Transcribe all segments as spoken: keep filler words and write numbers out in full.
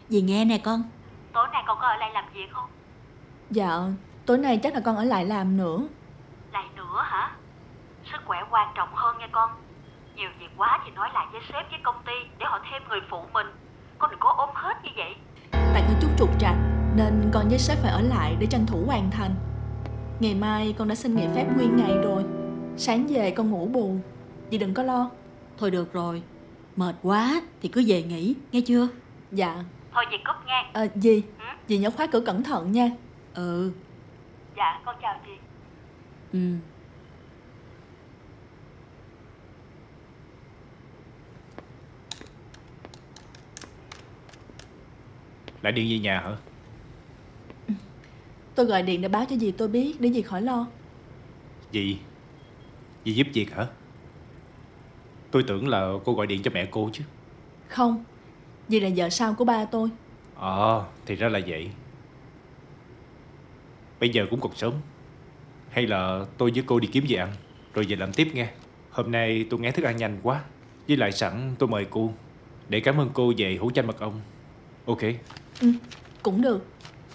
Dì nghe nè con. Tối nay con có ở lại làm việc không? Dạ, tối nay chắc là con ở lại làm nữa. Lại nữa hả? Sức khỏe quan trọng hơn nha con. Nhiều việc quá thì nói lại với sếp với công ty để họ thêm người phụ mình. Con đừng có ôm hết như vậy. Tại có chút trục trặc nên con với sếp phải ở lại để tranh thủ hoàn thành. Ngày mai con đã xin nghỉ phép nguyên ngày rồi. Sáng về con ngủ bù. Dì đừng có lo. Thôi được rồi, mệt quá thì cứ về nghỉ, nghe chưa? Dạ. Thôi dì cúp nha. À, dì, ừ? dì nhớ khóa cửa cẩn thận nha. Ừ. Dạ, con chào dì. Ừ. Lại điện về nhà hả? Tôi gọi điện để báo cho dì tôi biết, để dì khỏi lo. Dì? Dì giúp việc hả? Tôi tưởng là cô gọi điện cho mẹ cô chứ. Không, dì là vợ sau của ba tôi. Ờ, à, thì ra là vậy. Bây giờ cũng còn sớm. Hay là tôi với cô đi kiếm gì ăn rồi về làm tiếp nghe. Hôm nay tôi ngán thức ăn nhanh quá. Với lại sẵn tôi mời cô để cảm ơn cô về hũ chanh mật ong. Ok. Ừ, cũng được.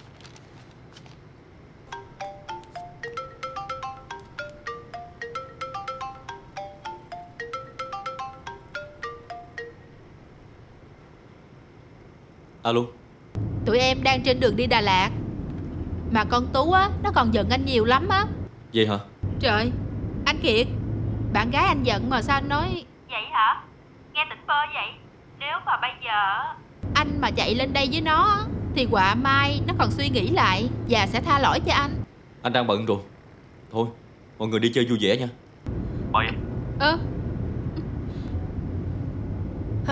Alo. Tụi em đang trên đường đi Đà Lạt. Mà con Tú á, nó còn giận anh nhiều lắm á. Vậy hả? Trời, anh Kiệt, bạn gái anh giận mà sao anh nói. Vậy hả? Nghe tỉnh bơ vậy. Nếu mà bây giờ anh mà chạy lên đây với nó thì quả mai nó còn suy nghĩ lại và sẽ tha lỗi cho anh. Anh đang bận rồi. Thôi, mọi người đi chơi vui vẻ nha. Bye em. Ơ Hả?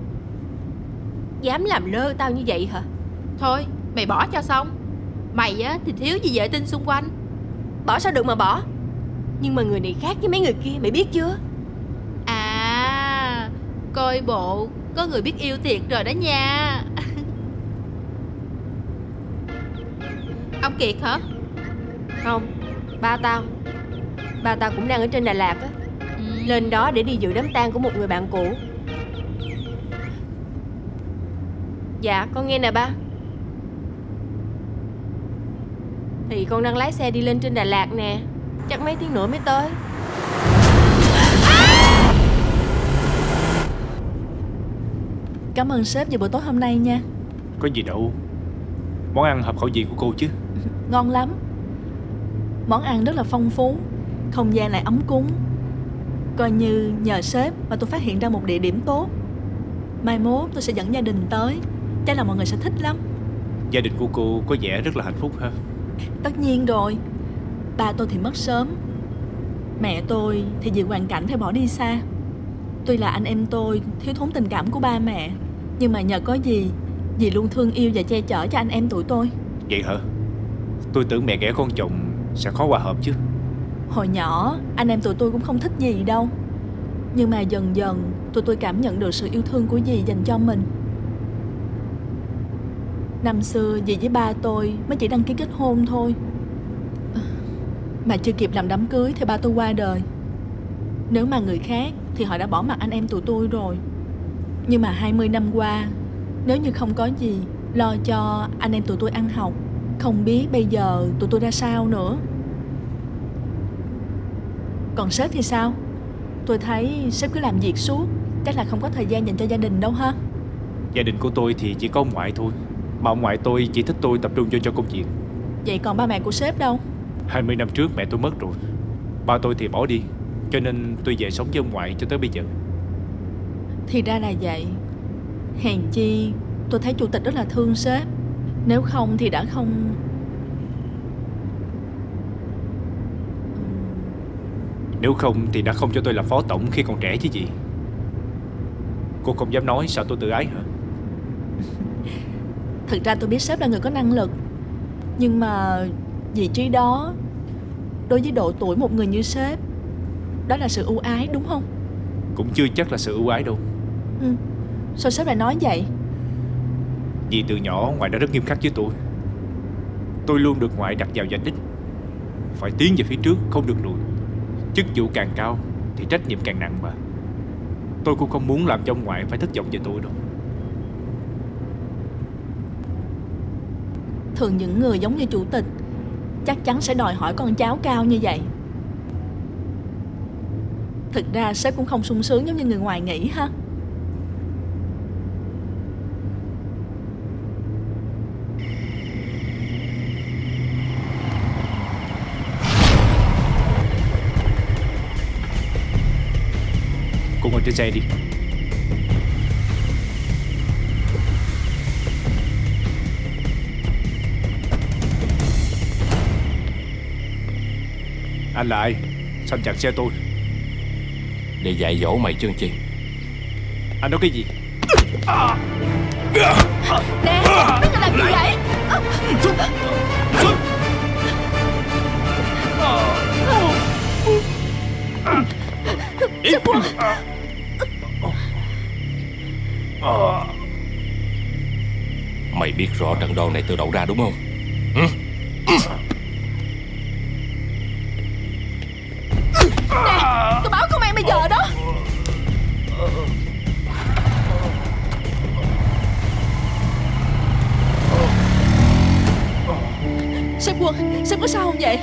Dám làm lơ tao như vậy hả? Thôi, mày bỏ cho xong. Mày á thì thiếu gì vệ tinh xung quanh. Bỏ sao được mà bỏ. Nhưng mà người này khác với mấy người kia, mày biết chưa? À, coi bộ có người biết yêu thiệt rồi đó nha. Ông Kiệt hả? Không, ba tao. Ba tao cũng đang ở trên Đà Lạt á. ừ. Lên đó để đi dự đám tang của một người bạn cũ. Dạ, con nghe nè ba. Thì con đang lái xe đi lên trên Đà Lạt nè. Chắc mấy tiếng nữa mới tới. Cảm ơn sếp về buổi tối hôm nay nha. Có gì đâu. Món ăn hợp khẩu vị của cô chứ. Ngon lắm. Món ăn rất là phong phú. Không gian lại ấm cúng. Coi như nhờ sếp mà tôi phát hiện ra một địa điểm tốt. Mai mốt tôi sẽ dẫn gia đình tới. Chắc là mọi người sẽ thích lắm. Gia đình của cô có vẻ rất là hạnh phúc ha. Tất nhiên rồi. Ba tôi thì mất sớm. Mẹ tôi thì vì hoàn cảnh phải bỏ đi xa. Tuy là anh em tôi thiếu thốn tình cảm của ba mẹ, nhưng mà nhờ có dì, dì luôn thương yêu và che chở cho anh em tụi tôi. Vậy hả? Tôi tưởng mẹ ghẻ con chồng sẽ khó hòa hợp chứ. Hồi nhỏ anh em tụi tôi cũng không thích dì đâu. Nhưng mà dần dần tụi tôi cảm nhận được sự yêu thương của dì dành cho mình. Năm xưa dì với ba tôi mới chỉ đăng ký kết hôn thôi, mà chưa kịp làm đám cưới thì ba tôi qua đời. Nếu mà người khác thì họ đã bỏ mặc anh em tụi tôi rồi. Nhưng mà hai mươi năm qua, nếu như không có gì lo cho anh em tụi tôi ăn học, không biết bây giờ tụi tôi ra sao nữa. Còn sếp thì sao? Tôi thấy sếp cứ làm việc suốt, chắc là không có thời gian dành cho gia đình đâu ha. Gia đình của tôi thì chỉ có ông ngoại thôi. Mà ông ngoại tôi chỉ thích tôi tập trung vô cho công việc. Vậy còn ba mẹ của sếp đâu? Hai mươi năm trước mẹ tôi mất rồi. Ba tôi thì bỏ đi, cho nên tôi về sống với ông ngoại cho tới bây giờ. Thì ra là vậy. Hèn chi tôi thấy chủ tịch rất là thương sếp. Nếu không thì đã không... Nếu không thì đã không cho tôi làm phó tổng khi còn trẻ chứ gì. Cô không dám nói sao tôi tự ái hả? Thực ra tôi biết sếp là người có năng lực, nhưng mà vị trí đó đối với độ tuổi một người như sếp, đó là sự ưu ái đúng không? Cũng chưa chắc là sự ưu ái đâu. Ừ. Sao sếp lại nói vậy? Vì từ nhỏ ngoại đã rất nghiêm khắc với tôi. Tôi luôn được ngoại đặt vào vạch đích. Phải tiến về phía trước, không được lùi. Chức vụ càng cao thì trách nhiệm càng nặng mà. Tôi cũng không muốn làm cho ông ngoại phải thất vọng về tôi đâu. Thường những người giống như chủ tịch chắc chắn sẽ đòi hỏi con cháu cao như vậy. Thực ra sếp cũng không sung sướng giống như người ngoài nghĩ ha. Cô ngồi trên xe đi. Anh là ai? Sao anh chặn xe tôi? Để dạy dỗ mày chứ chi. Anh nói cái gì? Nè, đừng có làm gì vậy? Sếp Quân. Mày biết rõ trận đòn này từ đâu ra đúng không? Ừ? Nè, tôi báo công an bây giờ đó. Sếp Quân, sếp có sao không vậy?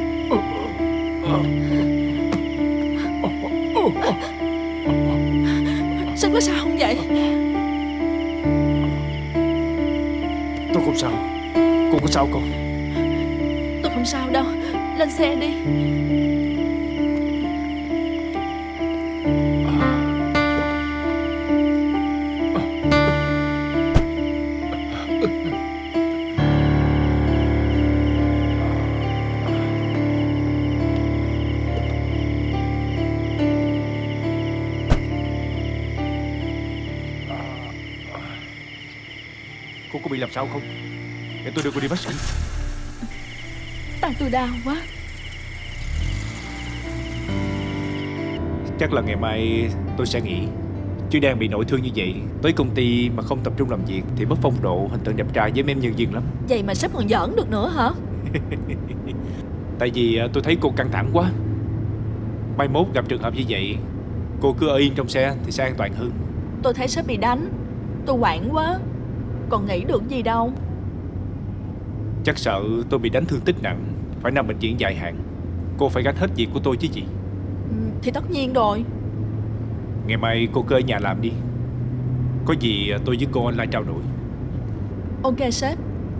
Sếp có sao không vậy? Tôi không sao. Cô có sao không? Tôi không sao đâu. Lên xe đi. Cô có bị làm sao không? Để tôi đưa cô đi bác sĩ. Tay tôi đau quá. Chắc là ngày mai tôi sẽ nghỉ. Chứ đang bị nội thương như vậy, tới công ty mà không tập trung làm việc thì mất phong độ, hình tượng đẹp trai với mấy em nhân viên lắm. Vậy mà sếp còn giỡn được nữa hả? Tại vì tôi thấy cô căng thẳng quá. Mai mốt gặp trường hợp như vậy, cô cứ ở yên trong xe thì sẽ an toàn hơn. Tôi thấy sếp bị đánh, tôi hoảng quá. Còn nghĩ được gì đâu. Chắc sợ tôi bị đánh thương tích nặng, phải nằm bệnh viện dài hạn. Cô phải gánh hết việc của tôi chứ gì. Ừ, thì tất nhiên rồi. Ngày mai cô cứ ở nhà làm đi. Có gì tôi với cô online trao đổi. Ok sếp.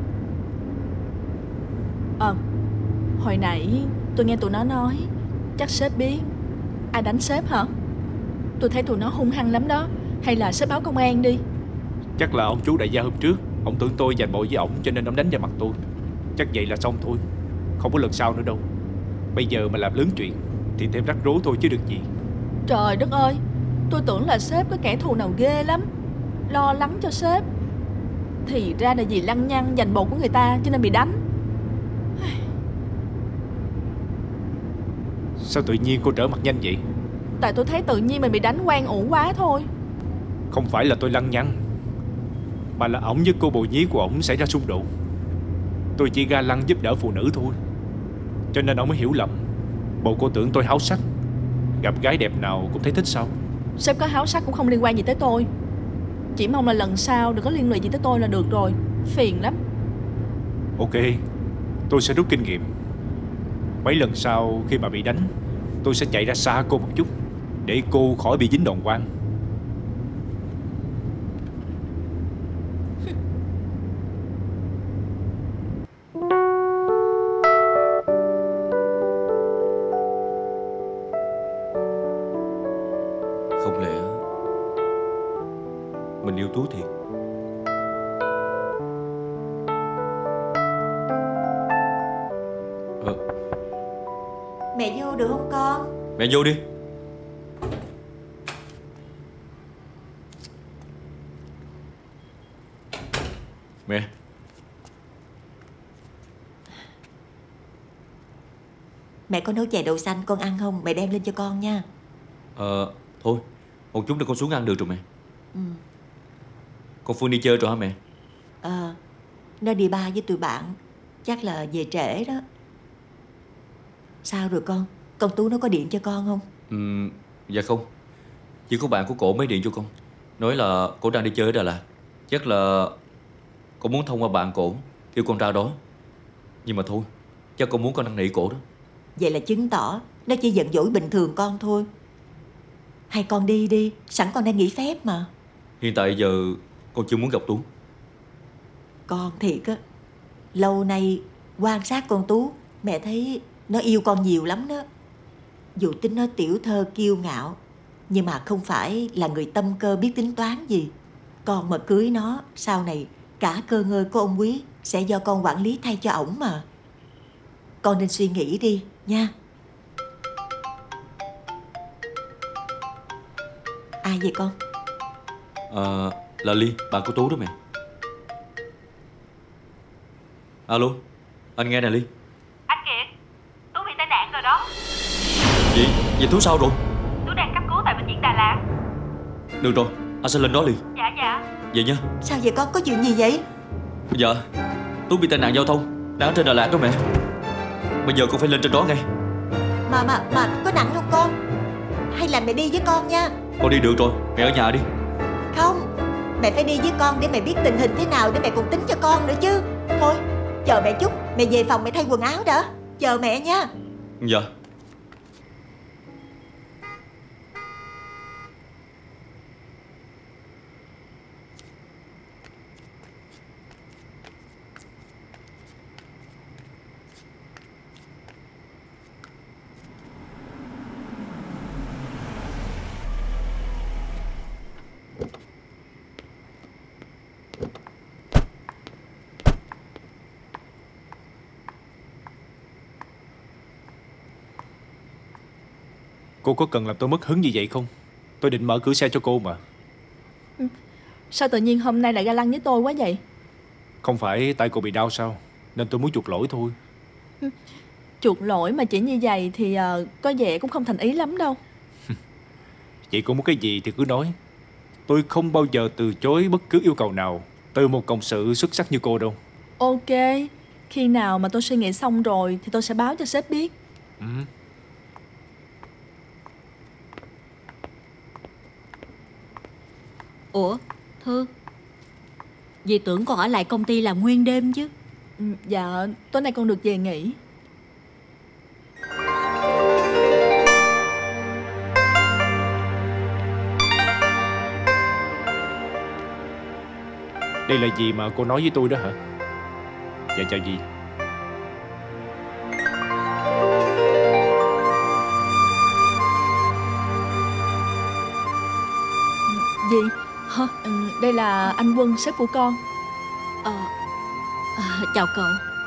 Ờ, hồi nãy tôi nghe tụi nó nói chắc sếp biết ai đánh sếp hả? Tôi thấy tụi nó hung hăng lắm đó. Hay là sếp báo công an đi. Chắc là ông chú đại gia hôm trước, ông tưởng tôi giành bội với ổng cho nên ông đánh vào mặt tôi. Chắc vậy là xong thôi. Không có lần sau nữa đâu. Bây giờ mà làm lớn chuyện thì thêm rắc rối thôi chứ được gì. Trời đất ơi, tôi tưởng là sếp có kẻ thù nào ghê lắm. Lo lắng cho sếp. Thì ra là vì lăng nhăng giành bột của người ta cho nên bị đánh. Sao tự nhiên cô trở mặt nhanh vậy? Tại tôi thấy tự nhiên mình bị đánh oan uổng quá thôi. Không phải là tôi lăng nhăng, mà là ổng với cô bồ nhí của ổng xảy ra xung đột. Tôi chỉ ga lăng giúp đỡ phụ nữ thôi, cho nên ổng mới hiểu lầm. Bộ cô tưởng tôi háo sắc, gặp gái đẹp nào cũng thấy thích sao? Sếp có háo sắc cũng không liên quan gì tới tôi. Chỉ mong là lần sau đừng có liên lụy gì tới tôi là được rồi. Phiền lắm. Ok, tôi sẽ rút kinh nghiệm. Mấy lần sau khi mà bị đánh, tôi sẽ chạy ra xa cô một chút, để cô khỏi bị dính đòn quang. Không lẽ mình yêu Tú thiệt? Ờ. Mẹ vô được không con? Mẹ vô đi. Mẹ. Mẹ có nấu chè đậu xanh con ăn không? Mẹ đem lên cho con nha. Ờ, thôi, một chút nữa con xuống ăn được rồi mẹ. Ừ. Con Phương đi chơi rồi hả mẹ? Ờ, nó đi bar với tụi bạn. Chắc là về trễ đó. Sao rồi con? Con Tú nó có điện cho con không? Ừ, dạ không. Chỉ có bạn của cổ mới điện cho con. Nói là cổ đang đi chơi ở Đà Lạt. Chắc là cổ muốn thông qua bạn cổ kêu con ra đó. Nhưng mà thôi, chắc con muốn con năn nỉ cổ đó. Vậy là chứng tỏ nó chỉ giận dỗi bình thường con thôi. Hay con đi đi, sẵn con đang nghỉ phép mà. Hiện tại giờ con chưa muốn gặp Tú. Con thiệt á, lâu nay quan sát con Tú, mẹ thấy nó yêu con nhiều lắm đó. Dù tính nó tiểu thơ kiêu ngạo, nhưng mà không phải là người tâm cơ biết tính toán gì. Con mà cưới nó, sau này cả cơ ngơi của ông Quý sẽ do con quản lý thay cho ổng mà. Con nên suy nghĩ đi nha. Ai vậy con? À, là Ly, bạn của Tú đó mẹ. Alo, anh nghe nè Ly. Anh Kiệt, Tú bị tai nạn rồi đó. Gì? Vậy Tú sao rồi? Tú đang cấp cứu tại bệnh viện Đà Lạt. Được rồi, anh sẽ lên đó liền. Dạ dạ. Vậy nha. Sao vậy con, có chuyện gì vậy? Dạ, Tú bị tai nạn giao thông, đang ở trên Đà Lạt đó mẹ. Bây giờ con phải lên trên đó ngay. Mà mà mà có nặng không con? Hay là mẹ đi với con nha? Con đi được rồi, mẹ ở nhà đi. Không, mẹ phải đi với con để mẹ biết tình hình thế nào để mẹ còn tính cho con nữa chứ. Thôi, chờ mẹ chút, mẹ về phòng mẹ thay quần áo đã. Chờ mẹ nha. Dạ. Cô có cần làm tôi mất hứng như vậy không? Tôi định mở cửa xe cho cô mà. Sao tự nhiên hôm nay lại ga lăng với tôi quá vậy? Không phải tay cô bị đau sao? Nên tôi muốn chuộc lỗi thôi. Chuộc lỗi mà chỉ như vậy thì uh, có vẻ cũng không thành ý lắm đâu. Vậy cô muốn cái gì thì cứ nói. Tôi không bao giờ từ chối bất cứ yêu cầu nào từ một cộng sự xuất sắc như cô đâu. Ok, khi nào mà tôi suy nghĩ xong rồi thì tôi sẽ báo cho sếp biết. Ừ. Ủa, Thư, dì tưởng con ở lại công ty làm nguyên đêm chứ. Ừ, dạ, tối nay con được về nghỉ. Đây là gì mà cô nói với tôi đó hả? Dạ chào dì. Dì, Hả? ừ, đây là anh Quân, sếp của con. Ờ, à, chào cậu.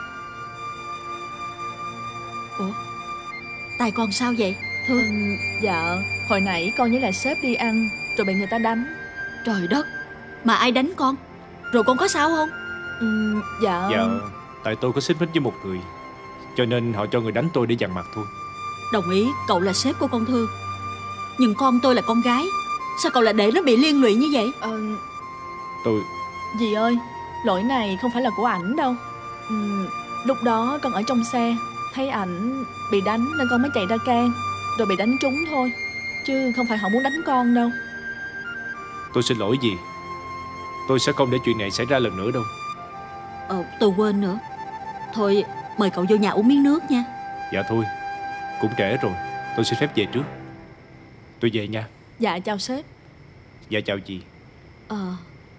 Ủa, tay con sao vậy, Thư? Ừ, dạ, hồi nãy con với lại sếp đi ăn rồi bị người ta đánh. Trời đất, mà ai đánh con? Rồi con có sao không? Ừ, dạ. Dạ, tại tôi có xích mích với một người, cho nên họ cho người đánh tôi để dằn mặt thôi. Đồng ý, cậu là sếp của con Thư, nhưng con tôi là con gái. Sao cậu lại để nó bị liên lụy như vậy? Ờ, Tôi... Dì ơi, lỗi này không phải là của ảnh đâu. ừ, Lúc đó con ở trong xe thấy ảnh bị đánh nên con mới chạy ra can, rồi bị đánh trúng thôi, chứ không phải họ muốn đánh con đâu. Tôi xin lỗi dì. Tôi sẽ không để chuyện này xảy ra lần nữa đâu. Ờ, tôi quên nữa. Thôi, mời cậu vô nhà uống miếng nước nha. Dạ thôi, cũng trễ rồi. Tôi xin phép về trước. Tôi về nha. Dạ chào sếp. Dạ chào dì. Ờ.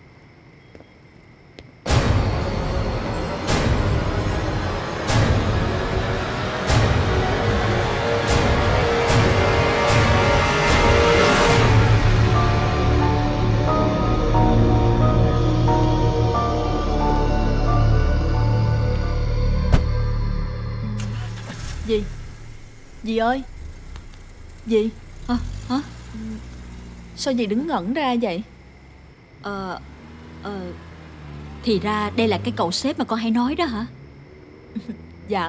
Dì, dì ơi. Dì. Hả? Hả? Sao dì đứng ngẩn ra vậy? Ờ, ờ, thì ra đây là cái cậu sếp mà con hay nói đó hả? Dạ.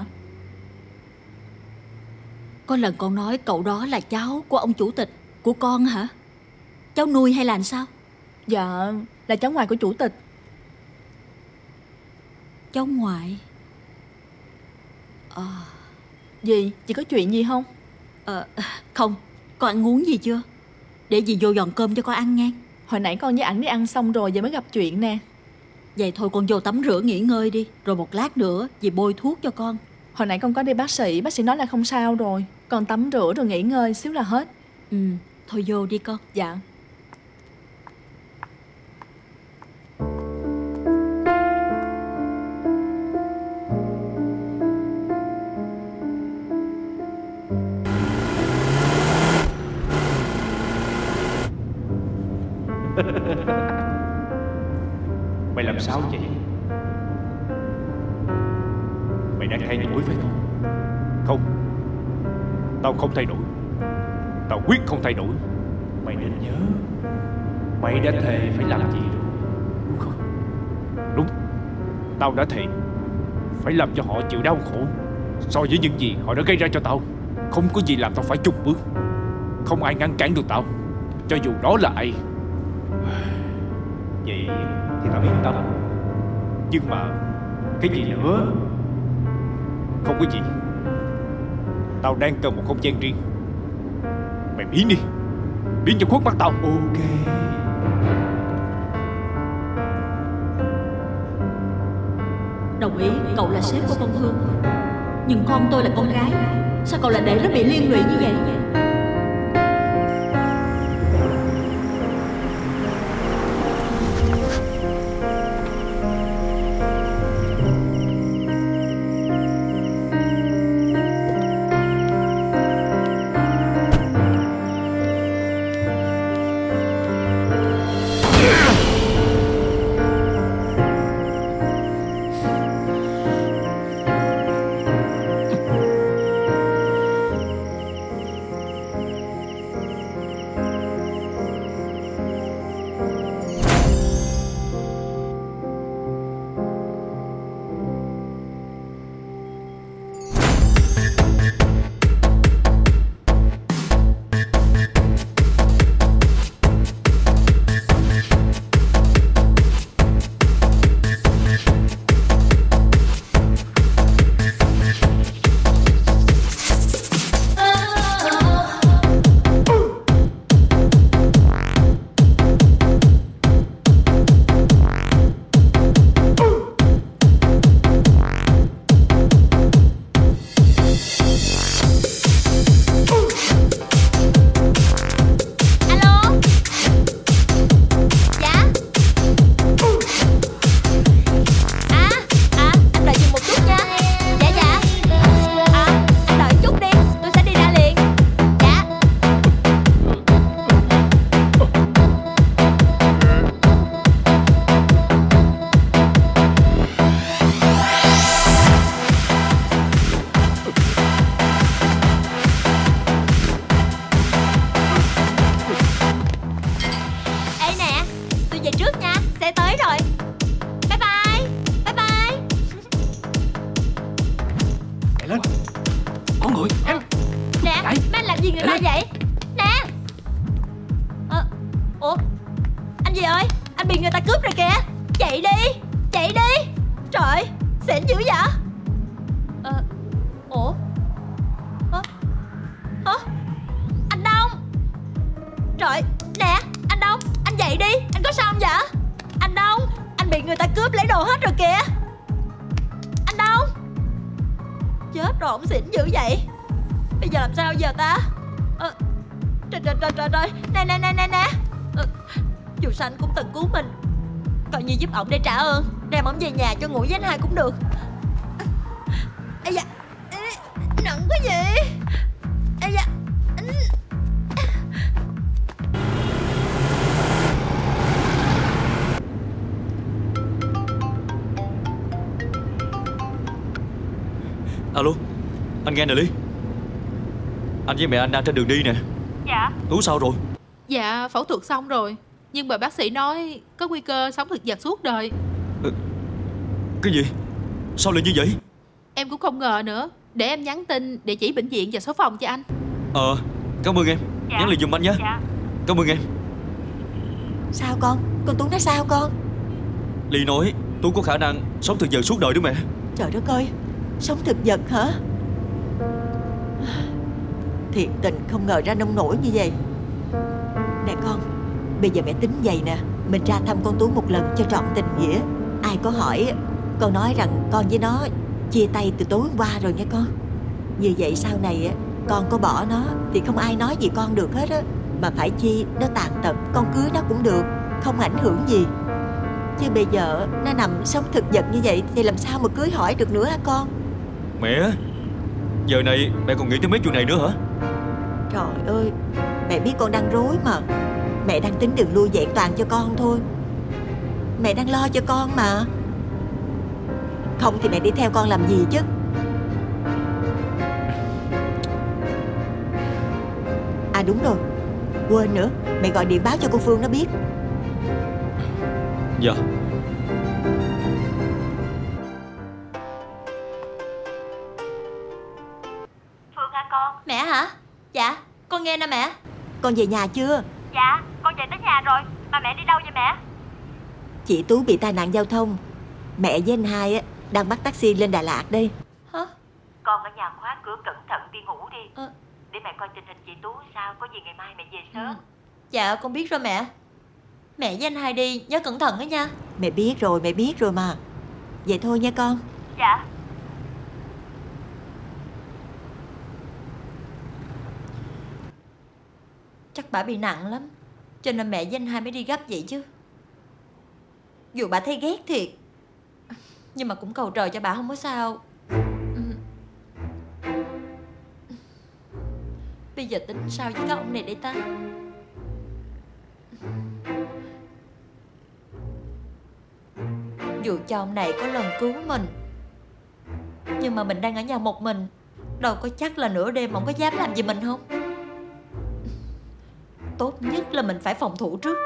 Có lần con nói cậu đó là cháu của ông chủ tịch của con hả? Cháu nuôi hay là làm sao? Dạ, là cháu ngoại của chủ tịch. Cháu ngoại. Ờ. Dì, dì có chuyện gì không? Ờ, không. Con ăn uống gì chưa? Để dì vô dọn cơm cho con ăn nghe. Hồi nãy con với ảnh đi ăn xong rồi giờ mới gặp chuyện nè. Vậy thôi con vô tắm rửa nghỉ ngơi đi. Rồi một lát nữa dì bôi thuốc cho con. Hồi nãy con có đi bác sĩ, bác sĩ nói là không sao rồi. Con tắm rửa rồi nghỉ ngơi xíu là hết. Ừ, thôi vô đi con. Dạ. Mày làm sao vậy? Mày đang thay đổi phải không? Không, tao không thay đổi. Tao quyết không thay đổi. Mày nên nhớ, mày đã thề phải làm gì rồi, đúng không? Đúng, tao đã thề phải làm cho họ chịu đau khổ so với những gì họ đã gây ra cho tao. Không có gì làm tao phải chùn bước. Không ai ngăn cản được tao, cho dù đó là ai. Vậy thì tao yên tâm. Nhưng mà cái gì nữa? Không có gì. Tao đang cần một không gian riêng. Mày biến đi, biến cho khuất mắt tao. Ok. Đồng ý cậu là sếp của con Thương, nhưng con tôi là con gái. Sao cậu lại để nó bị liên lụy như vậy? Ổng để trả ơn, đem ổng về nhà cho ngủ với anh hai cũng được. Ây da, nặng quá vậy. Ây da. Alo, anh nghe nè Ly. Anh với mẹ anh đang trên đường đi nè. Dạ. Tú sao rồi? Dạ, phẫu thuật xong rồi. Nhưng mà bác sĩ nói có nguy cơ sống thực vật suốt đời. Ừ, cái gì? Sao lại như vậy? Em cũng không ngờ nữa. Để em nhắn tin địa chỉ bệnh viện và số phòng cho anh. Ờ, cảm ơn em. Dạ. Nhắn liền giùm anh nhé. Dạ. Cảm ơn em. Sao con? Con Tú nói sao con? Ly nói Tú có khả năng sống thực vật suốt đời đó mẹ. Trời đất ơi, sống thực vật hả? Thiệt tình không ngờ ra nông nổi như vậy. Nè con, bây giờ mẹ tính vậy nè, mình ra thăm con Tú một lần cho trọn tình nghĩa. Ai có hỏi con nói rằng con với nó chia tay từ tối hôm qua rồi nha con. Như vậy sau này con có bỏ nó thì không ai nói gì con được hết á. Mà phải chi nó tàn tật, con cưới nó cũng được, không ảnh hưởng gì. Chứ bây giờ nó nằm sống thực vật như vậy thì làm sao mà cưới hỏi được nữa hả con? Mẹ, giờ này mẹ còn nghĩ tới mấy chuyện này nữa hả? Trời ơi, mẹ biết con đang rối mà. Mẹ đang tính đường lui vẹn toàn cho con thôi. Mẹ đang lo cho con mà. Không thì mẹ đi theo con làm gì chứ? À đúng rồi, quên nữa, mẹ gọi điện báo cho cô Phương nó biết. Dạ. Phương hả con? Mẹ hả? Dạ, con nghe nè mẹ. Con về nhà chưa? Dạ, con về tới nhà rồi. Mà mẹ đi đâu vậy mẹ? Chị Tú bị tai nạn giao thông. Mẹ với anh Hai á đang bắt taxi lên Đà Lạt đây. Hả? Con ở nhà khóa cửa cẩn thận đi ngủ đi. Ờ. Để mẹ coi tình hình chị Tú sao. Có gì ngày mai mẹ về sớm. Ừ. Dạ con biết rồi mẹ. Mẹ với anh Hai đi, nhớ cẩn thận đó nha. Mẹ biết rồi, mẹ biết rồi mà. Vậy thôi nha con. Dạ. Chắc bà bị nặng lắm, cho nên mẹ với anh Hai mới đi gấp vậy chứ. Dù bà thấy ghét thiệt, nhưng mà cũng cầu trời cho bà không có sao. Ừ. Bây giờ tính sao với cái ông này đây ta? Dù cho ông này có lần cứu mình, nhưng mà mình đang ở nhà một mình, đâu có chắc là nửa đêm ông có dám làm gì mình không? Tốt nhất là mình phải phòng thủ trước.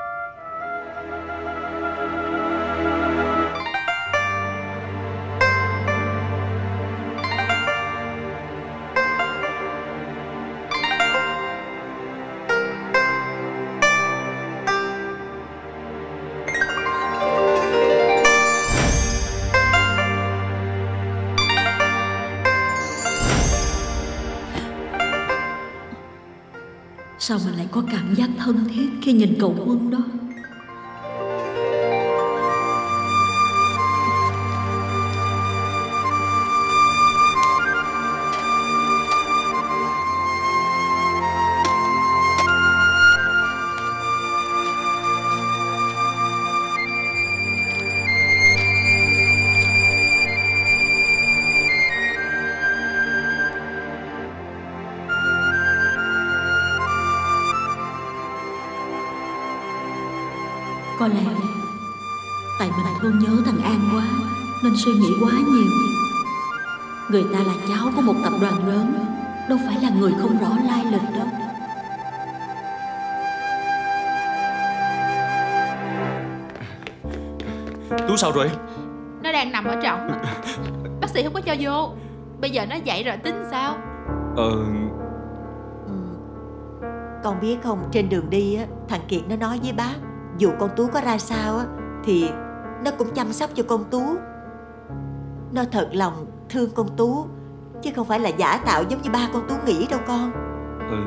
Sao mà lại có cảm giác thân thiết khi nhìn cậu Quân đó? Có lẽ tại mình thương nhớ thằng An quá nên suy nghĩ quá nhiều. Người ta là cháu của một tập đoàn lớn, đâu phải là người không rõ lai lịch đâu. Tú sao rồi? Nó đang nằm ở trọng. Bác sĩ không có cho vô. Bây giờ nó dậy rồi tính sao? Ờ... Ừ. Con biết không, trên đường đi á, thằng Kiệt nó nói với bác, dù con Tú có ra sao á thì nó cũng chăm sóc cho con Tú. Nó thật lòng thương con Tú, chứ không phải là giả tạo giống như ba con Tú nghĩ đâu con. Ừ.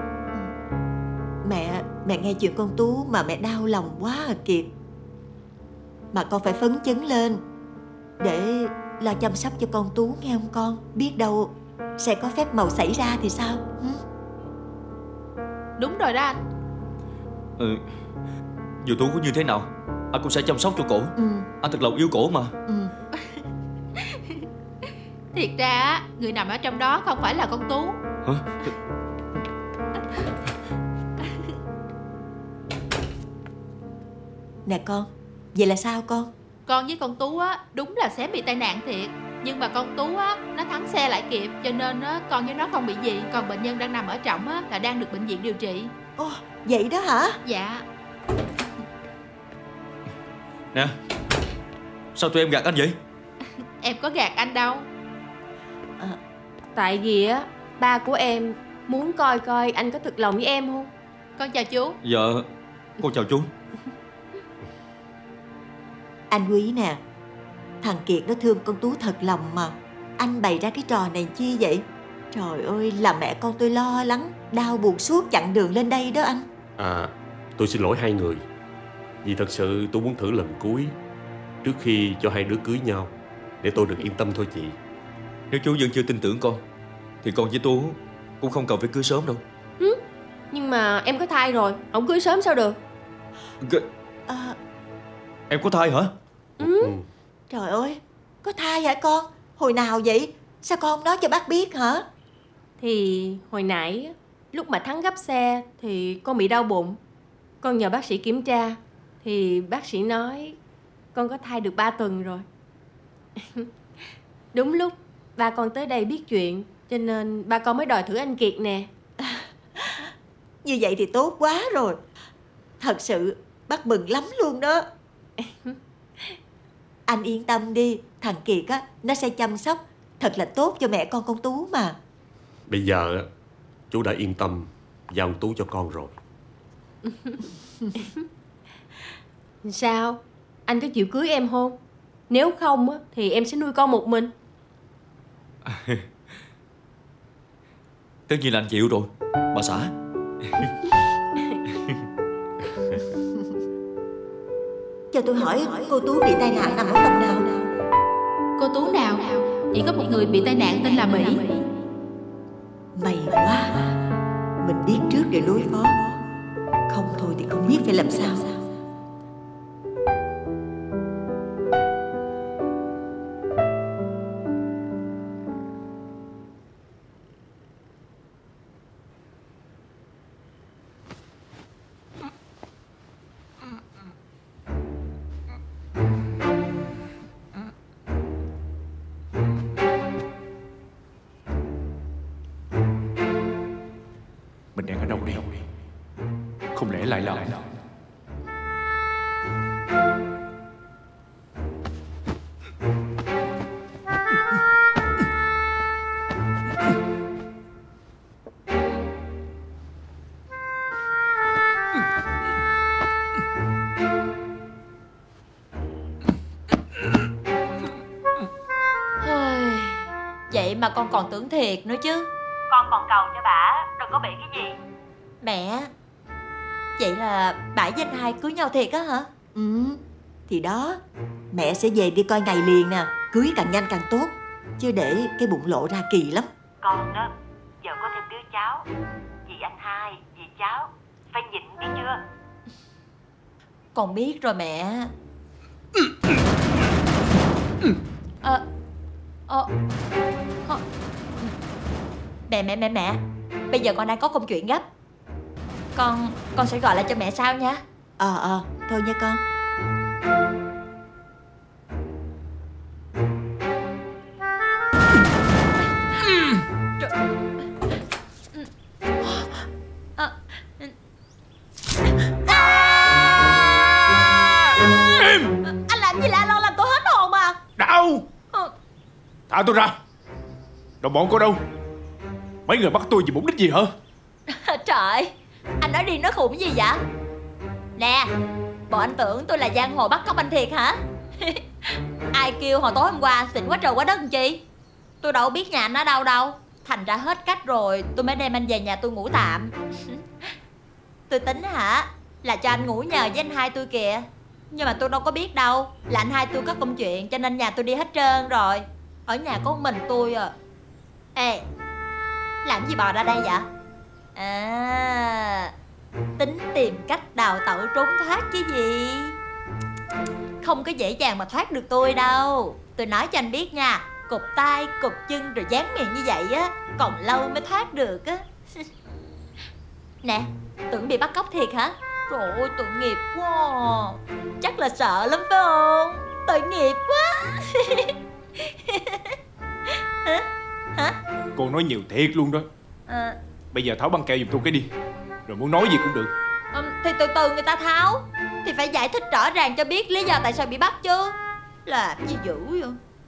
Mẹ, mẹ nghe chuyện con Tú mà mẹ đau lòng quá à Kiệt. Mà con phải phấn chấn lên để lo chăm sóc cho con Tú nghe không con? Biết đâu sẽ có phép màu xảy ra thì sao? Ừ? Đúng rồi đó anh. Ừ. Dù Tú có như thế nào, anh cũng sẽ chăm sóc cho cổ. Ừ. Anh thật lòng yêu cổ mà. Ừ. Thiệt ra người nằm ở trong đó không phải là con Tú. Hả? Nè con, vậy là sao con? Con với con Tú á, đúng là sẽ bị tai nạn thiệt. Nhưng mà con Tú á, nó thắng xe lại kịp, cho nên á, con với nó không bị gì. Còn bệnh nhân đang nằm ở trọng á, là đang được bệnh viện điều trị. Ồ, vậy đó hả? Dạ. Nè, sao tụi em gạt anh vậy? Em có gạt anh đâu. À, tại vì á, ba của em muốn coi coi anh có thực lòng với em không. Con chào chú. Dạ, con chào chú. Anh Quý nè, thằng Kiệt nó thương con Tú thật lòng mà. Anh bày ra cái trò này chi vậy? Trời ơi, là mẹ con tôi lo lắng, đau buồn suốt chặng đường lên đây đó anh. À, tôi xin lỗi hai người. Vì thật sự tôi muốn thử lần cuối. trước khi cho hai đứa cưới nhau, để tôi được yên tâm thôi chị. Nếu chú vẫn chưa tin tưởng con thì con với Tú cũng không cần phải cưới sớm đâu. Ừ? Nhưng mà em có thai rồi, không cưới sớm sao được? G- À, Em có thai hả? ừ. Trời ơi, có thai hả con? Hồi nào vậy? Sao con không nói cho bác biết hả? Thì hồi nãy lúc mà Thắng gấp xe thì con bị đau bụng. Con nhờ bác sĩ kiểm tra thì bác sĩ nói con có thai được ba tuần rồi. Đúng lúc ba con tới đây biết chuyện, cho nên ba con mới đòi thử anh Kiệt nè. Như vậy thì tốt quá rồi. Thật sự bác mừng lắm luôn đó. Anh yên tâm đi, thằng Kiệt á, nó sẽ chăm sóc thật là tốt cho mẹ con con Tú mà. Bây giờ á, chú đã yên tâm giao con Tú cho con rồi. Sao? Anh có chịu cưới em không? Nếu không á, thì em sẽ nuôi con một mình. Tất nhiên là anh chịu rồi, bà xã. Cho tôi hỏi cô Tú bị tai nạn nằm ở phòng nào? Cô Tú nào? Chỉ có một người bị tai nạn tên là Mỹ. May quá, mình biết trước để đối phó. Không thôi thì không biết phải làm sao. Mình đang ở đâu đây? Không lẽ lại là... Vậy mà con còn tưởng thiệt nữa chứ. Con còn cầu cho bả đừng có bị cái gì. Mẹ, vậy là bả với anh hai cưới nhau thiệt á hả? Ừ, thì đó, mẹ sẽ về đi coi ngày liền nè. Cưới càng nhanh càng tốt, chứ để cái bụng lộ ra kỳ lắm. Con đó, giờ có thêm đứa cháu, vì anh hai, vì cháu, phải nhịn biết chưa? Con biết rồi mẹ. Ờ Ờ à, Mẹ mẹ mẹ mẹ bây giờ con đang có công chuyện gấp. Con Con sẽ gọi lại cho mẹ sau nha. Ờ ờ thôi nha con. Im. Anh làm gì lạ lo làm tôi hết hồn mà. Đâu? Thả tôi ra. Đồng bọn cô đâu? Mấy người bắt tôi vì mục đích gì hả? Trời, anh nói đi nói khùng gì vậy? Nè, bộ anh tưởng tôi là giang hồ bắt cóc anh thiệt hả? Ai kêu hồi tối hôm qua xịn quá trời quá đất làm chi? Tôi đâu biết nhà anh ở đâu đâu. Thành ra hết cách rồi tôi mới đem anh về nhà tôi ngủ tạm. Tôi tính hả là cho anh ngủ nhờ với anh hai tôi kìa. Nhưng mà tôi đâu có biết đâu là anh hai tôi có công chuyện, cho nên nhà tôi đi hết trơn rồi. Ở nhà có một mình tôi à. Ê, làm gì bò ra đây vậy? À, tính tìm cách đào tẩu trốn thoát chứ gì. Không có dễ dàng mà thoát được tôi đâu. Tôi nói cho anh biết nha, cụp tay, cụp chân rồi dán miệng như vậy á, còn lâu mới thoát được á. Nè, tưởng bị bắt cóc thiệt hả? Trời ơi, tội nghiệp quá. Chắc là sợ lắm phải không? Tội nghiệp quá. Hả? Hả? Cô nói nhiều thiệt luôn đó. À, Bây giờ tháo băng keo giùm tôi cái đi. Rồi muốn nói gì cũng được. um, Thì từ từ người ta tháo. Thì phải giải thích rõ ràng cho biết lý do tại sao bị bắt chứ. Làm gì dữ vậy?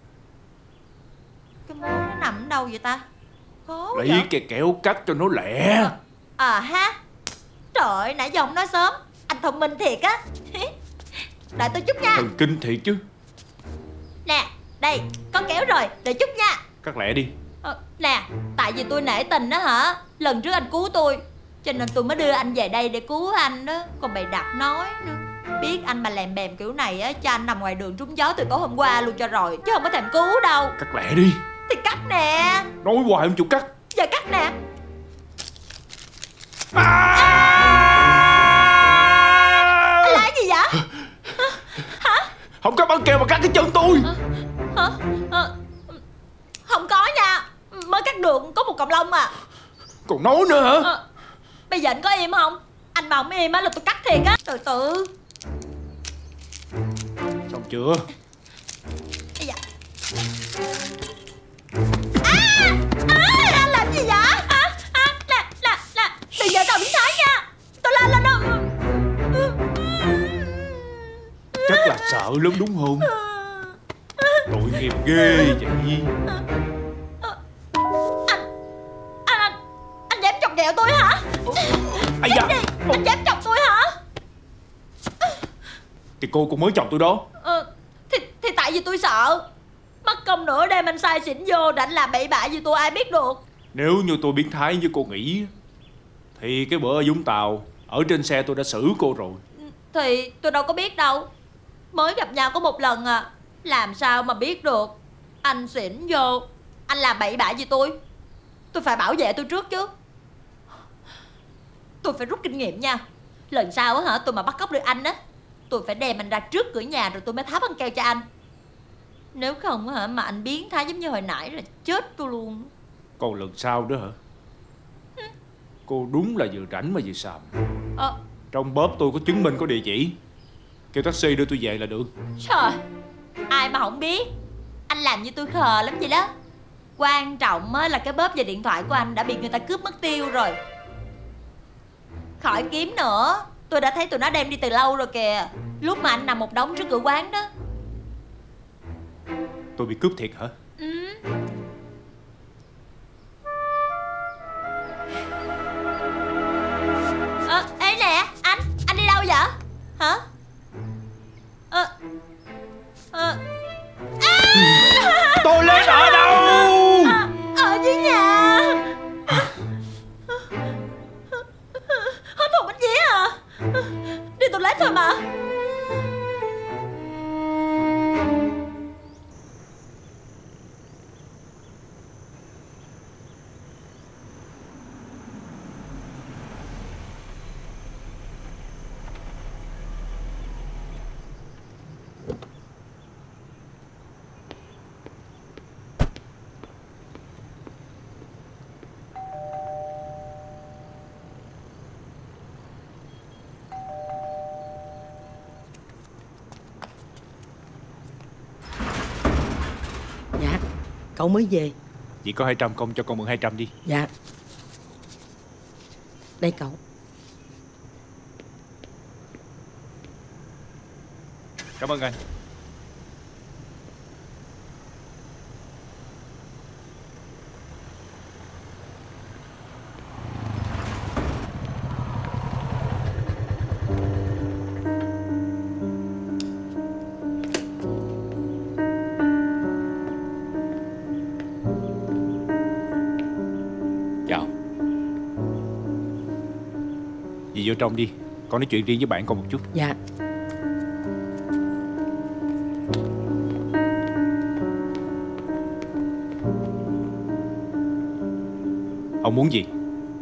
Cái mối nó nằm ở đâu vậy ta? Khó Lấy vậy? cái kẹo cắt cho nó lẹ. À ha. Trời ơi, nãy giờ không nói sớm. Anh thông minh thiệt á. Đợi tôi chút nha. Thần kinh thiệt chứ. Nè, đây, có kéo rồi, đợi chút nha. Cắt lẹ đi. Ờ, nè, tại vì tôi nể tình đó hả. Lần trước anh cứu tôi, cho nên tôi mới đưa anh về đây để cứu anh đó. Còn bày đặt nói nữa. Biết anh mà lèm bèm kiểu này á, cho anh nằm ngoài đường trúng gió từ tối hôm qua luôn cho rồi, chứ không có thèm cứu đâu. Cắt lẹ đi. Thì cắt nè. Nói hoài không chịu cắt. Giờ cắt nè. À! Anh làm gì vậy? Hả? Không có băng keo mà cắt cái chân tôi. Hả? Hả? Không có nha, mới cắt được có một cọng lông à. Còn nói nữa hả? À, bây giờ anh có im không? Anh mà không im á là tôi cắt thiệt á. Từ từ. Xong chưa? Ây da. À, à, anh làm gì vậy? À, à, là, là, là đừng vợ chồng biến thái nha. Tôi la lên đâu. Chắc là sợ lắm đúng không? Tội nghiệp ghê vậy. Anh, anh, anh, anh dám chọc ghẹo tôi hả? Ây da. Anh dám chọc tôi hả? Thì cô cũng mới chọc tôi đó. Ờ, thì, thì tại vì tôi sợ. Mất công nửa đêm anh sai xỉn vô để anh làm bậy bạ gì tôi ai biết được. Nếu như tôi biến thái như cô nghĩ thì cái bữa ở Vũng Tàu, ở trên xe tôi đã xử cô rồi. Thì tôi đâu có biết đâu, mới gặp nhau có một lần à. Làm sao mà biết được. Anh xỉn vô, anh làm bậy bạ gì tôi. Tôi phải bảo vệ tôi trước chứ. Tôi phải rút kinh nghiệm nha. Lần sau á hả, tôi mà bắt cóc được anh á, tôi phải đem anh ra trước cửa nhà rồi tôi mới tháo băng keo cho anh. Nếu không hả mà anh biến thái giống như hồi nãy là chết tôi luôn. Còn lần sau đó hả? Cô đúng là vừa rảnh mà vừa xàm. Ờ. Trong bóp tôi có chứng minh, có địa chỉ. Kêu taxi đưa tôi về là được. Trời, ai mà không biết. Anh làm như tôi khờ lắm vậy đó. Quan trọng là cái bóp và điện thoại của anh đã bị người ta cướp mất tiêu rồi. Khỏi kiếm nữa, tôi đã thấy tụi nó đem đi từ lâu rồi kìa. Lúc mà anh nằm một đống trước cửa quán đó. Tôi bị cướp thiệt hả? Ừ. Ờ, ê nè, anh, anh đi đâu vậy? Hả? Ờ Ờ à! Tôi lên ở đâu? À, ở dưới nhà. Hết thùng bánh dĩa à? Đi toilet thôi mà. Dạ, cậu mới về. Chị có hai trăm, công cho con mượn hai trăm đi. Dạ. Đây cậu. Cảm ơn anh. Chào. Dì vô trong đi, con nói chuyện riêng với bạn con một chút. Dạ. Ông muốn gì?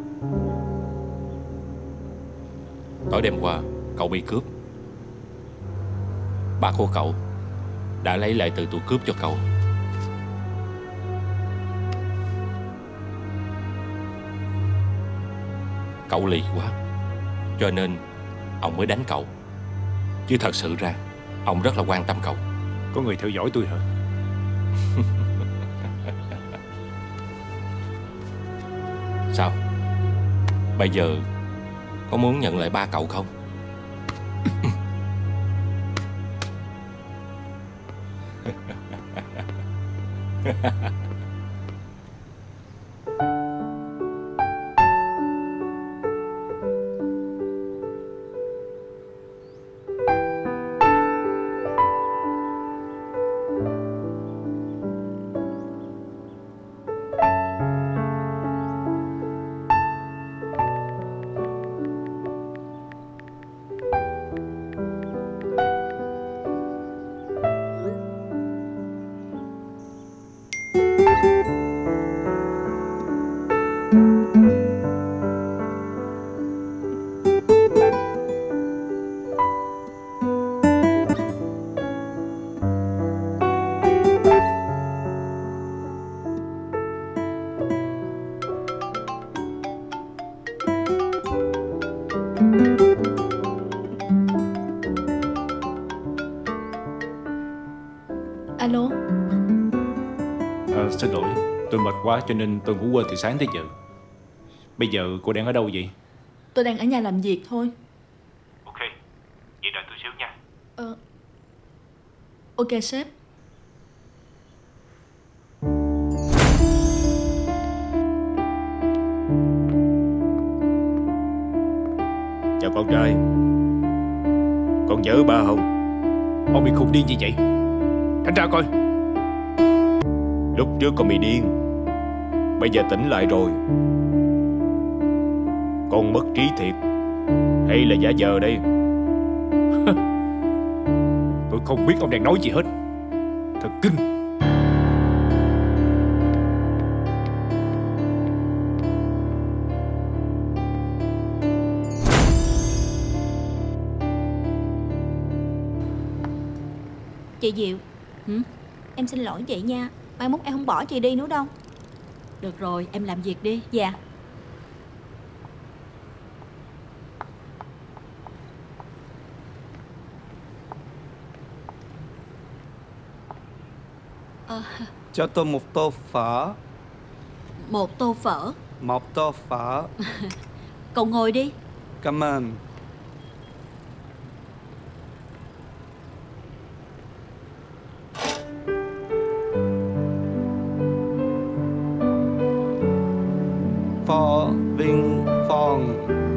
Tối đêm qua cậu bị cướp. Ba của cậu đã lấy lại từ tụi cướp cho cậu. Cậu lì quá, cho nên ông mới đánh cậu. Chứ thật sự ra ông rất là quan tâm cậu. Có người theo dõi tôi hả? Sao? Bây giờ có muốn nhận lại ba cậu không? xin lỗi. Tôi mệt quá cho nên tôi ngủ quên từ sáng tới giờ. Bây giờ cô đang ở đâu vậy? Tôi đang ở nhà làm việc thôi. Ok, vậy đợi tôi xíu nha. Ờ Ok sếp. Chào con trai. Con nhớ ba không? Ông bị khùng điên gì vậy? Thanh ra coi. Lúc trước con bị điên, bây giờ tỉnh lại rồi. Con mất trí thiệt hay là giả vờ đây? Tôi không biết ông đang nói gì hết. Thật kinh. Chị Diệu. Hử? Em xin lỗi chị nha. Mai mốt em không bỏ chị đi nữa đâu. Được rồi, em làm việc đi. Dạ. Ờ, Cho tôi một tô phở. một tô phở. Một tô phở. Cậu ngồi đi. Cảm ơn. Phở Vinh Phong.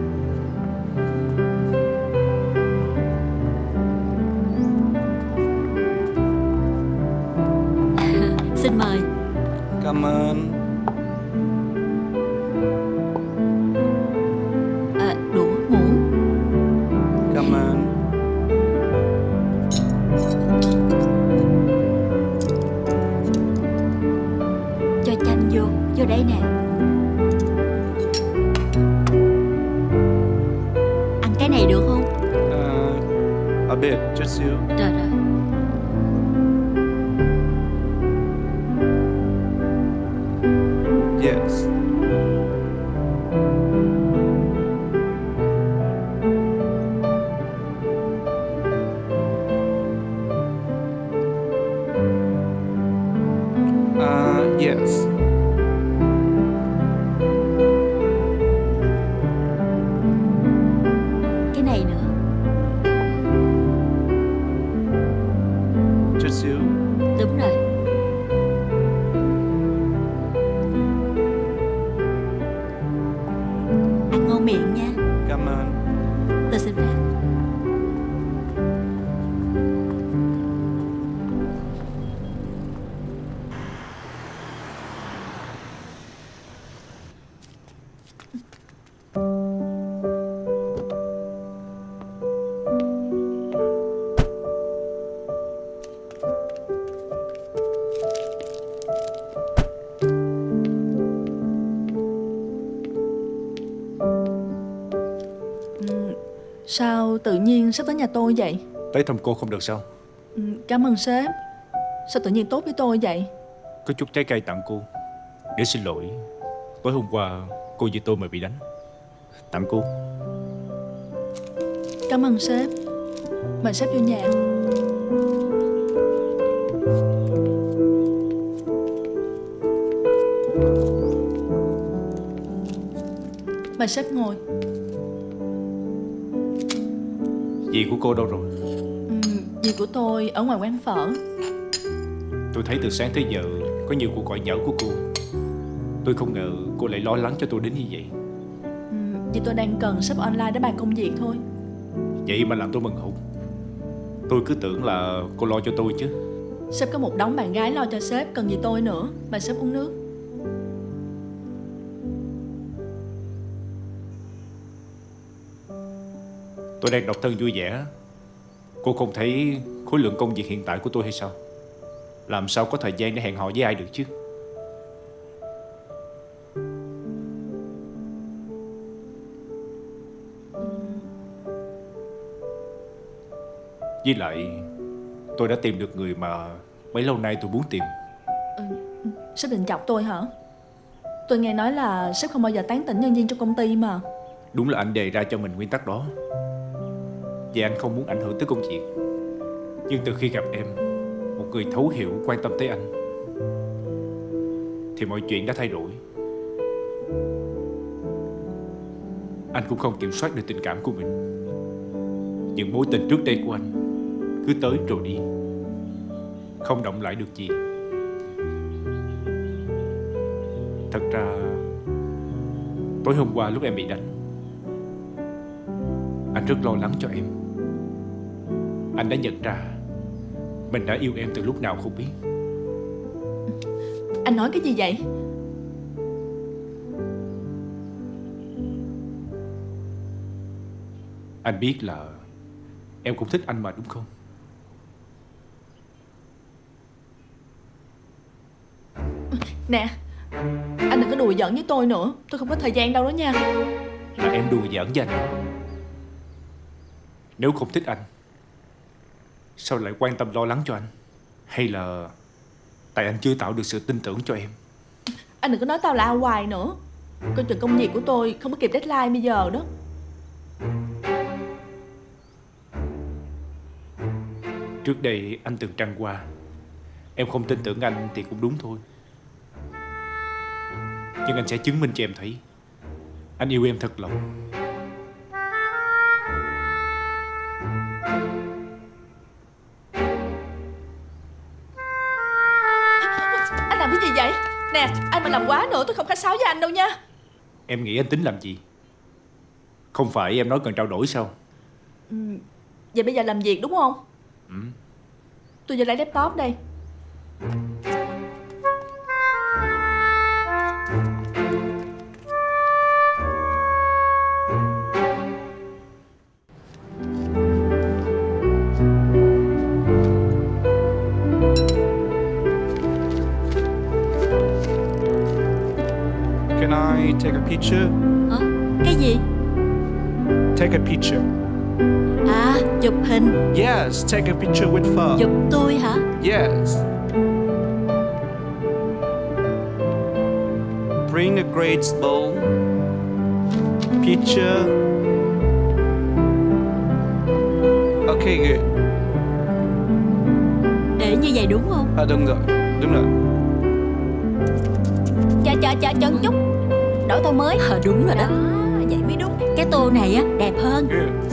Xin mời. Cảm ơn. À, đũa muỗng. Cảm ơn. Cho chanh vô. Vô đây nè. Ăn cái này được không? Uh, a bit, chút xíu. Rồi rồi. Yes. Uh, yes. Cái này nữa. Chút xíu. Đúng rồi. Ăn ngon miệng nha. Cảm ơn. Tôi xin phép. Sao tự nhiên sếp tới nhà tôi vậy? Tới thăm cô không được sao? Ừ, cảm ơn sếp. Sao tự nhiên tốt với tôi vậy? Có chút trái cây tặng cô để xin lỗi. Tối hôm qua cô với tôi mà bị đánh. Tặng cô. Cảm ơn sếp. Mời sếp vô nhà. Mời sếp ngồi. Dì của cô đâu rồi? Ừ, dì của tôi ở ngoài quán phở. Tôi thấy từ sáng tới giờ có nhiều cuộc gọi nhỡ của cô. Tôi không ngờ cô lại lo lắng cho tôi đến như vậy. Ừ, dì tôi đang cần sếp online để bàn công việc thôi. Vậy mà làm tôi mừng hụt. Tôi cứ tưởng là cô lo cho tôi chứ. Sếp có một đống bạn gái lo cho sếp, cần gì tôi nữa. Mời sếp uống nước. Tôi đang độc thân vui vẻ. Cô không thấy khối lượng công việc hiện tại của tôi hay sao? Làm sao có thời gian để hẹn hò với ai được chứ? Với lại tôi đã tìm được người mà bấy lâu nay tôi muốn tìm. Ừ, sếp định chọc tôi hả? Tôi nghe nói là sếp không bao giờ tán tỉnh nhân viên trong công ty mà. Đúng là anh đề ra cho mình nguyên tắc đó, vì anh không muốn ảnh hưởng tới công việc. Nhưng từ khi gặp em, một người thấu hiểu quan tâm tới anh, thì mọi chuyện đã thay đổi. Anh cũng không kiểm soát được tình cảm của mình. Những mối tình trước đây của anh cứ tới rồi đi, không động lại được gì. Thật ra tối hôm qua lúc em bị đánh, anh rất lo lắng cho em. Anh đã nhận ra mình đã yêu em từ lúc nào không biết. Anh nói cái gì vậy? Anh biết là em cũng thích anh mà, đúng không? Nè, anh đừng có đùa giỡn với tôi nữa. Tôi không có thời gian đâu đó nha. Là em đùa giỡn với anh. Nếu không thích anh, sao lại quan tâm lo lắng cho anh? Hay là tại anh chưa tạo được sự tin tưởng cho em? Anh đừng có nói tao là ao hoài nữa. Coi chừng công việc của tôi không có kịp deadline bây giờ đó. Trước đây anh từng trăng qua. Em không tin tưởng anh thì cũng đúng thôi. Nhưng anh sẽ chứng minh cho em thấy anh yêu em thật lòng. Anh làm cái gì vậy? Nè, anh mà làm quá nữa tôi không khách sáo với anh đâu nha. Em nghĩ anh tính làm gì? Không phải em nói cần trao đổi sao? Ừ, vậy bây giờ làm việc đúng không? Ừ. Tôi vô lấy laptop đây. Can I take a picture? Hả? Cái gì? Take a picture. À, chụp hình. Yes, take a picture with phở. Chụp tôi hả? Yes. Bring a great bowl. Picture. Okay, good. Để như vậy đúng không? À, đúng rồi, đúng rồi. Chờ chờ chờ chờ chút. Đổi tô mới. Ờ đúng rồi đó. đó. Vậy mới đúng. Cái tô này á đẹp hơn. Good.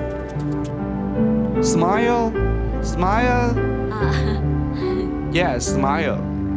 Smile. Smile. À. Yes, smile.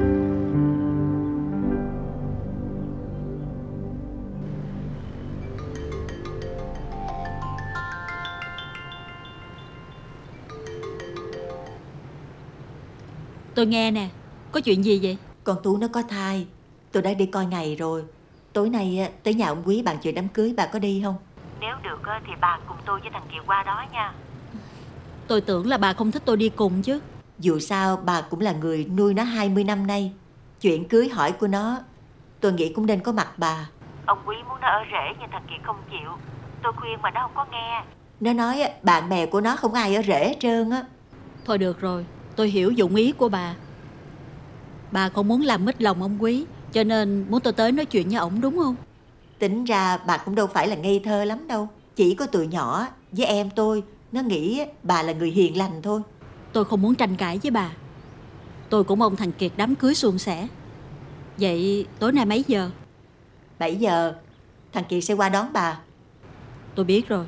Tôi nghe nè. Có chuyện gì vậy? Con Tú nó có thai. Tôi đã đi coi ngày rồi. Tối nay tới nhà ông Quý bàn chuyện đám cưới, bà có đi không? Nếu được thì bà cùng tôi với thằng Kiều qua đó nha. Tôi tưởng là bà không thích tôi đi cùng chứ. Dù sao bà cũng là người nuôi nó hai mươi năm nay. Chuyện cưới hỏi của nó tôi nghĩ cũng nên có mặt bà. Ông Quý muốn nó ở rể nhưng thằng Kiệt không chịu. Tôi khuyên mà nó không có nghe. Nó nói bạn bè của nó không ai ở rể hết trơn á. Thôi được rồi, tôi hiểu dụng ý của bà. Bà không muốn làm mít lòng ông Quý, cho nên muốn tôi tới nói chuyện với ổng đúng không? Tính ra bà cũng đâu phải là ngây thơ lắm đâu. Chỉ có tụi nhỏ với em tôi nó nghĩ bà là người hiền lành thôi. Tôi không muốn tranh cãi với bà. Tôi cũng mong thằng Kiệt đám cưới suôn sẻ. Vậy tối nay mấy giờ? bảy giờ. Thằng Kiệt sẽ qua đón bà. Tôi biết rồi.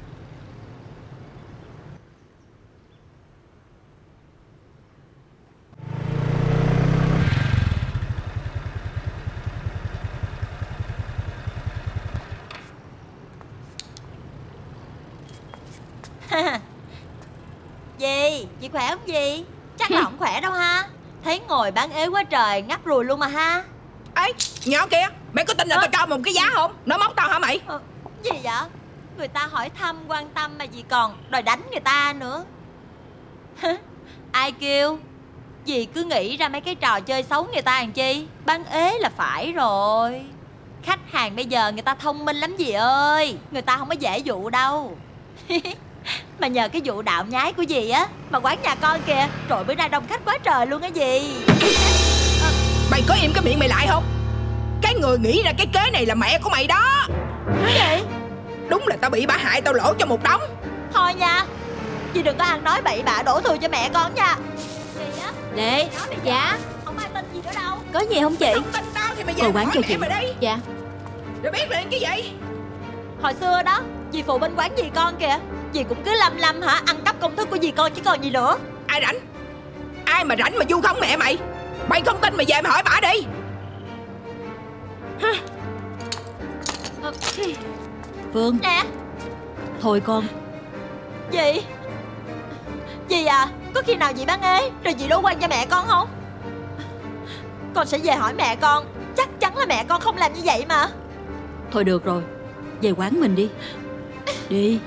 Dì, dì khỏe không dì? Chắc là không khỏe đâu ha. Thấy ngồi bán ế quá trời, ngáp rùi luôn mà ha. Ê, nhỏ kia, mày có tin là à. tao cho mày một cái giá không? Nói móc tao hả mày? À, gì vậy? Người ta hỏi thăm, quan tâm mà dì còn đòi đánh người ta nữa. Ai kêu? Dì cứ nghĩ ra mấy cái trò chơi xấu người ta làm chi? Bán ế là phải rồi. Khách hàng bây giờ người ta thông minh lắm dì ơi. Người ta không có dễ dụ đâu. Mà nhờ cái vụ đạo nhái của dì á mà quán nhà con kìa, trời bữa nay đông khách quá trời luôn á dì. À, mày có im cái miệng mày lại không? Cái người nghĩ ra cái kế này là mẹ của mày đó. Cái gì? Đúng là tao bị bả hại tao lỗ cho một đống. Thôi nha, dì đừng có ăn nói bậy bạ đổ thừa cho mẹ con nha. Dì á. Nè, dạ. Không ai tin gì nữa đâu. Có gì không chị? Không tin tao thì mày về Cô bán hỏi cho mẹ chị. mày đi. Dạ. Rồi biết liền cái gì? Hồi xưa đó, dì phụ bên quán dì con kìa, dì cũng cứ lăm lăm hả, ăn cắp công thức của dì con chứ còn gì nữa. Ai rảnh? Ai mà rảnh mà vu khống mẹ mày? Mày không tin mày về mày hỏi bả đi. Phương. Nè. Thôi con. Dì. Dì à, có khi nào dì bán ế rồi dì đổ quan cho mẹ con không? Con sẽ về hỏi mẹ con. Chắc chắn là mẹ con không làm như vậy mà. Thôi được rồi, về quán mình đi. Đi.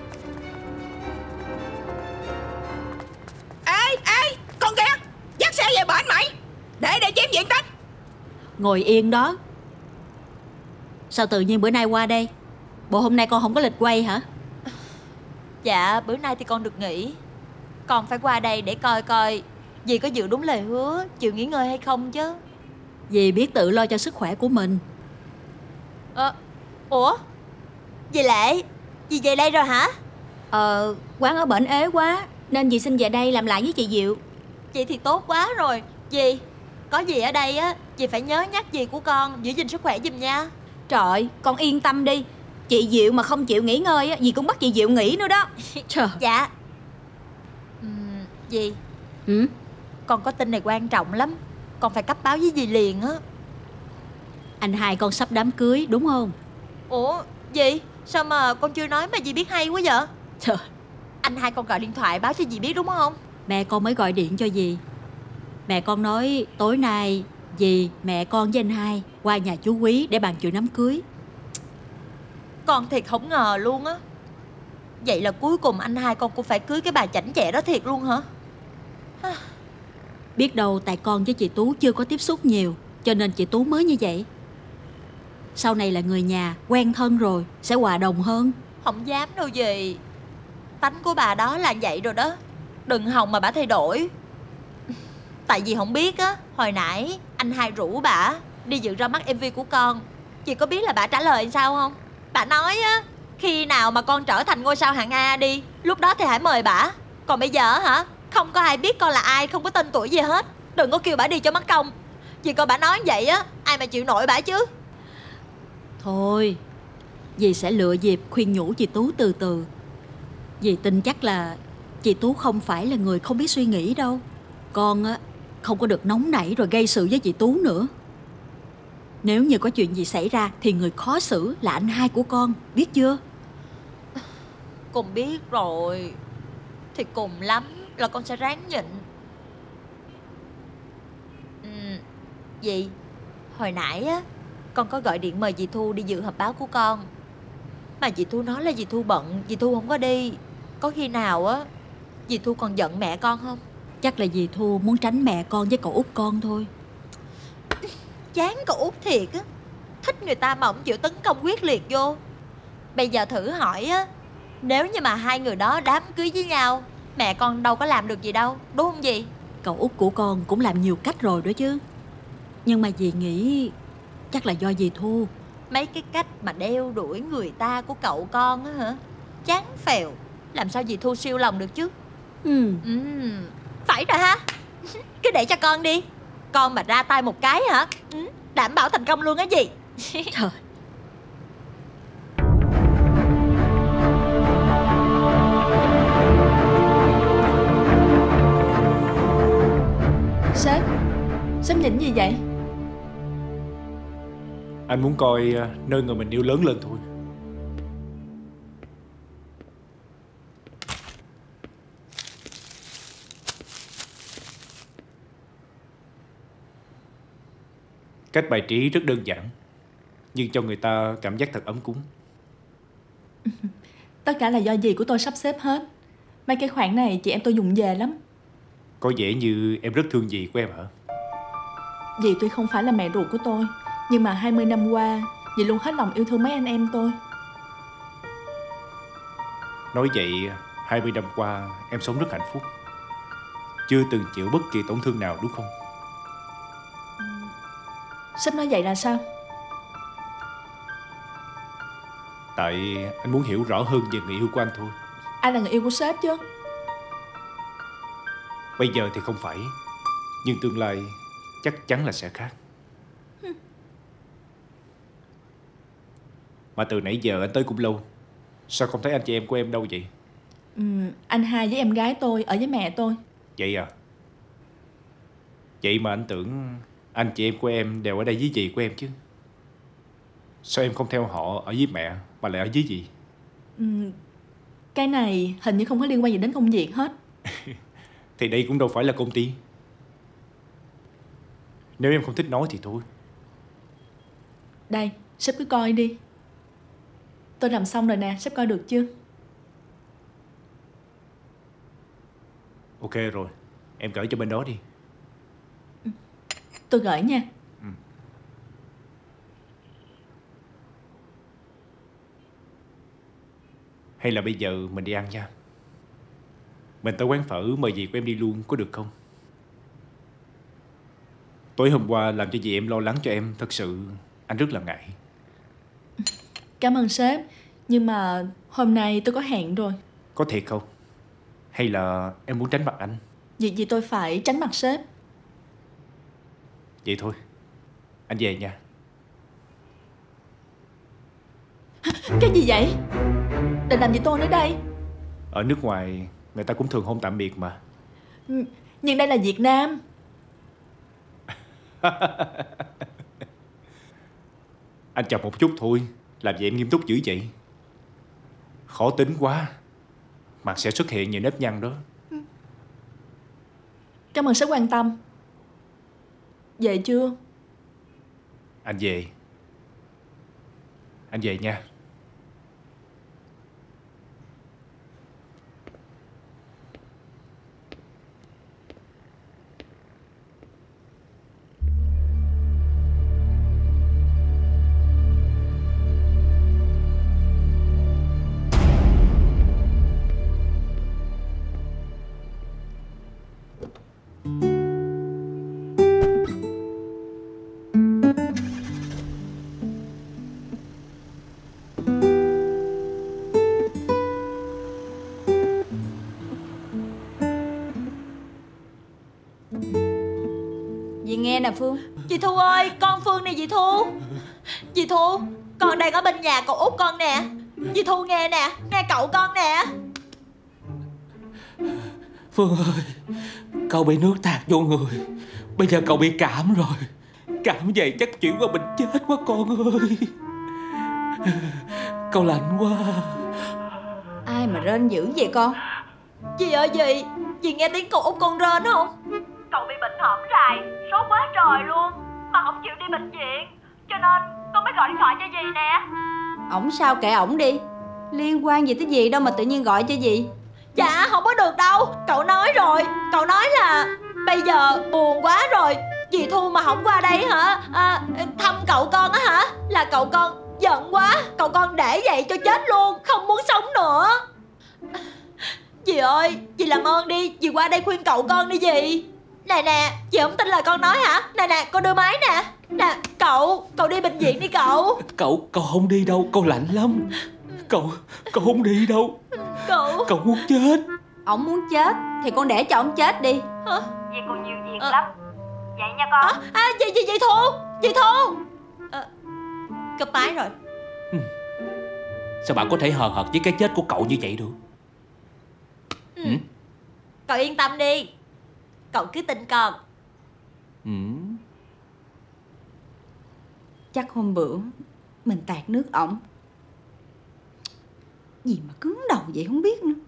Ê, ê, con kia, dắt xe về bển mày. Để để chém diện tích. Ngồi yên đó. Sao tự nhiên bữa nay qua đây? Bộ hôm nay con không có lịch quay hả? Dạ, bữa nay thì con được nghỉ. Con phải qua đây để coi coi dì có giữ đúng lời hứa, chịu nghỉ ngơi hay không chứ. Dì biết tự lo cho sức khỏe của mình. Ờ, ủa? Dì Lệ, dì về đây rồi hả? Ờ, quán ở bển ế quá nên dì xin về đây làm lại với chị Diệu. Vậy thì tốt quá rồi. Dì, có gì ở đây á, dì phải nhớ nhắc dì của con giữ gìn sức khỏe giùm nha. Trời, con yên tâm đi. Chị Diệu mà không chịu nghỉ ngơi á, dì cũng bắt chị Diệu nghỉ nữa đó. Trời. Dạ. uhm, Dì. Ừ? Con có tin này quan trọng lắm. Con phải cấp báo với dì liền á. Anh hai con sắp đám cưới đúng không? Ủa, dì? Sao mà con chưa nói mà dì biết hay quá vậy? Trời. Anh hai con gọi điện thoại báo cho dì biết đúng không? Mẹ con mới gọi điện cho dì. Mẹ con nói tối nay dì, mẹ con với anh hai qua nhà chú Quý để bàn chuyện đám cưới. Con thiệt không ngờ luôn á. Vậy là cuối cùng anh hai con cũng phải cưới cái bà chảnh chẹ đó thiệt luôn hả? Biết đâu tại con với chị Tú chưa có tiếp xúc nhiều, cho nên chị Tú mới như vậy. Sau này là người nhà, quen thân rồi, sẽ hòa đồng hơn. Không dám đâu dì. Tánh của bà đó là vậy rồi đó. Đừng hòng mà bà thay đổi. Tại vì không biết á, hồi nãy anh hai rủ bà đi dự ra mắt em vê của con. Chị có biết là bà trả lời sao không? Bà nói á, khi nào mà con trở thành ngôi sao hạng A đi, lúc đó thì hãy mời bà. Còn bây giờ hả, không có ai biết con là ai, không có tên tuổi gì hết. Đừng có kêu bà đi cho mất công. Vì coi bà nói vậy á, ai mà chịu nổi bà chứ. Thôi, dì sẽ lựa dịp khuyên nhủ chị Tú từ từ. Dì tin chắc là chị Tú không phải là người không biết suy nghĩ đâu. Con á, không có được nóng nảy rồi gây sự với chị Tú nữa. Nếu như có chuyện gì xảy ra thì người khó xử là anh hai của con, biết chưa? Con biết rồi. Thì cùng lắm là con sẽ ráng nhịn. ừ, Dì, hồi nãy á, con có gọi điện mời dì Thu đi dự họp báo của con. Mà dì Thu nói là dì Thu bận, dì Thu không có đi. Có khi nào á, dì Thu còn giận mẹ con không? Chắc là dì Thu muốn tránh mẹ con với cậu út con thôi. Chán cậu út thiệt á. Thích người ta mà không chịu tấn công quyết liệt vô. Bây giờ thử hỏi á, nếu như mà hai người đó đám cưới với nhau, mẹ con đâu có làm được gì đâu, đúng không dì? Cậu út của con cũng làm nhiều cách rồi đó chứ. Nhưng mà dì nghĩ chắc là do dì Thu. Mấy cái cách mà đeo đuổi người ta của cậu con á hả? Chán phèo. Làm sao dì Thu siêu lòng được chứ? Ừ. ừ Phải rồi ha. Cứ để cho con đi. Con mà ra tay một cái hả, ừ, đảm bảo thành công luôn á dì. Trời. Sếp, sếp nhìn gì vậy? Anh muốn coi nơi người mình yêu lớn lên thôi. Cách bài trí rất đơn giản, nhưng cho người ta cảm giác thật ấm cúng. Tất cả là do dì của tôi sắp xếp hết. Mấy cái khoản này chị em tôi dùng về lắm. Có vẻ như em rất thương dì của em hả? Dì tuy không phải là mẹ ruột của tôi, nhưng mà hai mươi năm qua dì luôn hết lòng yêu thương mấy anh em tôi. Nói vậy, hai mươi năm qua em sống rất hạnh phúc, chưa từng chịu bất kỳ tổn thương nào đúng không? Sếp nói vậy là sao? Tại anh muốn hiểu rõ hơn về người yêu của anh thôi. Ai là người yêu của sếp chứ? Bây giờ thì không phải, nhưng tương lai chắc chắn là sẽ khác. Mà từ nãy giờ anh tới cũng lâu, sao không thấy anh chị em của em đâu vậy? ừ, Anh hai với em gái tôi ở với mẹ tôi. Vậy à? Vậy mà anh tưởng anh chị em của em đều ở đây với dì của em chứ. Sao em không theo họ ở với mẹ mà lại ở với dì? ừ, Cái này hình như không có liên quan gì đến công việc hết. Thì đây cũng đâu phải là công ty. Nếu em không thích nói thì thôi. Đây, sếp cứ coi đi. Tôi làm xong rồi nè, sếp coi được chưa? Ok rồi, em gửi cho bên đó đi. Tôi gửi nha. ừ. Hay là bây giờ mình đi ăn nha. Mình tới quán phở mời dì của em đi luôn, có được không? Tối hôm qua làm cho dì em lo lắng cho em, thật sự anh rất là ngại. Cảm ơn sếp, nhưng mà hôm nay tôi có hẹn rồi. Có thiệt không? Hay là em muốn tránh mặt anh? Việc gì tôi phải tránh mặt sếp. Vậy thôi, anh về nha. Cái gì vậy? Định làm gì tôi nữa đây? Ở nước ngoài người ta cũng thường hôn tạm biệt mà. Nhưng đây là Việt Nam. Anh chậm một chút thôi, làm gì em nghiêm túc dữ vậy? Khó tính quá, mặt sẽ xuất hiện nhiều nếp nhăn đó. Cảm ơn sếp quan tâm. Về chưa? Anh về. Anh về nha. Dì nghe nè Phương. Dì Thu ơi, con Phương nè dì Thu. Dì Thu, con đang ở bên nhà cậu út con nè. Dì Thu nghe nè, nghe cậu con nè. Phương ơi, cậu bị nước tạt vô người. Bây giờ cậu bị cảm rồi. Cảm vậy chắc chuyển qua bệnh chết quá con ơi. Cậu lạnh quá. Ai mà rên dữ vậy con? Dì ơi dì, dì nghe tiếng cậu út con rên không? Cậu bị bệnh hổm rày, sốt quá trời luôn, mà không chịu đi bệnh viện, cho nên con mới gọi điện thoại cho dì nè. Ổng sao kệ ổng đi, liên quan gì tới dì đâu mà tự nhiên gọi cho dì. Dạ không có được đâu, cậu nói rồi. Cậu nói là bây giờ buồn quá rồi, dì Thu mà không qua đây hả à, thăm cậu con á hả, là cậu con giận quá, cậu con để vậy cho chết luôn, không muốn sống nữa. Dì ơi, dì làm ơn đi, dì qua đây khuyên cậu con đi dì. Nè nè, dì không tin lời con nói hả? Nè nè, con đưa máy nè. Nè, cậu, cậu đi bệnh viện đi cậu. Cậu, cậu không đi đâu, cậu lạnh lắm. Cậu, cậu không đi đâu. Cậu Cậu muốn chết. Ổng muốn chết thì con để cho ổng chết đi. Hả? Dì còn nhiều việc lắm. Vậy nha con. À, à dì, dì, dì Thu, dì Thu à, cúp máy rồi. Sao bạn có thể hờ hợt với cái chết của cậu như vậy được? ừ. Ừ? Cậu yên tâm đi, cậu cứ tin con. Ừ. Chắc hôm bữa mình tạt nước ổng. Gì mà cứng đầu vậy không biết nữa.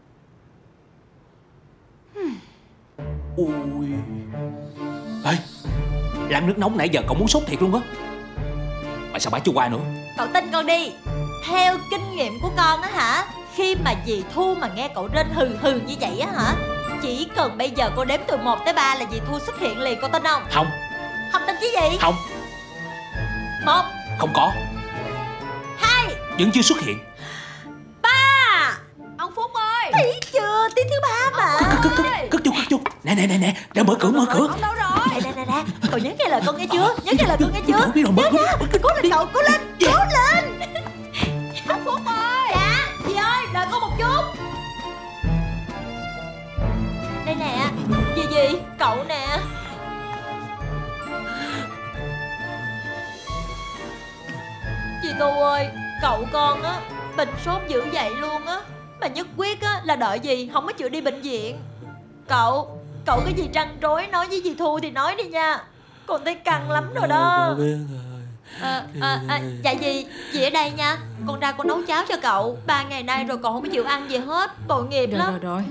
Ui. Ê, làm nước nóng nãy giờ cậu muốn sốt thiệt luôn á. Mà sao bả chưa qua nữa? Cậu tin con đi, theo kinh nghiệm của con á hả, khi mà dì Thu mà nghe cậu rên hừ hừ như vậy á hả, chỉ cần bây giờ cô đếm từ một tới ba là dì Thu xuất hiện liền, cô tin không? Không. Không tin chứ gì? Không. Một. Không có. Hai. Vẫn chưa xuất hiện. Ba. Ông Phúc ơi. Thấy chưa, tiếng thứ ba mà. Cất cất cất cất vô cất vô. Nè nè nè nè, ra mở cửa mở cửa. Ông đâu rồi? Nè nè nè nè, cậu nhớ nghe lời con nghe chưa? Nhớ nghe lời con nghe chưa? Biết rồi, mở cửa. Cố lên cậu, cố lên, cố lên. Ông Phúc ơi. Dạ, dì ơi, đợi con một chút. Đây nè, dì dì, cậu nè. Dì Thu ơi, Cậu con á, bệnh sốt dữ vậy luôn á, mà nhất quyết á là đợi gì không có chịu đi bệnh viện. Cậu, cậu cái gì trăn trối nói với dì Thu thì nói đi nha. Con thấy căng lắm rồi đó. À, à, à, dạ dì, dì ở đây nha. Con ra con nấu cháo cho cậu. Ba ngày nay rồi còn không có chịu ăn gì hết. Tội nghiệp rồi, lắm. Rồi rồi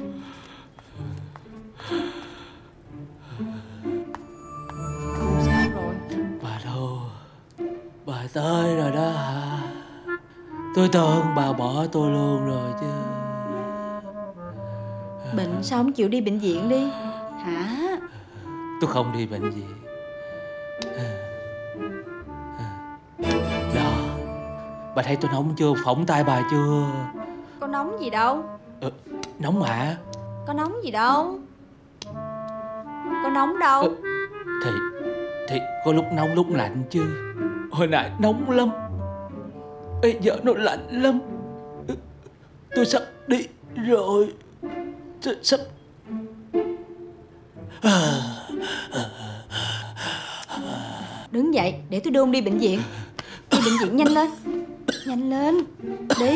Sao rồi? Bà Thu, bà tới rồi đó hả? Tôi tưởng bà bỏ tôi luôn rồi chứ. Bệnh sao không chịu đi bệnh viện đi hả? Tôi không đi bệnh viện. Đó, bà thấy tôi nóng chưa? Phỏng tay bà chưa? Có nóng gì đâu. Ừ, nóng hả? Có nóng gì đâu. Có nóng đâu. Ừ, thì Thì có lúc nóng lúc lạnh chứ. Hồi nãy nóng lắm, bây giờ nó lạnh lắm. Tôi sắp đi rồi. Tôi sắp Đứng dậy để tôi đưa ông đi bệnh viện. Đi bệnh viện nhanh lên. Nhanh lên đi.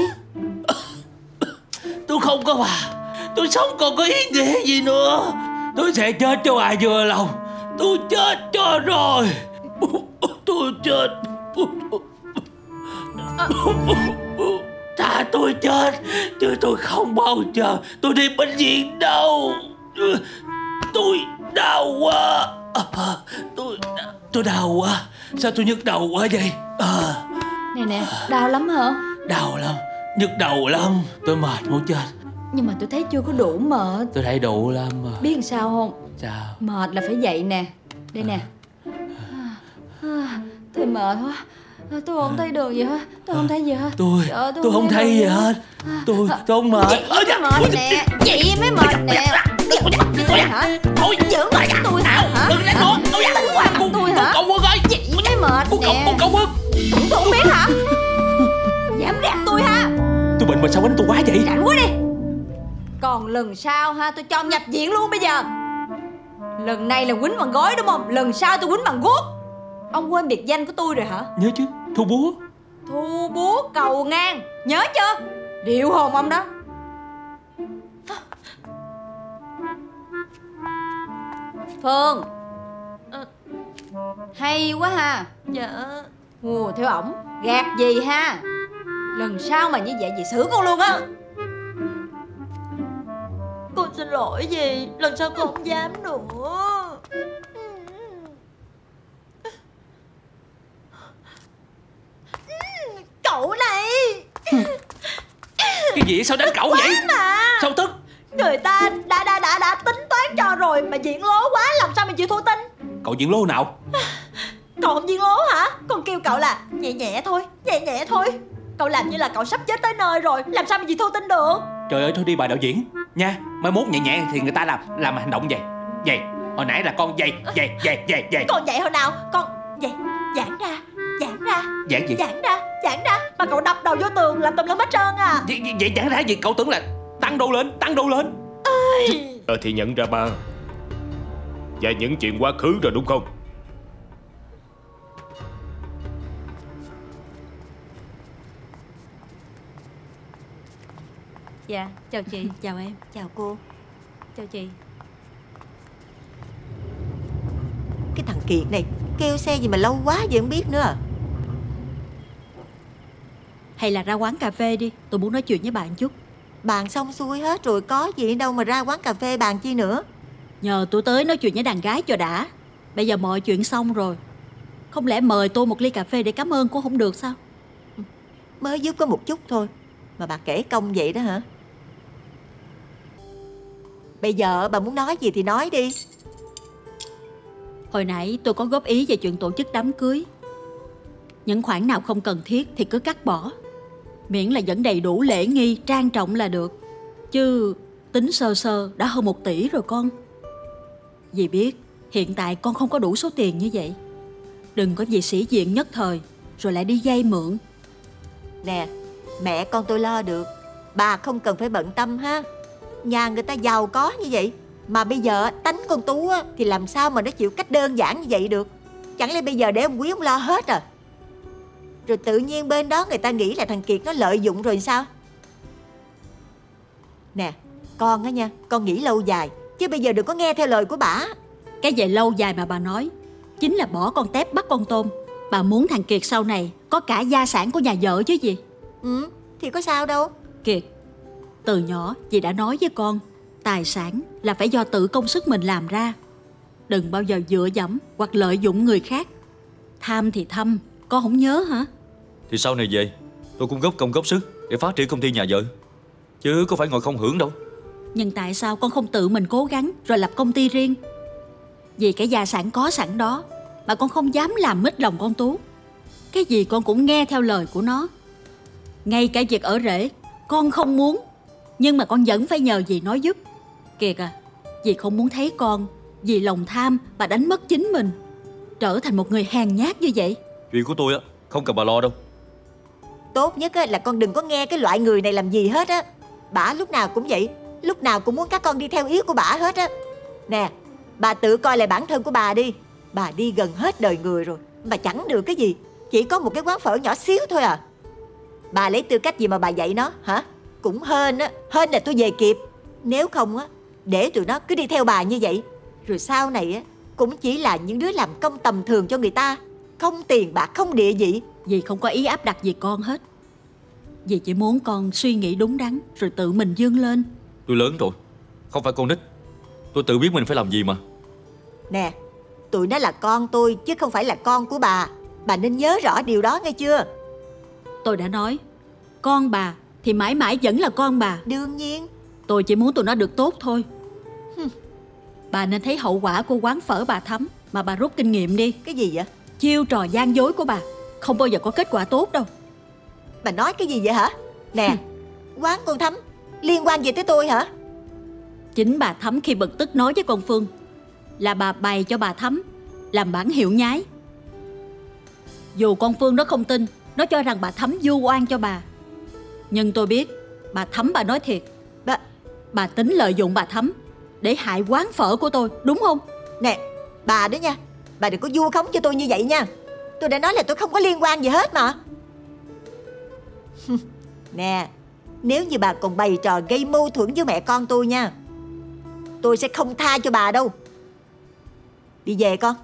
Tôi không có bà, tôi sống còn có ý nghĩa gì nữa. Tôi sẽ chết cho ai vừa lòng. Tôi chết cho rồi. Tôi chết. Thà tôi chết, chứ tôi không bao giờ tôi đi bệnh viện đâu. Tôi đau quá. Tôi tôi đau quá. Sao tôi nhức đầu quá vậy? À. Nè nè, đau lắm hả? Đau lắm, nhức đầu lắm. Tôi mệt muốn chết. Nhưng mà tôi thấy chưa có đủ mệt. Tôi thấy đủ lắm mà. Biết làm sao không? Sao? Mệt là phải dậy nè. Đây nè. Tôi mệt quá. Tôi không thấy đường gì hết. Tôi không thấy gì hết. Tôi Trời, tôi, tôi không thấy gì hết. Tôi tôi không mệt. Chị mới mệt nè. Chị mới mệt nè. Chị hả? Thôi giữ lại tôi hả? Đừng đánh nữa. Tôi tính qua con tôi hả? Cậu Quân ơi. Chị mới mệt nè. Cô cậu Quân. Tôi không biết hả? Dám gạt tôi ha? Tôi bệnh mà sao đánh tôi quá vậy? Rảnh quá đi. Còn lần sau ha, tôi cho ông nhập viện luôn bây giờ. Lần này là quýnh bằng gối đúng không? Lần sau tôi quýnh bằng guốc. Ông quên biệt danh của tôi rồi hả? Nhớ chứ, Thu Búa. Thu Búa cầu ngang. Nhớ chưa? Điệu hồn ông đó. Phương. à, Hay quá ha. Dạ. Ồ, theo ổng gạt gì ha. Lần sau mà như vậy dì xử con luôn á. Con xin lỗi dì. Lần sau con không dám nữa. Cậu này. Cái gì sao đánh cậu vậy mà. Sao tức? Người ta đã đã đã đã tính toán cho rồi mà diện lố quá, làm sao mà chịu thua tin. Cậu diện lô nào? Cậu không diện lố hả? Con kêu cậu là nhẹ nhẹ thôi, nhẹ nhẹ thôi. Cậu làm như là cậu sắp chết tới nơi rồi, làm sao mà dì thua tin được. Trời ơi thôi đi bà đạo diễn nha. Mai mốt nhẹ nhẹ thì người ta làm làm hành động vậy. Vậy hồi nãy là con vậy vậy vậy vậy vậy. Con vậy hồi nào? Con vậy giãn ra, giãn ra. Giãn gì? Giãn ra, giãn ra. Mà cậu đập đầu vô tường làm tùm lum hết trơn à. Vậy, vậy, vậy giãn ra gì? Cậu tưởng là tăng đô lên, tăng đô lên. Ơi. Ờ thì nhận ra ba và những chuyện quá khứ rồi đúng không? Dạ, chào chị. Chào em. Chào cô. Chào chị. Cái thằng Kiệt này kêu xe gì mà lâu quá vậy không biết nữa. Hay là ra quán cà phê đi, tôi muốn nói chuyện với bạn chút. Bàn xong xuôi hết rồi, có gì đâu mà ra quán cà phê bàn chi nữa. Nhờ tôi tới nói chuyện với đàn gái cho đã. Bây giờ mọi chuyện xong rồi, không lẽ mời tôi một ly cà phê để cảm ơn cũng không được sao? Mới giúp có một chút thôi mà bà kể công vậy đó hả? Bây giờ bà muốn nói gì thì nói đi. Hồi nãy tôi có góp ý về chuyện tổ chức đám cưới. Những khoản nào không cần thiết thì cứ cắt bỏ, miễn là vẫn đầy đủ lễ nghi, trang trọng là được. Chứ tính sơ sơ đã hơn một tỷ rồi con. Dì biết hiện tại con không có đủ số tiền như vậy. Đừng có vì sĩ diện nhất thời rồi lại đi vay mượn. Nè, mẹ con tôi lo được, bà không cần phải bận tâm ha. Nhà người ta giàu có như vậy, mà bây giờ tánh con Tú á, thì làm sao mà nó chịu cách đơn giản như vậy được. Chẳng lẽ bây giờ để ông Quý ông lo hết à? Rồi tự nhiên bên đó người ta nghĩ là thằng Kiệt nó lợi dụng rồi sao? Nè, con á nha, con nghĩ lâu dài, chứ bây giờ đừng có nghe theo lời của bả. Cái về lâu dài mà bà nói chính là bỏ con tép bắt con tôm. Bà muốn thằng Kiệt sau này có cả gia sản của nhà vợ chứ gì. Ừ, thì có sao đâu. Kiệt, từ nhỏ dì đã nói với con, tài sản là phải do tự công sức mình làm ra. Đừng bao giờ dựa dẫm hoặc lợi dụng người khác. Tham thì thâm, con không nhớ hả? Thì sau này về tôi cũng góp công góp sức để phát triển công ty nhà vợ, chứ có phải ngồi không hưởng đâu. Nhưng tại sao con không tự mình cố gắng rồi lập công ty riêng? Vì cái gia sản có sẵn đó mà con không dám làm mít lòng con Tú. Cái gì con cũng nghe theo lời của nó. Ngay cả việc ở rể con không muốn, nhưng mà con vẫn phải nhờ dì nói giúp. Kiệt à, dì không muốn thấy con vì lòng tham mà đánh mất chính mình, trở thành một người hèn nhát như vậy. Chuyện của tôi á, không cần bà lo đâu. Tốt nhất là con đừng có nghe cái loại người này làm gì hết á. Bả lúc nào cũng vậy, lúc nào cũng muốn các con đi theo ý của bả hết á. Nè, bà tự coi lại bản thân của bà đi. Bà đi gần hết đời người rồi mà chẳng được cái gì, chỉ có một cái quán phở nhỏ xíu thôi à. Bà lấy tư cách gì mà bà dạy nó hả? Cũng hên á, hên là tôi về kịp. Nếu không á, để tụi nó cứ đi theo bà như vậy, rồi sau này á cũng chỉ là những đứa làm công tầm thường cho người ta, không tiền bạc, không địa vị. Dì không có ý áp đặt gì con hết. Dì chỉ muốn con suy nghĩ đúng đắn rồi tự mình vươn lên. Tôi lớn rồi, không phải con nít. Tôi tự biết mình phải làm gì mà. Nè, tụi nó là con tôi chứ không phải là con của bà. Bà nên nhớ rõ điều đó nghe chưa? Tôi đã nói, con bà thì mãi mãi vẫn là con bà. Đương nhiên. Tôi chỉ muốn tụi nó được tốt thôi. Bà nên thấy hậu quả của quán phở bà Thắm mà bà rút kinh nghiệm đi. Cái gì vậy? Chiêu trò gian dối của bà không bao giờ có kết quả tốt đâu. Bà nói cái gì vậy hả? Nè, quán con Thắm liên quan gì tới tôi hả? Chính bà Thắm khi bực tức nói với con Phương là bà bày cho bà Thắm làm bản hiệu nhái. Dù con Phương nó không tin, nó cho rằng bà Thắm vu oan cho bà. Nhưng tôi biết bà Thắm bà nói thiệt. Bà, bà tính lợi dụng bà Thắm để hại quán phở của tôi, đúng không? Nè, bà đó nha, bà đừng có vu khống cho tôi như vậy nha. Tôi đã nói là tôi không có liên quan gì hết mà. Nè, nếu như bà còn bày trò gây mâu thuẫn với mẹ con tôi nha, tôi sẽ không tha cho bà đâu. Đi về con.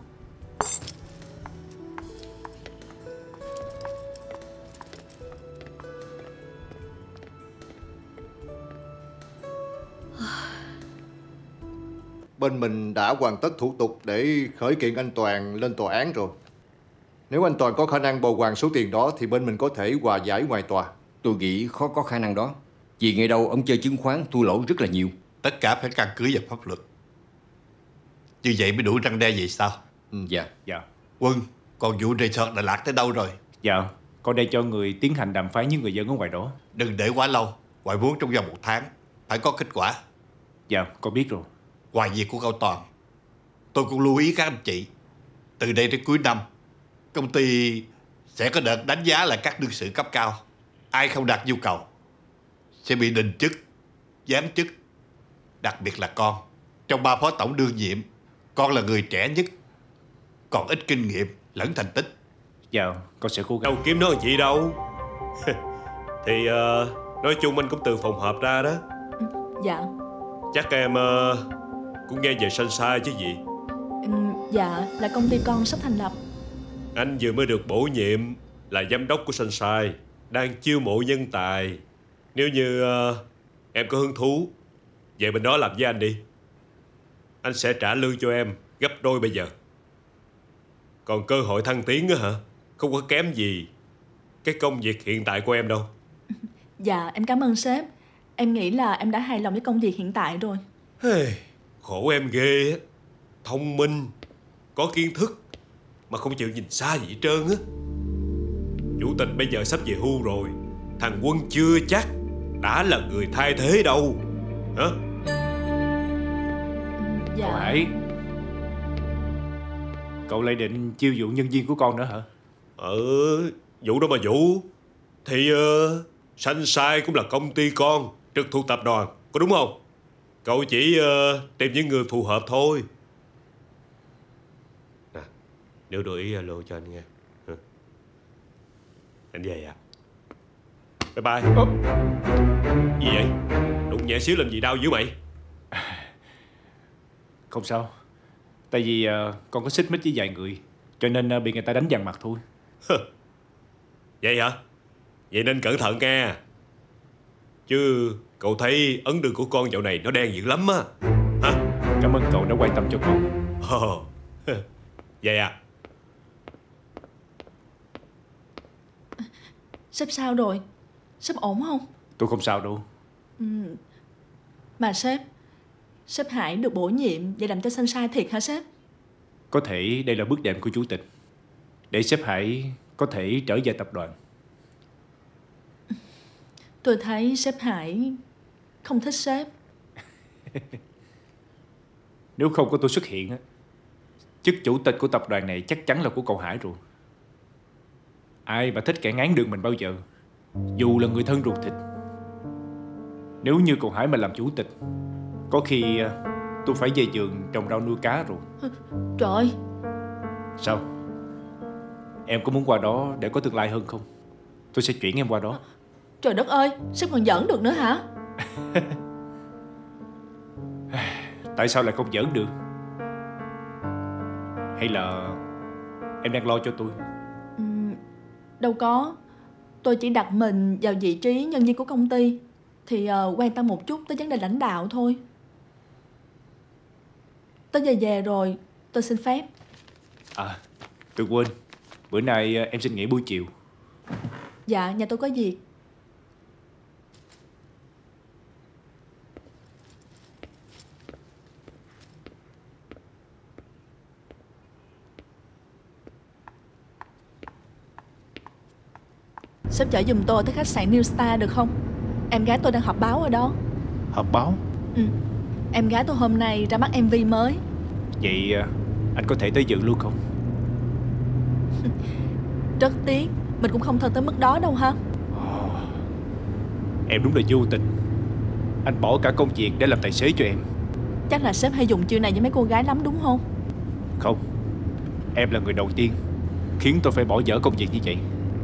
Bên mình đã hoàn tất thủ tục để khởi kiện anh Toàn lên tòa án rồi. Nếu anh Toàn có khả năng bồi hoàn số tiền đó thì bên mình có thể hòa giải ngoài tòa. Tôi nghĩ khó có khả năng đó. Vì ngày đầu ông chơi chứng khoán thua lỗ rất là nhiều. Tất cả phải căn cứ vào pháp luật. Như vậy mới đủ răn đe vậy sao? Ừ, dạ. Dạ. Quân, còn vụ resort Đà Lạt tới đâu rồi? Dạ, con đang cho người tiến hành đàm phán với người dân ở ngoài đó. Đừng để quá lâu. Ngoại muốn trong vòng một tháng phải có kết quả. Dạ, con biết rồi. Ngoài việc của cậu Toàn, tôi cũng lưu ý các anh chị, từ đây đến cuối năm công ty sẽ có đợt đánh giá lại các đương sự cấp cao. Ai không đạt nhu cầu sẽ bị đình chức, giáng chức. Đặc biệt là con. Trong ba phó tổng đương nhiệm, con là người trẻ nhất, còn ít kinh nghiệm lẫn thành tích. Dạ, con sẽ cố gắng. Đâu kiếm nó làm gì đâu. Thì uh, nói chung anh cũng từ phòng họp ra đó. Dạ. Chắc em uh, cũng nghe về Sunshine chứ gì. Ừ, dạ, là công ty con sắp thành lập. Anh vừa mới được bổ nhiệm là giám đốc của Sunshine, đang chiêu mộ nhân tài. Nếu như uh, em có hứng thú, về bên đó làm với anh đi. Anh sẽ trả lương cho em gấp đôi bây giờ. Còn cơ hội thăng tiến á hả, không có kém gì cái công việc hiện tại của em đâu. Dạ, em cảm ơn sếp. Em nghĩ là em đã hài lòng với công việc hiện tại rồi. Hey, khổ em ghê á. Thông minh, có kiến thức mà không chịu nhìn xa gì hết trơn á. Chủ tịch bây giờ sắp về hưu rồi, thằng Quân chưa chắc đã là người thay thế đâu. Hả? Dạ. Cậu Hải, cậu lại định chiêu dụ nhân viên của con nữa hả? Ờ, vụ đó mà vụ. Thì uh, Sunshine cũng là công ty con trực thuộc tập đoàn, có đúng không? Cậu chỉ uh, tìm những người phù hợp thôi. Nè, nếu đổi ý alo cho anh nghe. Hả? Anh về à? Bye bye. Ủa? Gì vậy? Đụng nhẹ xíu làm gì đau dữ mày? Không sao. Tại vì uh, con có xích mích với vài người, cho nên uh, bị người ta đánh dằn mặt thôi. Vậy hả? Vậy nên cẩn thận nha. Chứ cậu thấy ấn đường của con dạo này nó đen dữ lắm á. Hả? Cảm ơn cậu đã quan tâm cho con. Ồ, vậy à? Sếp sao rồi? Sếp ổn không? Tôi không sao đâu. Ừ. Mà sếp, sếp Hải được bổ nhiệm và làm cho Sunshine thiệt hả sếp? Có thể đây là bước đệm của chủ tịch, để sếp Hải có thể trở về tập đoàn. Tôi thấy sếp Hải không thích sếp. Nếu không có tôi xuất hiện á, chức chủ tịch của tập đoàn này chắc chắn là của cậu Hải rồi. Ai mà thích kẻ ngán đường mình bao giờ, dù là người thân ruột thịt. Nếu như cậu Hải mà làm chủ tịch, có khi tôi phải về vườn trồng rau nuôi cá rồi. Trời. Sao? Em có muốn qua đó để có tương lai hơn không? Tôi sẽ chuyển em qua đó. Trời đất ơi, sếp còn giỡn được nữa hả? Tại sao lại không giỡn được? Hay là em đang lo cho tôi? Ừ, đâu có. Tôi chỉ đặt mình vào vị trí nhân viên của công ty thì uh, quan tâm một chút tới vấn đề lãnh đạo thôi. Tới giờ về rồi, tôi xin phép. À, tôi quên. Bữa nay em xin nghỉ buổi chiều. Dạ, nhà tôi có việc. Sếp chở giùm tôi tới khách sạn New Star được không? Em gái tôi đang họp báo ở đó. Họp báo? Ừ. Em gái tôi hôm nay ra mắt em vê mới. Vậy anh có thể tới dự luôn không? Rất tiếc, mình cũng không thơ tới mức đó đâu ha. Em đúng là vô tình. Anh bỏ cả công việc để làm tài xế cho em. Chắc là sếp hay dùng chiêu này với mấy cô gái lắm đúng không? Không, em là người đầu tiên khiến tôi phải bỏ dở công việc như vậy.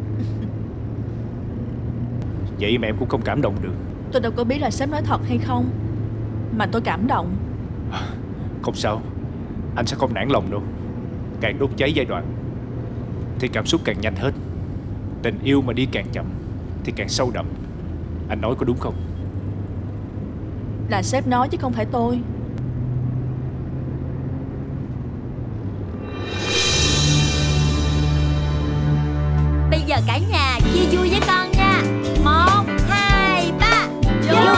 Vậy mà em cũng không cảm động được. Tôi đâu có biết là sếp nói thật hay không, mà tôi cảm động. Không sao, anh sẽ không nản lòng đâu. Càng đốt cháy giai đoạn thì cảm xúc càng nhanh hết. Tình yêu mà đi càng chậm thì càng sâu đậm. Anh nói có đúng không? Là sếp nói chứ không phải tôi. Bây giờ cả nhà chia vui với con nha. Một, hai, ba. Vui.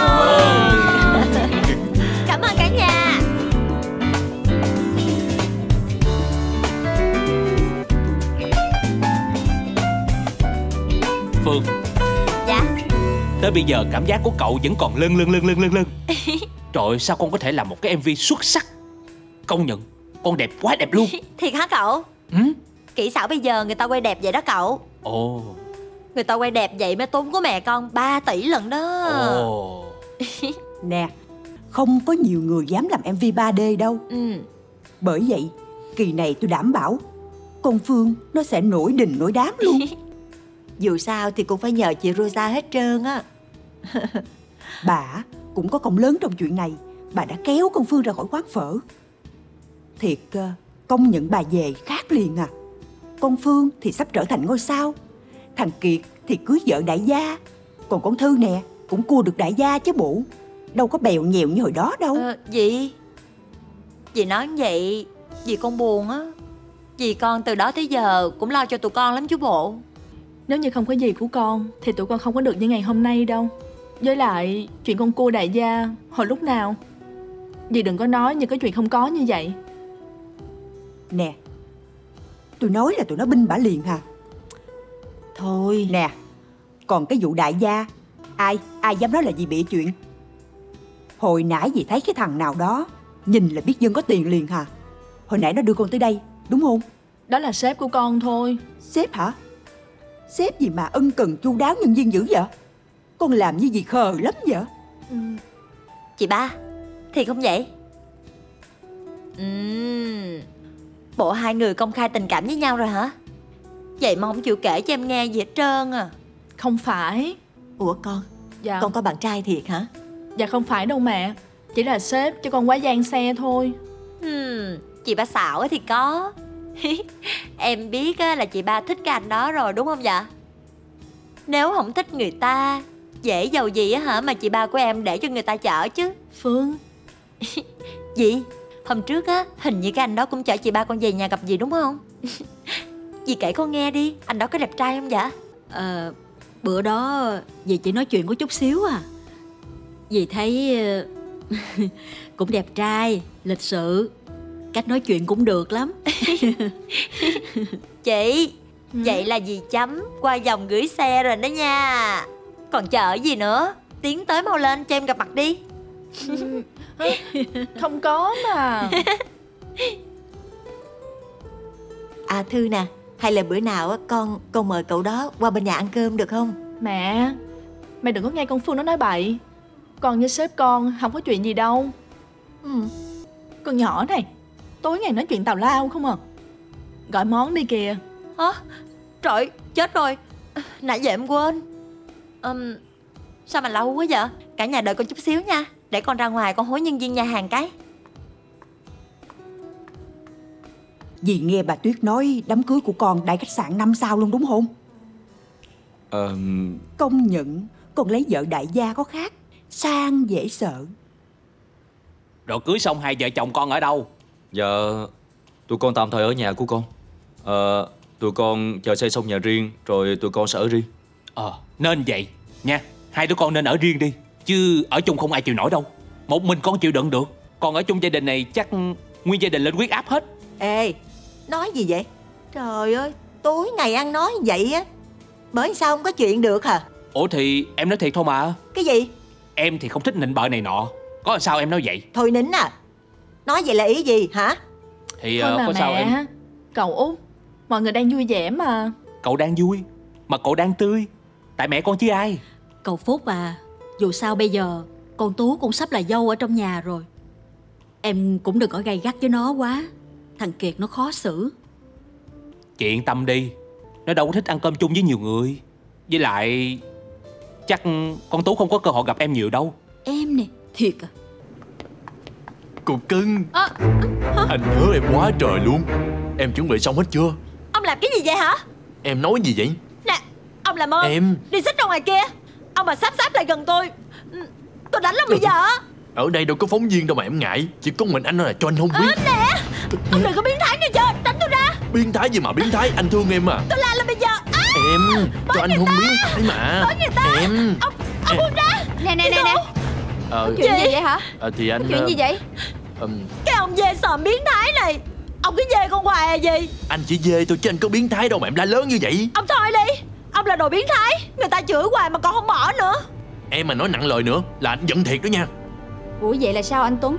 Cảm ơn cả nhà. Phương. Dạ. Tới bây giờ cảm giác của cậu vẫn còn lâng lâng lâng lâng lâng lâng. Trời ơi, sao con có thể làm một cái em vê xuất sắc. Công nhận, con đẹp quá đẹp luôn. Thiệt hả cậu? Ừ? Kỹ xảo bây giờ người ta quay đẹp vậy đó cậu. Ồ. Người ta quay đẹp vậy mới tốn của mẹ con ba tỷ lần đó. Ồ. Nè, không có nhiều người dám làm em vê ba D đâu. Ừ. Bởi vậy, kỳ này tôi đảm bảo con Phương nó sẽ nổi đình nổi đám luôn. Dù sao thì cũng phải nhờ chị Rosa hết trơn á. Bà cũng có công lớn trong chuyện này. Bà đã kéo con Phương ra khỏi quán phở. Thiệt, công nhận bà về khác liền à. Con Phương thì sắp trở thành ngôi sao. Thằng Kiệt thì cưới vợ đại gia. Còn con Thư nè cũng cua được đại gia chứ bộ. Đâu có bèo nhèo như hồi đó đâu. Ờ, dì Dì nói như vậy dì con buồn á. Dì con từ đó tới giờ cũng lo cho tụi con lắm chứ bộ. Nếu như không có dì của con thì tụi con không có được như ngày hôm nay đâu. Với lại chuyện con cua đại gia hồi lúc nào, dì đừng có nói như cái chuyện không có như vậy. Nè, tôi nói là tụi nó binh bả liền hả? Thôi. Nè, còn cái vụ đại gia, Ai, ai dám nói là dì bịa chuyện. Hồi nãy dì thấy cái thằng nào đó nhìn là biết dân có tiền liền hả? Hồi nãy nó đưa con tới đây, đúng không? Đó là sếp của con thôi. Sếp hả? Sếp gì mà ân cần chu đáo nhân viên dữ vậy? Con làm như gì khờ lắm vậy? Ừ. Chị ba, thiệt không vậy? Uhm, bộ hai người công khai tình cảm với nhau rồi hả? Vậy mà không chịu kể cho em nghe gì hết trơn à. Không phải. Ủa con, Dạ. con có bạn trai thiệt hả? Dạ không phải đâu mẹ. Chỉ là sếp cho con quá gian xe thôi. Hmm, chị ba xạo thì có. Em biết á, là chị ba thích cái anh đó rồi đúng không dạ? Nếu không thích người ta, dễ giàu gì á hả mà chị ba của em để cho người ta chở chứ. Phương. Gì? Hôm trước á, hình như cái anh đó cũng chở chị ba con về nhà gặp dì đúng không? Dì kể con nghe đi, anh đó có đẹp trai không dạ? Ờ, bữa đó dì chỉ nói chuyện có chút xíu à. Dì thấy cũng đẹp trai, lịch sự, cách nói chuyện cũng được lắm. Chị, vậy là dì chấm qua vòng gửi xe rồi đó nha. Còn chờ gì nữa, tiến tới mau lên cho em gặp mặt đi. Không có mà. À Thư nè, hay là bữa nào á con con mời cậu đó qua bên nhà ăn cơm được không? Mẹ, mẹ đừng có nghe con Phương nó nói bậy. Con với sếp con không có chuyện gì đâu. Ừ. Con nhỏ này, tối ngày nói chuyện tào lao không à. Gọi món đi kìa. Hả? Trời, chết rồi. Nãy giờ em quên. um, Sao mà lâu quá vậy? Cả nhà đợi con chút xíu nha. Để con ra ngoài con hối nhân viên nhà hàng cái. Dì nghe bà Tuyết nói đám cưới của con đại khách sạn năm sao luôn đúng không? Ờ... Công nhận con lấy vợ đại gia có khác, sang dễ sợ. Rồi cưới xong hai vợ chồng con ở đâu? Dạ, tụi con tạm thời ở nhà của con. Ờ, tụi con chờ xây xong nhà riêng rồi tụi con sẽ ở riêng. Ờ, nên vậy nha. Hai đứa con nên ở riêng đi, chứ ở chung không ai chịu nổi đâu. Một mình con chịu đựng được, còn ở chung gia đình này chắc nguyên gia đình lên huyết áp hết. Ê, nói gì vậy? Trời ơi, tối ngày ăn nói vậy á, bởi sao không có chuyện được hả? Ủa thì em nói thiệt thôi mà. Cái gì? Em thì không thích nịnh bợ này nọ. Có sao em nói vậy? Thôi nín à. Nói vậy là ý gì hả? Thì Thôi uh, mà có mẹ, sao em. cậu Út, mọi người đang vui vẻ mà. Cậu đang vui, mà cậu đang tươi. Tại mẹ con chứ ai. Cậu Phúc à, dù sao bây giờ con Tú cũng sắp là dâu ở trong nhà rồi. Em cũng đừng có gay gắt với nó quá. Thằng Kiệt nó khó xử. Chị yên tâm đi, nó đâu có thích ăn cơm chung với nhiều người. Với lại chắc con Tú không có cơ hội gặp em nhiều đâu. Em nè, thiệt à? Cô cưng à, anh nhớ em quá trời luôn. Em chuẩn bị xong hết chưa? Ông làm cái gì vậy hả? Em nói gì vậy? Nè, ông làm ơn Em đi xích ra ngoài kia. Ông mà sắp sắp lại gần tôi, tôi đánh ông bây giờ á. Ở đây đâu có phóng viên đâu mà em ngại. Chỉ có mình anh nói là cho anh không biết. À, nè, ông đừng có biến thái nghe chưa. Đánh tôi ra. Biến thái gì mà biến thái, anh thương em mà. Tôi la lên bây giờ à, Em cho anh không biến thái mà. Em Ông, ông buông ra. Nè nè nè nè. Ờ, Chuyện gì vậy hả? ờ, thì anh Chuyện gì vậy? um, Cái ông dê sòm biến thái này, ông cứ dê con hoài là gì? Anh chỉ dê tôi chứ anh có biến thái đâu mà em la lớn như vậy. Ông thôi đi. Ông là đồ biến thái. Người ta chửi hoài mà còn không bỏ nữa. Em mà nói nặng lời nữa là anh giận thiệt đó nha. Ủa vậy là sao anh Tuấn?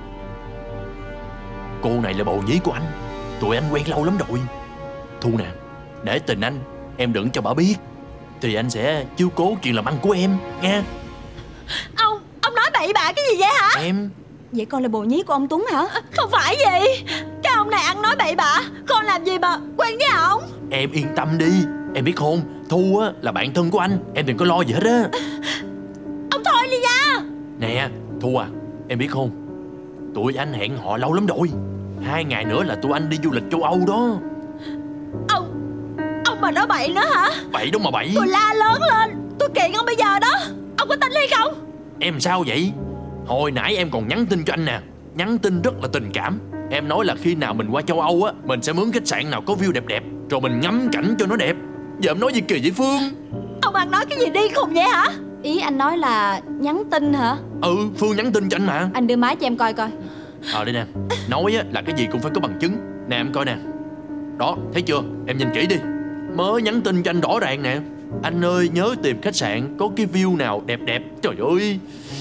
Cô này là bồ nhí của anh. Tụi anh quen lâu lắm rồi. Thu nè, để tình anh em đừng cho bà biết, thì anh sẽ chiếu cố chuyện làm ăn của em nha. Ông, ông nói bậy bạ cái gì vậy hả? Em Vậy con là bồ nhí của ông Tuấn hả? Không phải gì. Cái ông này ăn nói bậy bạ. Con làm gì mà quen với ổng? Em yên tâm đi. Em biết không, Thu á là bạn thân của anh. Em đừng có lo gì hết á. Ông thôi đi nha. Nè Thu à, em biết không, tụi anh hẹn họ lâu lắm rồi. Hai ngày nữa là tụi anh đi du lịch châu Âu đó. Ông Ông mà nói bậy nữa hả? Bậy đâu mà bậy. Tôi la lớn lên, tôi kiện ông bây giờ đó. Ông có tin hay không? Em sao vậy? Hồi nãy em còn nhắn tin cho anh nè. Nhắn tin rất là tình cảm. Em nói là khi nào mình qua châu Âu á, mình sẽ mướn khách sạn nào có view đẹp đẹp, rồi mình ngắm cảnh cho nó đẹp. Giờ em nói gì kỳ vậy Phương? Ông ăn nói cái gì đi khùng vậy hả? Ý anh nói là nhắn tin hả? Ừ, Phương nhắn tin cho anh mà. Anh đưa máy cho em coi coi. Ờ đây nè, nói á là cái gì cũng phải có bằng chứng. Nè em coi nè. Đó, thấy chưa? Em nhìn kỹ đi. Mới nhắn tin cho anh rõ ràng nè. Anh ơi nhớ tìm khách sạn có cái view nào đẹp đẹp. Trời ơi.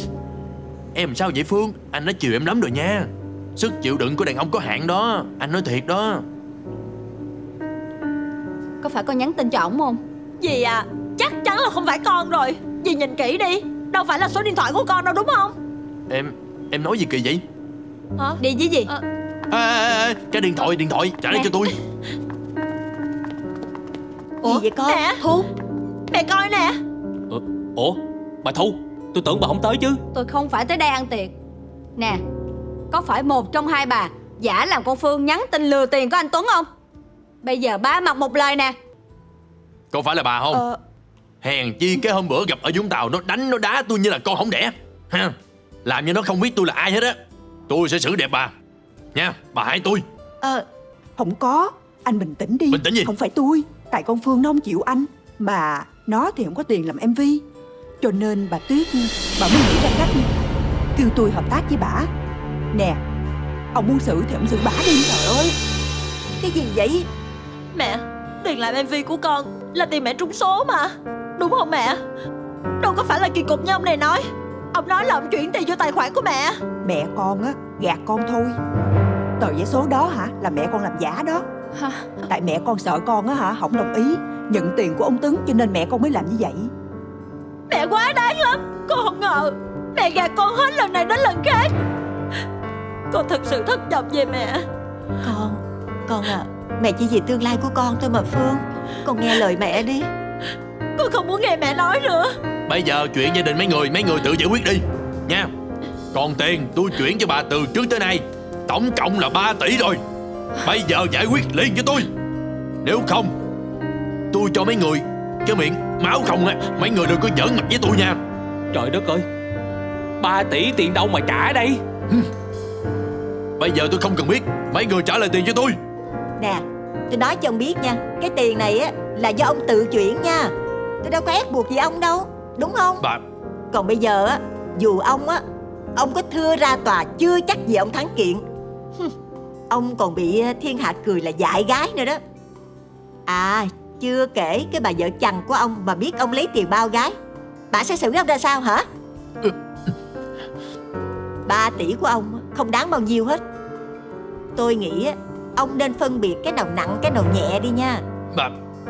Em sao vậy Phương? Anh nói chiều em lắm rồi nha. Sức chịu đựng của đàn ông có hạn đó. Anh nói thiệt đó. Có phải con nhắn tin cho ổng không? Dì à, chắc chắn là không phải con rồi. Dì nhìn kỹ đi. Đâu phải là số điện thoại của con đâu đúng không? Em, em nói gì kỳ vậy? Hả? Đi với gì? À... À, à, à, cái điện thoại, điện thoại, trả đây cho tôi. Ủa, gì vậy con? Mẹ Thu, mẹ coi nè. Ờ, Ủa bà Thu, tôi tưởng bà không tới chứ. Tôi không phải tới đây ăn tiệc. Nè, có phải một trong hai bà giả làm con Phương nhắn tin lừa tiền của anh Tuấn không? Bây giờ bá mặt một lời nè. Có phải là bà không? Ờ... Hèn chi cái hôm bữa gặp ở Vũng Tàu, nó đánh nó đá tôi như là con hổng đẻ ha. Làm như nó không biết tôi là ai hết á. Tôi sẽ xử đẹp bà nha, bà hại tôi. Ờ, không có. Anh bình tĩnh đi. Bình tĩnh gì? Không phải tôi. Tại con Phương nó không chịu anh. Mà nó thì không có tiền làm em vê. Cho nên bà Tuyết, bà mới nghĩ ra cách kêu tôi hợp tác với bả. Nè, ông muốn xử thì ông xử bả đi. Trời ơi, cái gì vậy? Mẹ, tiền làm em vê của con là tiền mẹ trúng số mà, đúng không mẹ? Đâu có phải là kỳ cục như ông này nói. Ông nói là ông chuyển tiền vô tài khoản của mẹ. Mẹ con á, gạt con thôi. Tờ vé số đó hả, là mẹ con làm giả đó. Hả? Tại mẹ con sợ con á hả, không đồng ý nhận tiền của ông Tuấn, cho nên mẹ con mới làm như vậy. Mẹ quá đáng lắm. Con không ngờ mẹ gạt con hết lần này đến lần khác. Con thật sự thất vọng về mẹ. Con, con à, mẹ chỉ vì tương lai của con thôi mà Phương. Con nghe lời mẹ đi. Con không muốn nghe mẹ nói nữa. Bây giờ chuyện gia đình mấy người, mấy người tự giải quyết đi nha. Còn tiền tôi chuyển cho bà từ trước tới nay tổng cộng là ba tỷ rồi. Bây giờ giải quyết liền cho tôi. Nếu không, tôi cho mấy người cái miệng máu không á. Mấy người đừng có giỡn mặt với tôi nha. Trời đất ơi, ba tỷ tiền đâu mà trả đây? Bây giờ tôi không cần biết. Mấy người trả lại tiền cho tôi. Nè, tôi nói cho ông biết nha, cái tiền này á là do ông tự chuyển nha. Tôi đâu có ép buộc gì ông đâu, đúng không? Bà... Còn bây giờ á, dù ông á, ông có thưa ra tòa chưa chắc gì ông thắng kiện. Ông còn bị thiên hạ cười là dại gái nữa đó. À, chưa kể cái bà vợ chằn của ông mà biết ông lấy tiền bao gái, bà sẽ xử ông ra sao hả? Ba tỷ của ông không đáng bao nhiêu hết. Tôi nghĩ ông nên phân biệt cái nào nặng cái nào nhẹ đi nha. Bà...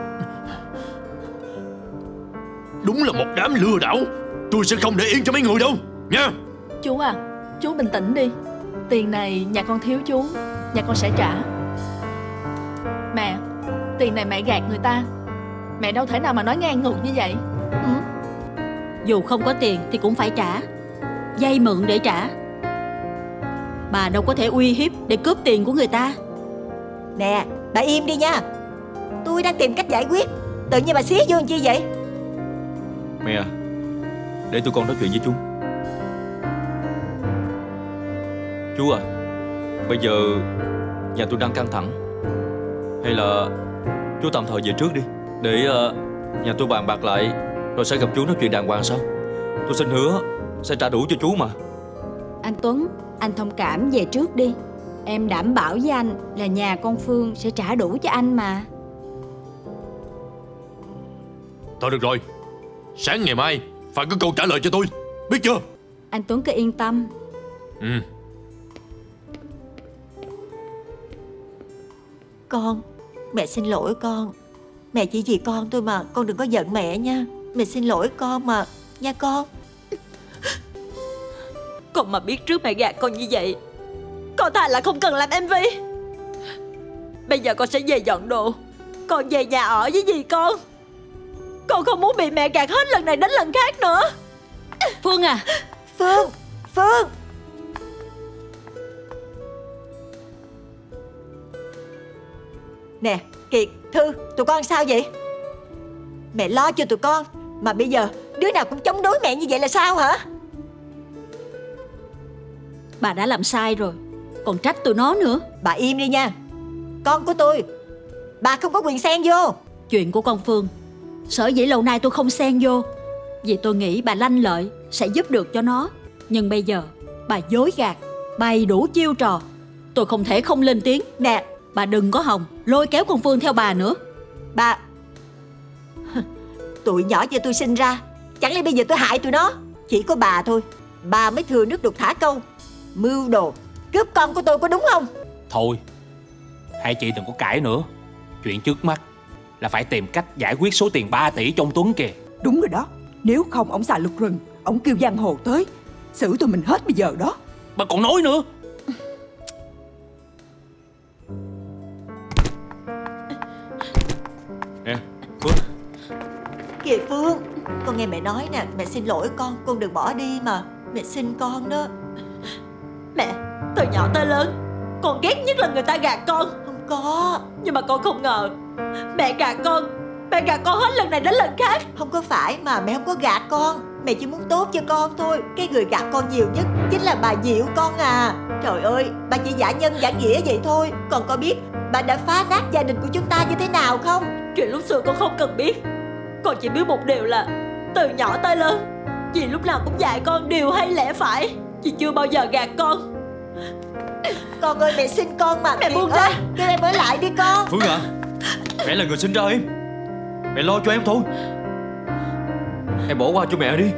Đúng là một đám lừa đảo. Tôi sẽ không để yên cho mấy người đâu nha. Chú à, chú bình tĩnh đi. Tiền này nhà con thiếu chú, nhà con sẽ trả. Mẹ, tiền này mẹ gạt người ta, mẹ đâu thể nào mà nói ngang ngược như vậy. Ừ. Dù không có tiền thì cũng phải trả. Vay mượn để trả. Bà đâu có thể uy hiếp để cướp tiền của người ta. Nè, bà im đi nha. Tôi đang tìm cách giải quyết, tự nhiên bà xía vô làm chi vậy? Mẹ à, để tụi con nói chuyện với chú. Chú à, bây giờ nhà tôi đang căng thẳng. Hay là chú tạm thời về trước đi, để uh, nhà tôi bàn bạc lại, rồi sẽ gặp chú nói chuyện đàng hoàng sau. Tôi xin hứa sẽ trả đủ cho chú mà. Anh Tuấn, anh thông cảm về trước đi. Em đảm bảo với anh là nhà con Phương sẽ trả đủ cho anh mà. Thôi được rồi, sáng ngày mai phải có câu trả lời cho tôi, biết chưa? Anh Tuấn cứ yên tâm. Ừ. Con, mẹ xin lỗi con. Mẹ chỉ vì con thôi mà, con đừng có giận mẹ nha. Mẹ xin lỗi con mà, nha con. Con mà biết trước mẹ gạt con như vậy, con thà là không cần làm em vê. Bây giờ con sẽ về dọn đồ, con về nhà ở với dì con. Con không muốn bị mẹ gạt hết lần này đến lần khác nữa. Phương à. Phương, Phương. Nè, Kiệt, Thư, tụi con sao vậy? Mẹ lo cho tụi con, mà bây giờ đứa nào cũng chống đối mẹ như vậy là sao hả? Bà đã làm sai rồi, còn trách tụi nó nữa. Bà im đi nha. Con của tôi, bà không có quyền xen vô. Chuyện của con Phương, sở dĩ lâu nay tôi không xen vô, vì tôi nghĩ bà lanh lợi sẽ giúp được cho nó. Nhưng bây giờ bà dối gạt, bày đủ chiêu trò, tôi không thể không lên tiếng. Nè, bà đừng có hòng lôi kéo con Phương theo bà nữa. Bà, tụi nhỏ cho tôi sinh ra, chẳng lẽ bây giờ tôi hại tụi nó? Chỉ có bà thôi, bà mới thừa nước đục thả câu, mưu đồ cướp con của tôi, có đúng không? Thôi, hai chị đừng có cãi nữa. Chuyện trước mắt là phải tìm cách giải quyết số tiền ba tỷ trong Tuấn kìa. Đúng rồi đó. Nếu không ổng xài luật rừng, ổng kêu giang hồ tới xử tụi mình hết bây giờ đó. Bà còn nói nữa. Nè, Phương, mẹ nói nè, mẹ xin lỗi con, con đừng bỏ đi mà. Mẹ xin con đó. Mẹ, từ nhỏ tới lớn con ghét nhất là người ta gạt con. Không có. Nhưng mà con không ngờ mẹ gạt con. Mẹ gạt con hết lần này đến lần khác. Không có phải mà, mẹ không có gạt con. Mẹ chỉ muốn tốt cho con thôi. Cái người gạt con nhiều nhất chính là bà Diệu con à. Trời ơi, bà chỉ giả nhân giả nghĩa vậy thôi. Còn có biết bà đã phá nát gia đình của chúng ta như thế nào không? Chuyện lúc xưa con không cần biết. Con chỉ biết một điều là từ nhỏ tới lớn dì lúc nào cũng dạy con điều hay lẽ phải. Dì chưa bao giờ gạt con. Con ơi, mẹ xin con mà. Mẹ buông ra. Kêu em ở lại đi con. Phương à, mẹ là người sinh ra em. Mẹ lo cho em thôi. Em bỏ qua cho mẹ đi.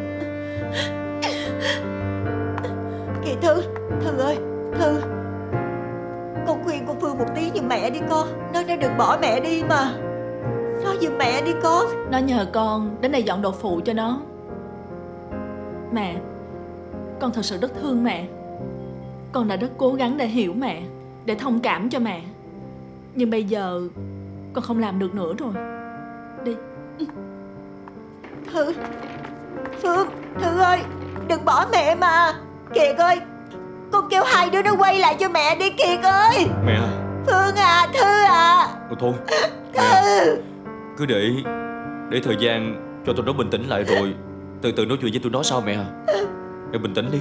Kìa Thư, Thư ơi, Thư, con khuyên con Phương một tí giùm mẹ đi con. Nói nó đừng bỏ mẹ đi mà. Nói giùm mẹ đi con. Nó nhờ con đến đây dọn đồ phụ cho nó. Mẹ, con thật sự rất thương mẹ. Con đã rất cố gắng để hiểu mẹ, để thông cảm cho mẹ. Nhưng bây giờ con không làm được nữa rồi. Đi. Thư, Phương, Thư ơi, đừng bỏ mẹ mà. Kiệt ơi, con kêu hai đứa nó quay lại cho mẹ đi Kiệt ơi. Mẹ à. Phương à, Thư à. Thôi thôi Thư. Mẹ, cứ để Để thời gian cho tụi nó bình tĩnh lại rồi từ từ nói chuyện với tụi nó sao mẹ à. Mẹ bình tĩnh đi.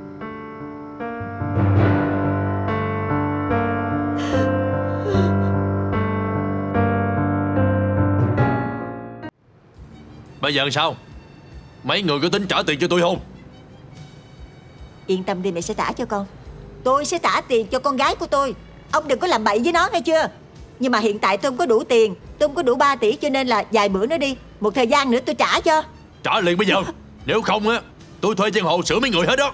Bây giờ sao? Mấy người có tính trả tiền cho tôi không? Yên tâm đi, mẹ sẽ trả cho con. Tôi sẽ trả tiền cho con gái của tôi. Ông đừng có làm bậy với nó nghe chưa. Nhưng mà hiện tại tôi không có đủ tiền. Tôi không có đủ ba tỷ cho nên là vài bữa nữa đi. Một thời gian nữa tôi trả cho. Trả liền bây giờ. Nếu không á, tôi thuê giang hồ xử mấy người hết đó.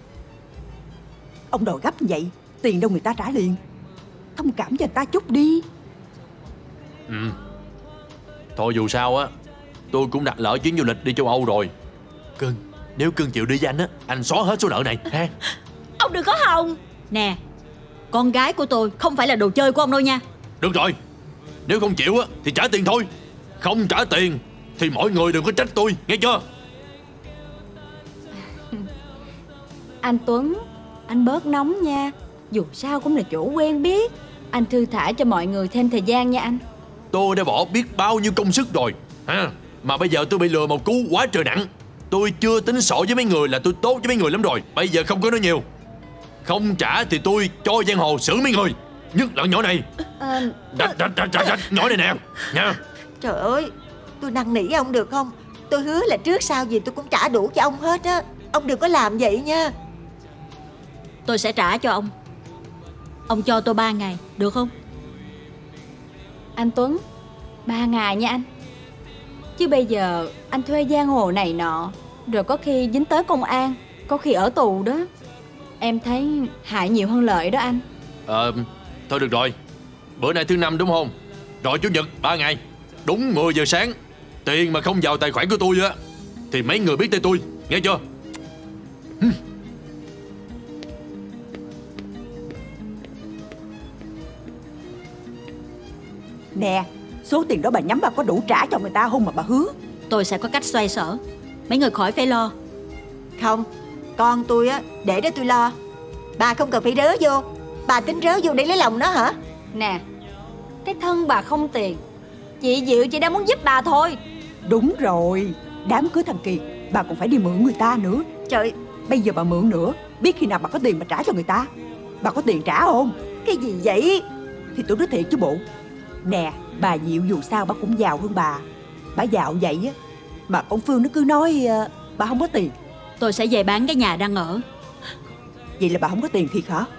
Ông đòi gấp như vậy, tiền đâu người ta trả liền. Thông cảm cho người ta chút đi. Ừ. Thôi dù sao á, tôi cũng đặt lỡ chuyến du lịch đi châu Âu rồi. Cưng, nếu Cưng chịu đi với anh á, anh xóa hết số nợ này ha. Ông đừng có hòng. Nè, con gái của tôi không phải là đồ chơi của ông đâu nha. Được rồi, nếu không chịu á thì trả tiền thôi. Không trả tiền thì mọi người đừng có trách tôi, nghe chưa? Anh Tuấn, anh bớt nóng nha. Dù sao cũng là chỗ quen biết. Anh thư thả cho mọi người thêm thời gian nha anh. Tôi đã bỏ biết bao nhiêu công sức rồi ha. Mà bây giờ tôi bị lừa một cú quá trời nặng. Tôi chưa tính sổ với mấy người là tôi tốt với mấy người lắm rồi. Bây giờ không có nói nhiều. Không trả thì tôi cho giang hồ xử mấy người. Nhất là nhỏ này. à... Đạch, đạch, đạch, đạch, đạch. Nhỏ này nè nha. Trời ơi, tôi năn nỉ ông được không? Tôi hứa là trước sau gì tôi cũng trả đủ cho ông hết á. Ông đừng có làm vậy nha. Tôi sẽ trả cho ông. Ông cho tôi ba ngày, được không? Anh Tuấn, ba ngày nha anh. Chứ bây giờ anh thuê giang hồ này nọ, rồi có khi dính tới công an, có khi ở tù đó. Em thấy hại nhiều hơn lợi đó anh. Ờ, thôi được rồi. Bữa nay thứ năm đúng không? Rồi chủ nhật ba ngày. Đúng mười giờ sáng. Tiền mà không vào tài khoản của tôi á thì mấy người biết tay tôi, nghe chưa? Nè, số tiền đó bà nhắm bà có đủ trả cho người ta không mà bà hứa? Tôi sẽ có cách xoay sở. Mấy người khỏi phải lo. Không, con tôi á, để đó tôi lo. Bà không cần phải rớ vô. Bà tính rớ vô để lấy lòng nó hả? Nè, cái thân bà không tiền, chị Diệu chỉ đang muốn giúp bà thôi. Đúng rồi, đám cưới thằng Kiệt bà còn phải đi mượn người ta nữa. Trời, bây giờ bà mượn nữa, biết khi nào bà có tiền mà trả cho người ta. Bà có tiền trả không? Cái gì vậy? Thì tôi nói thiệt chứ bộ. Nè, bà Diệu dù sao bà cũng giàu hơn bà. Bà giàu vậy á mà con Phương nó cứ nói uh, bà không có tiền. Tôi sẽ về bán cái nhà đang ở. Vậy là bà không có tiền thiệt hả?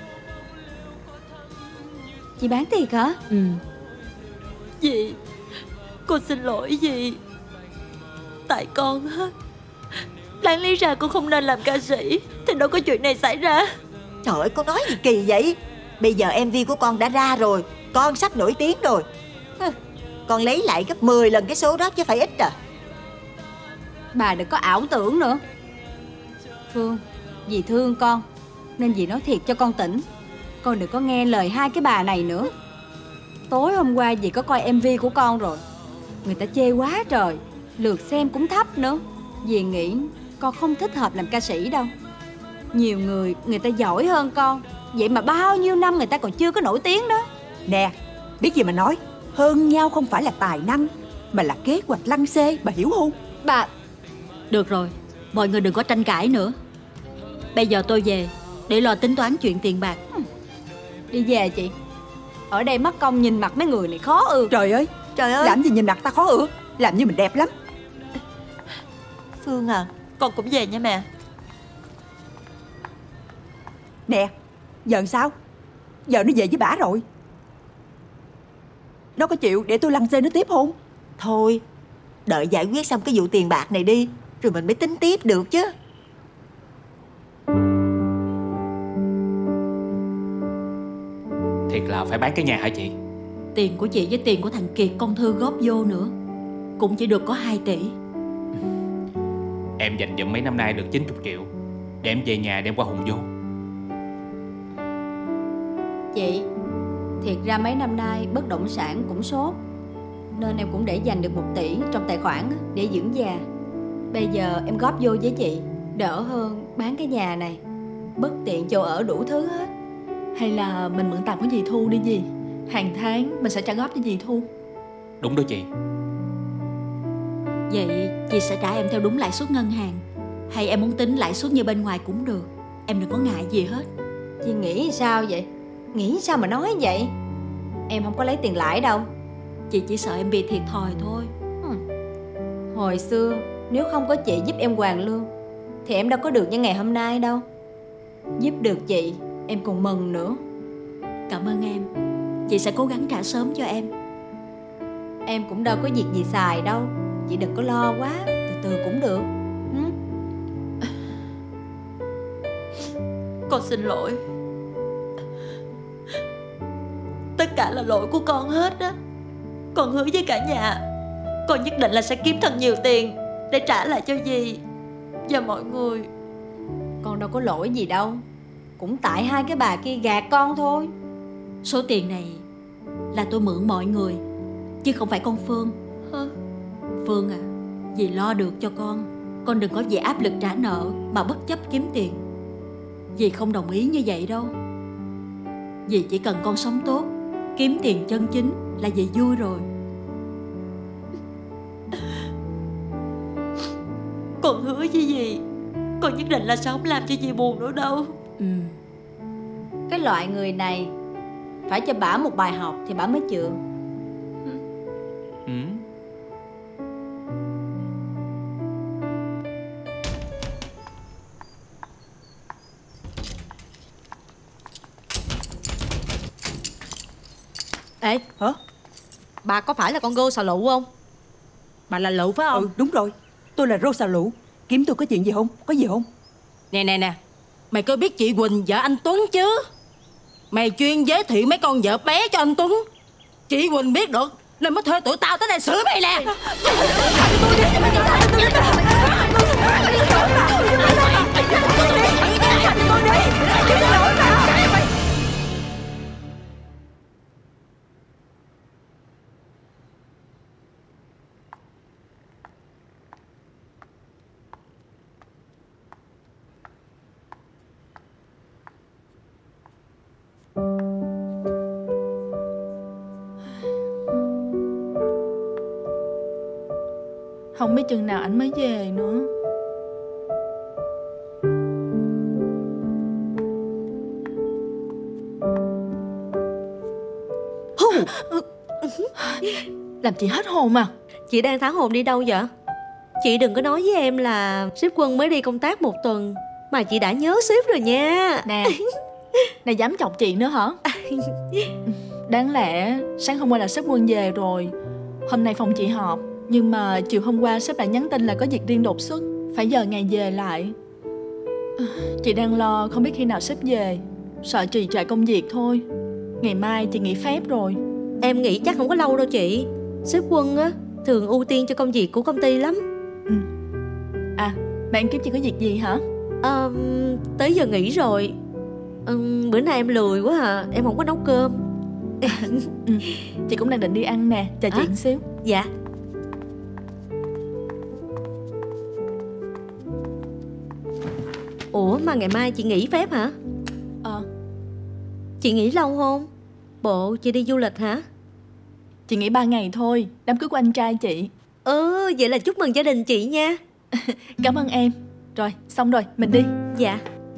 Chị bán thiệt hả? Ừ. Dì, con xin lỗi dì. Tại con á, đáng lý ra con không nên làm ca sĩ thì đâu có chuyện này xảy ra. Trời ơi, con nói gì kỳ vậy? Bây giờ em vê của con đã ra rồi, con sắp nổi tiếng rồi. Con lấy lại gấp mười lần cái số đó chứ phải ít à. Bà đừng có ảo tưởng nữa. Phương, dì thương con nên dì nói thiệt cho con tỉnh. Con đừng có nghe lời hai cái bà này nữa. Tối hôm qua dì có coi em vê của con rồi. Người ta chê quá trời. Lượt xem cũng thấp nữa. Dì nghĩ con không thích hợp làm ca sĩ đâu. Nhiều người, người ta giỏi hơn con. Vậy mà bao nhiêu năm người ta còn chưa có nổi tiếng đó. Nè, biết gì mà nói. Hơn nhau không phải là tài năng, mà là kế hoạch lăng xê, bà hiểu không? Bà... Được rồi, mọi người đừng có tranh cãi nữa. Bây giờ tôi về để lo tính toán chuyện tiền bạc. Đi về chị. Ở đây mất công nhìn mặt mấy người này khó ưa. Trời ơi, Trời ơi, làm gì nhìn mặt ta khó ưa. Làm như mình đẹp lắm. Phương à, con cũng về nha mẹ. Nè, giờ sao? Giờ nó về với bả rồi. Nó có chịu để tôi lăng xê nó tiếp không? Thôi, đợi giải quyết xong cái vụ tiền bạc này đi, rồi mình mới tính tiếp được chứ. Thiệt là phải bán cái nhà hả chị? Tiền của chị với tiền của thằng Kiệt con Thư góp vô nữa cũng chỉ được có hai tỷ. Em dành dụm mấy năm nay được chín mươi triệu, để em về nhà đem qua Hùng vô. Chị, thiệt ra mấy năm nay bất động sản cũng sốt, nên em cũng để dành được một tỷ trong tài khoản để dưỡng già. Bây giờ em góp vô với chị, đỡ hơn bán cái nhà này. Bất tiện chỗ ở đủ thứ hết. Hay là mình mượn tạm của dì Thu đi dì. Hàng tháng mình sẽ trả góp cho dì Thu. Đúng đó chị. Vậy chị sẽ trả em theo đúng lãi suất ngân hàng, hay em muốn tính lãi suất như bên ngoài cũng được. Em đừng có ngại gì hết. Chị nghĩ sao vậy? Nghĩ sao mà nói vậy? Em không có lấy tiền lãi đâu. Chị chỉ sợ em bị thiệt thòi thôi. ừ. Hồi xưa nếu không có chị giúp em hoàn lương thì em đâu có được như ngày hôm nay đâu. Giúp được chị, em còn mừng nữa. Cảm ơn em. Chị sẽ cố gắng trả sớm cho em. Em cũng đâu có việc gì xài đâu. Chị đừng có lo quá, từ từ cũng được. ừ? Con xin lỗi. Tất cả là lỗi của con hết á. Con hứa với cả nhà con nhất định là sẽ kiếm thật nhiều tiền để trả lại cho dì và mọi người. Con đâu có lỗi gì đâu. Cũng tại hai cái bà kia gạt con thôi. Số tiền này là tôi mượn mọi người, chứ không phải con Phương. Hả? Phương à, dì lo được cho con. Con đừng có vì áp lực trả nợ mà bất chấp kiếm tiền. Dì không đồng ý như vậy đâu. Dì chỉ cần con sống tốt, kiếm tiền chân chính là dì vui rồi. Con hứa với dì, con nhất định là sẽ không làm cho dì buồn nữa đâu. ừ. Cái loại người này phải cho bả một bài học thì bả mới chịu. Ừ. Ê, hả? Bà có phải là con Gô xà lụ không? Bà là Lụ phải không? Ừ, đúng rồi. Tôi là Rosa Lụ. Kiếm tôi có chuyện gì không? Có gì không? Nè nè nè, mày có biết chị Quỳnh vợ anh Tuấn chứ? Mày chuyên giới thiệu mấy con vợ bé cho anh Tuấn. Chị Quỳnh biết được nên mới thuê tụi tao tới đây xử mày nè. Không biết chừng nào anh mới về nữa. Làm chị hết hồn à? Chị đang thả hồn đi đâu vậy? Chị đừng có nói với em là sếp Quân mới đi công tác một tuần mà chị đã nhớ sếp rồi nha. Nè, này dám chọc chị nữa hả? Đáng lẽ sáng hôm qua là sếp Quân về rồi. Hôm nay phòng chị họp, nhưng mà chiều hôm qua sếp đã nhắn tin là có việc riêng đột xuất, phải giờ ngày về lại. Chị đang lo không biết khi nào sếp về, sợ trì trệ công việc thôi. Ngày mai chị nghỉ phép rồi. Em nghĩ chắc không có lâu đâu chị. Sếp Quân á thường ưu tiên cho công việc của công ty lắm. ừ. À, bạn kiếm chị có việc gì hả? à, Tới giờ nghỉ rồi. à, Bữa nay em lười quá à, em không có nấu cơm. ừ. Chị cũng đang định đi ăn nè. Chờ chị à? một xíu. Dạ. Ủa mà ngày mai chị nghỉ phép hả? Ờ. Chị nghỉ lâu không? Bộ chị đi du lịch hả? Chị nghỉ ba ngày thôi, đám cưới của anh trai chị. Ừ, vậy là chúc mừng gia đình chị nha. Cảm ơn em. Rồi, xong rồi, mình đi. Dạ.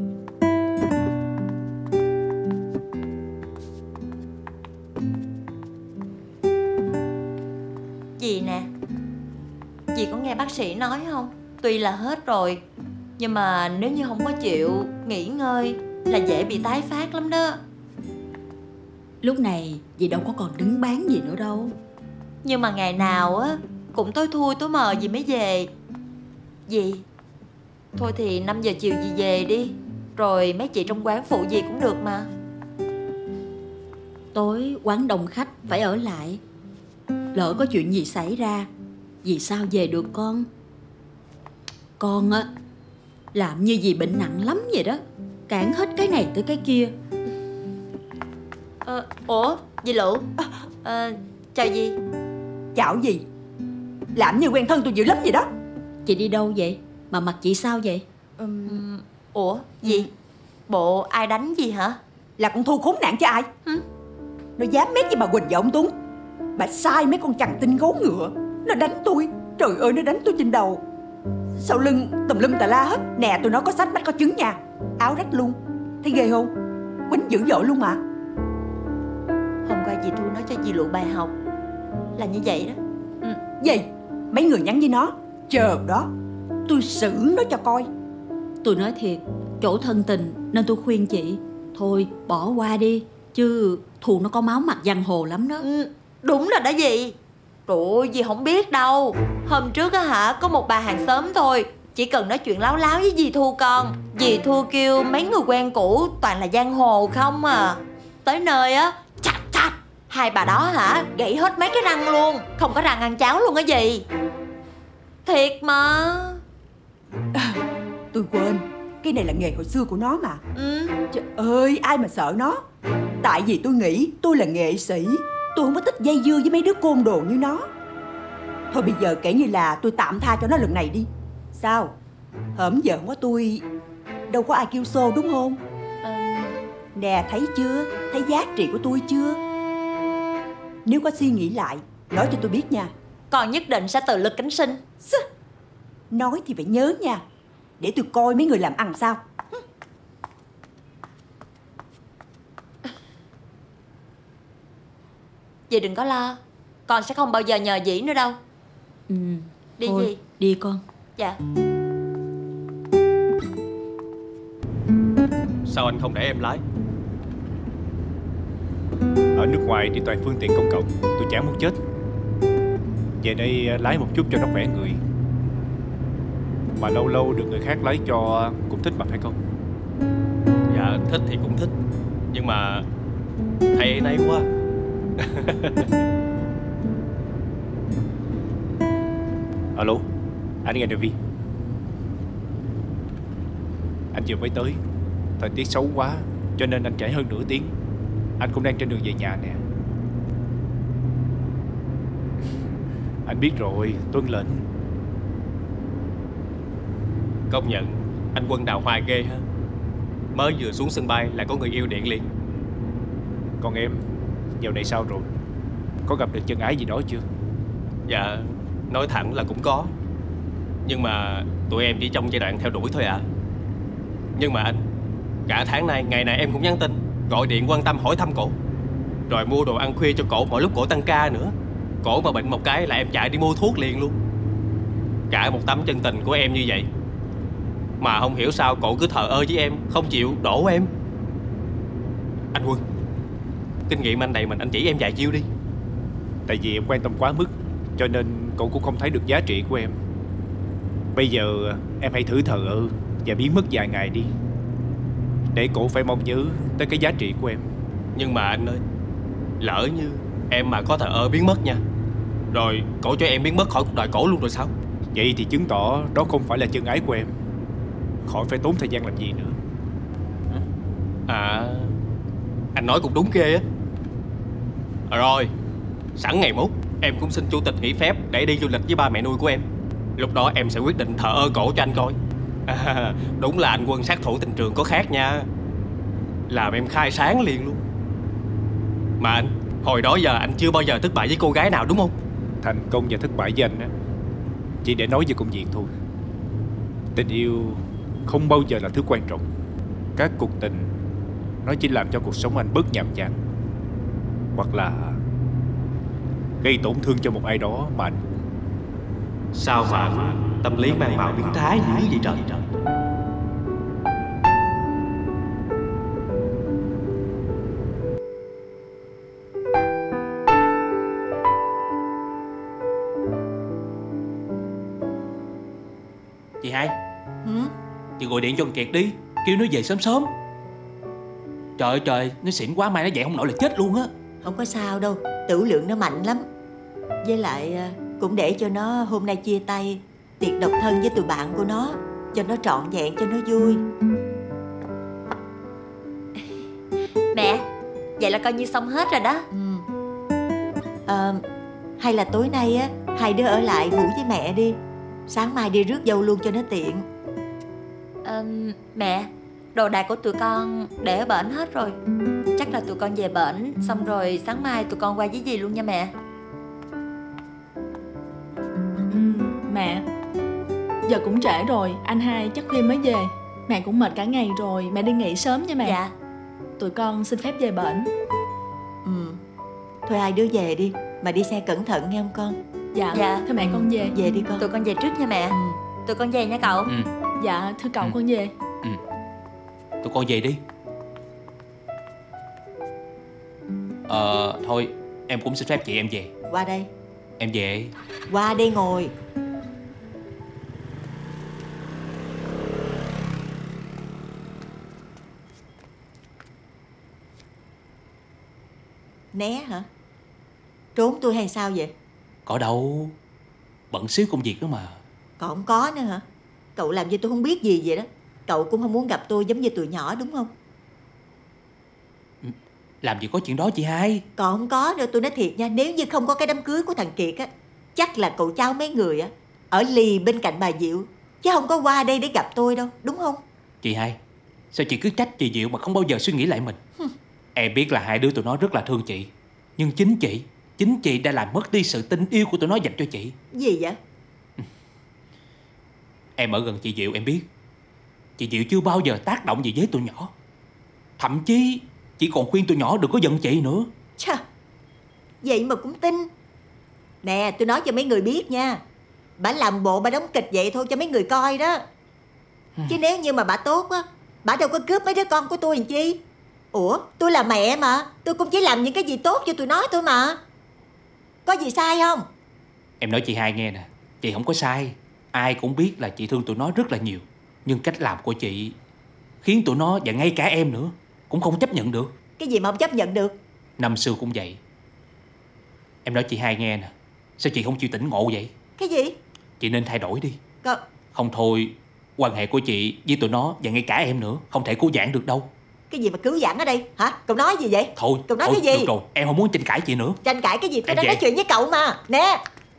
Dì nè, dì có nghe bác sĩ nói không? Tuy là hết rồi, nhưng mà nếu như không có chịu nghỉ ngơi là dễ bị tái phát lắm đó. Lúc này dì đâu có còn đứng bán gì nữa đâu. Nhưng mà ngày nào á cũng tối thui tối mờ dì mới về. Dì, thôi thì năm giờ chiều dì về đi, rồi mấy chị trong quán phụ dì cũng được mà. Tối quán đông khách phải ở lại. Lỡ có chuyện gì xảy ra, dì sao về được con? Con á, làm như dì bệnh nặng lắm vậy đó, cản hết cái này tới cái kia. Ờ, ủa, dì Lụ, ờ, chào dì. Chào gì? Làm như quen thân tôi dữ lắm vậy đó. Chị đi đâu vậy? Mà mặt chị sao vậy? Uhm, ủa, dì, bộ ai đánh gì hả? Là con Thu khốn nạn cho ai? Hử? Nó dám mét với bà Quỳnh và ông Tuấn. Bà sai mấy con chằn tinh gấu ngựa. Nó đánh tôi. Trời ơi, nó đánh tôi trên đầu, sau lưng, tùm lum tà la hết. Nè, tôi nói có sách mắt có chứng nha. Áo rách luôn. Thấy ghê không? Quýnh dữ dội luôn mà. Hôm qua dì Thu nói cho dì Lụ bài học là như vậy đó. Ừ. Gì? Mấy người nhắn với nó. Chờ đó, tôi xử nó cho coi. Tôi nói thiệt, chỗ thân tình nên tôi khuyên chị thôi bỏ qua đi, chứ Thu nó có máu mặt giang hồ lắm đó. Ừ, đúng rồi đó dì. Trời ơi, dì không biết đâu. Hôm trước á hả, có một bà hàng xóm thôi, chỉ cần nói chuyện láo láo với dì Thu con, dì Thu kêu mấy người quen cũ toàn là giang hồ không à. Tới nơi á, chặt chặt hai bà đó hả, gãy hết mấy cái răng luôn, không có răng ăn cháo luôn á dì. Thiệt mà. À, tôi quên, cái này là nghề hồi xưa của nó mà. Ừ. Trời ơi, ai mà sợ nó. Tại vì tôi nghĩ tôi là nghệ sĩ, tôi không có thích dây dưa với mấy đứa côn đồ như nó. Thôi bây giờ kể như là tôi tạm tha cho nó lần này đi. Sao? Hổm giờ không có tôi, đâu có ai kêu xô đúng không? À, nè, thấy chưa? Thấy giá trị của tôi chưa? Nếu có suy nghĩ lại, nói cho tôi biết nha. Con nhất định sẽ tự lực cánh sinh. Nói thì phải nhớ nha, để tôi coi mấy người làm ăn sao. Dì đừng có lo, con sẽ không bao giờ nhờ dĩ nữa đâu. Ừ, đi thôi, dì. Đi con. Dạ. Sao anh không để em lái? Ở nước ngoài đi toàn phương tiện công cộng, tôi chán muốn chết. Về đây lái một chút cho nó khỏe người. Mà lâu lâu được người khác lái cho cũng thích mà phải không? Dạ thích thì cũng thích, nhưng mà thầy nay quá. Alo, anh nghe được Vi. Anh vừa mới tới, thời tiết xấu quá cho nên anh trễ hơn nửa tiếng. Anh cũng đang trên đường về nhà nè. Anh biết rồi, tuân lệnh. Công nhận anh Quân đào hoa ghê ha. Mới vừa xuống sân bay là có người yêu điện liền. Còn em, dạo này sao rồi? Có gặp được chân ái gì đó chưa? Dạ, nói thẳng là cũng có. Nhưng mà tụi em chỉ trong giai đoạn theo đuổi thôi ạ. à. Nhưng mà anh, cả tháng nay ngày nào em cũng nhắn tin, gọi điện quan tâm hỏi thăm cổ, rồi mua đồ ăn khuya cho cổ mỗi lúc cổ tăng ca nữa. Cổ mà bệnh một cái là em chạy đi mua thuốc liền luôn. Cả một tấm chân tình của em như vậy mà không hiểu sao cổ cứ thờ ơ với em, không chịu đổ em. Anh Quân, kinh nghiệm anh đầy mình, anh chỉ em vài chiêu đi. Tại vì em quan tâm quá mức cho nên cậu cũng không thấy được giá trị của em. Bây giờ em hãy thử thờ ơ và biến mất vài ngày đi, để cổ phải mong nhớ tới cái giá trị của em. Nhưng mà anh ơi, lỡ như em mà có thờ ơ biến mất nha, rồi cổ cho em biến mất khỏi cuộc đời cổ luôn rồi sao? Vậy thì chứng tỏ đó không phải là chân ái của em. Khỏi phải tốn thời gian làm gì nữa. À, anh nói cũng đúng ghê á. À, rồi, sẵn ngày mốt em cũng xin chủ tịch nghỉ phép để đi du lịch với ba mẹ nuôi của em. Lúc đó em sẽ quyết định thờ ơ cổ cho anh coi. À, đúng là anh Quân sát thủ tình trường có khác nha. Làm em khai sáng liền luôn. Mà anh, hồi đó giờ anh chưa bao giờ thất bại với cô gái nào đúng không? Thành công và thất bại với anh á chỉ để nói về công việc thôi. Tình yêu không bao giờ là thứ quan trọng. Các cuộc tình nó chỉ làm cho cuộc sống anh bớt nhàm chán, hoặc là gây tổn thương cho một ai đó mà anh. Sao mà tâm lý mang màu biến thái dữ vậy trời? Chị hai, ừ? chị gọi điện cho con Kiệt đi, kêu nó về sớm sớm. Trời ơi trời, nó xỉn quá, mai nó dậy không nổi là chết luôn á. Không có sao đâu, tửu lượng nó mạnh lắm. Với lại cũng để cho nó hôm nay chia tay tiệc độc thân với tụi bạn của nó, cho nó trọn vẹn, cho nó vui. Mẹ, vậy là coi như xong hết rồi đó. ừ. à, Hay là tối nay á hai đứa ở lại ngủ với mẹ đi, sáng mai đi rước dâu luôn cho nó tiện. à, Mẹ, đồ đạc của tụi con để ở bển hết rồi. Chắc là tụi con về bển xong rồi sáng mai tụi con qua với dì luôn nha mẹ. ừ, Mẹ, giờ cũng trễ rồi, anh hai chắc khuya mới về. Mẹ cũng mệt cả ngày rồi, mẹ đi nghỉ sớm nha mẹ. Dạ. Tụi con xin phép về bển. Ừ. Thôi hai đứa về đi, mà đi xe cẩn thận nghe không con? Dạ, dạ. Thưa mẹ con về. Về đi con. Tụi con về trước nha mẹ. ừ. Tụi con về nha cậu. Ừ. Dạ, thưa cậu ừ. con về. ừ. Tụi con về đi. Ờ, thôi em cũng xin phép chị em về. Qua đây. Em về. Qua đây ngồi. Né hả? Trốn tôi hay sao vậy? Có đâu, bận xíu công việc đó mà. Còn không có nữa hả? Cậu làm như tôi không biết gì vậy đó. Cậu cũng không muốn gặp tôi giống như tụi nhỏ đúng không? Làm gì có chuyện đó chị hai. Còn không có nữa, tôi nói thiệt nha. Nếu như không có cái đám cưới của thằng Kiệt á, chắc là cậu cháu mấy người á ở lì bên cạnh bà Diệu, chứ không có qua đây để gặp tôi đâu, đúng không? Chị hai, sao chị cứ trách chị Diệu mà không bao giờ suy nghĩ lại mình? Em biết là hai đứa tụi nó rất là thương chị, nhưng chính chị Chính chị đã làm mất đi sự tình yêu của tụi nó dành cho chị. Gì vậy? Em ở gần chị Diệu em biết, chị Diệu chưa bao giờ tác động gì với tụi nhỏ. Thậm chí chị còn khuyên tụi nhỏ đừng có giận chị nữa. Chà, vậy mà cũng tin. Nè, tôi nói cho mấy người biết nha, bà làm bộ bà đóng kịch vậy thôi cho mấy người coi đó. Chứ nếu như mà bà tốt á, bà đâu có cướp mấy đứa con của tôi làm chi. Ủa, tôi là mẹ mà, tôi cũng chỉ làm những cái gì tốt cho tụi nó thôi mà. Có gì sai không? Em nói chị hai nghe nè, chị không có sai. Ai cũng biết là chị thương tụi nó rất là nhiều, nhưng cách làm của chị khiến tụi nó và ngay cả em nữa cũng không chấp nhận được. Cái gì mà không chấp nhận được? Năm xưa cũng vậy. Em nói chị hai nghe nè, sao chị không chịu tỉnh ngộ vậy? Cái gì? Chị nên thay đổi đi. Có... Không thôi, quan hệ của chị với tụi nó và ngay cả em nữa không thể cứu vãn được đâu. Cái gì mà cứu vãn ở đây hả? Cậu nói gì vậy? Thôi, cậu nói thôi, cái gì? được rồi, em không muốn tranh cãi chị nữa. Tranh cãi cái gì? Tôi Em đang về. nói chuyện với cậu mà. Nè.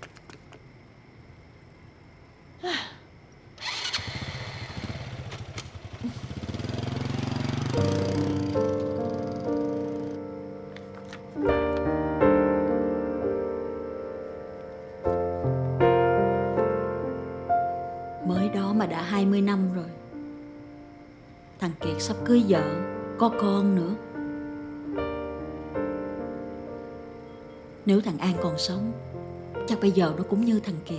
Mới đó mà đã hai mươi năm rồi. Thằng Kiệt sắp cưới vợ, có con nữa. Nếu thằng An còn sống, chắc bây giờ nó cũng như thằng Kiệt.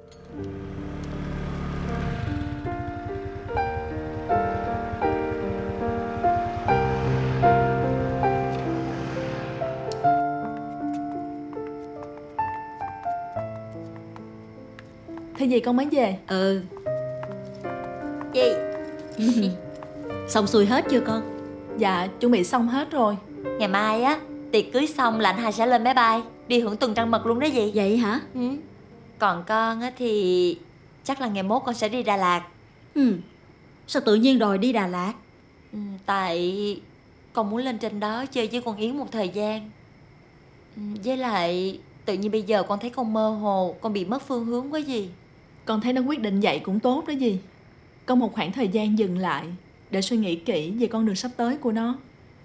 Thế gì con mới về? Ừ. Gì? Xong xuôi hết chưa con? Dạ, chuẩn bị xong hết rồi. Ngày mai á, tiệc cưới xong là anh hai sẽ lên máy bay đi hưởng tuần trăng mật luôn đó gì. Vậy hả? Ừ. Còn con á thì chắc là ngày mốt con sẽ đi Đà Lạt. Ừ. Sao tự nhiên đòi đi Đà Lạt? Ừ, tại con muốn lên trên đó chơi với con Yến một thời gian. Ừ, với lại tự nhiên bây giờ con thấy con mơ hồ, con bị mất phương hướng quá gì. Con thấy nó quyết định vậy cũng tốt đó gì. có một khoảng thời gian dừng lại để suy nghĩ kỹ về con đường sắp tới của nó.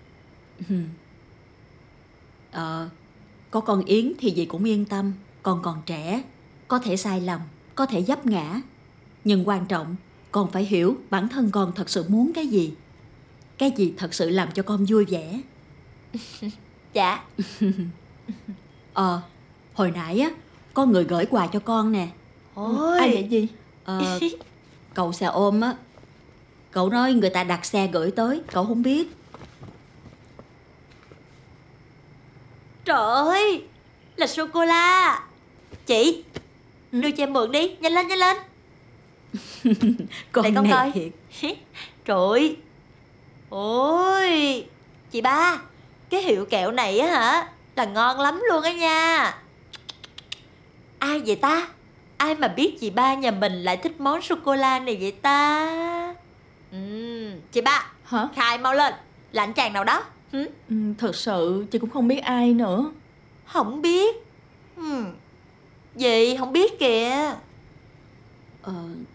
Ờ, có con Yến thì dì cũng yên tâm. Con còn trẻ, có thể sai lầm, có thể vấp ngã. Nhưng quan trọng, con phải hiểu bản thân con thật sự muốn cái gì. Cái gì thật sự làm cho con vui vẻ. Dạ. Ờ, hồi nãy á, có người gửi quà cho con nè. Ôi. Ai vậy gì? Ờ, cậu xe ôm á. Cậu nói người ta đặt xe gửi tới, cậu không biết. Trời ơi, là sô-cô-la. Chị, đưa cho em mượn đi, nhanh lên, nhanh lên. Con để con này coi. thiệt. Trời ơi. Ôi, chị ba, cái hiệu kẹo này á hả, là ngon lắm luôn á nha. Ai vậy ta? Ai mà biết chị ba nhà mình lại thích món sô-cô-la này vậy ta? Uhm, chị ba, hả? khai mau lên, là anh chàng nào đó? Hử? Ừ, thật sự chị cũng không biết ai nữa. Không biết. Hmm. Gì không biết kìa. Ờ,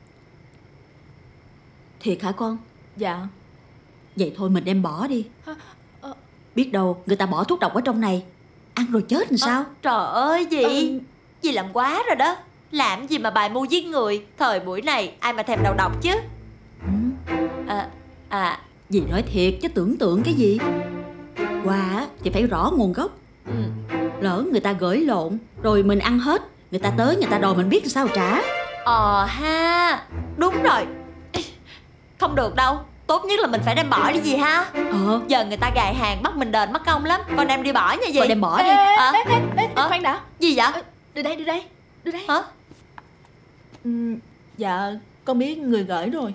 thiệt hả con? Dạ. Vậy thôi mình đem bỏ đi. Hả? Ờ. Biết đâu người ta bỏ thuốc độc ở trong này, ăn rồi chết làm sao? À, trời ơi dì, Ừ. dì làm quá rồi đó. Làm gì mà bài mưu giết người. Thời buổi này ai mà thèm đầu độc chứ. À, à Dì nói thiệt chứ tưởng tượng cái gì. Quà á thì phải rõ nguồn gốc. Ừ. Lỡ người ta gửi lộn rồi mình ăn hết, người ta tới người ta đòi mình biết sao trả. Ờ ha, đúng rồi. Không được đâu, tốt nhất là mình phải đem bỏ đi gì ha. Ờ. Giờ người ta gài hàng bắt mình đền mất công lắm. Con đem đi bỏ nha gì. Con đem bỏ đi. Ê, ê, Ờ. ê, ê, ê, Ờ. khoan đã. Gì vậy? Đưa đây, đưa đây, đưa đây. Hả? Ừ, dạ, con biết người gửi rồi.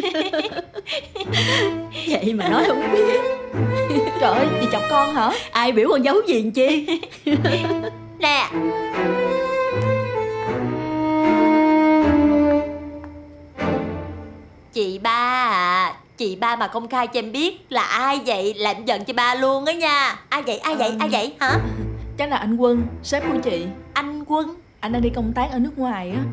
Vậy mà nói không biết. Trời ơi, chị chọc con hả? Ai biểu con giấu gì chi. Nè, chị ba à, chị ba mà công khai cho em biết là ai vậy là em giận chị ba luôn á nha. Ai vậy, ai vậy, Ờ. ai vậy hả? Chắc là anh Quân, sếp của chị. Anh Quân? Anh đang đi công tác ở nước ngoài á.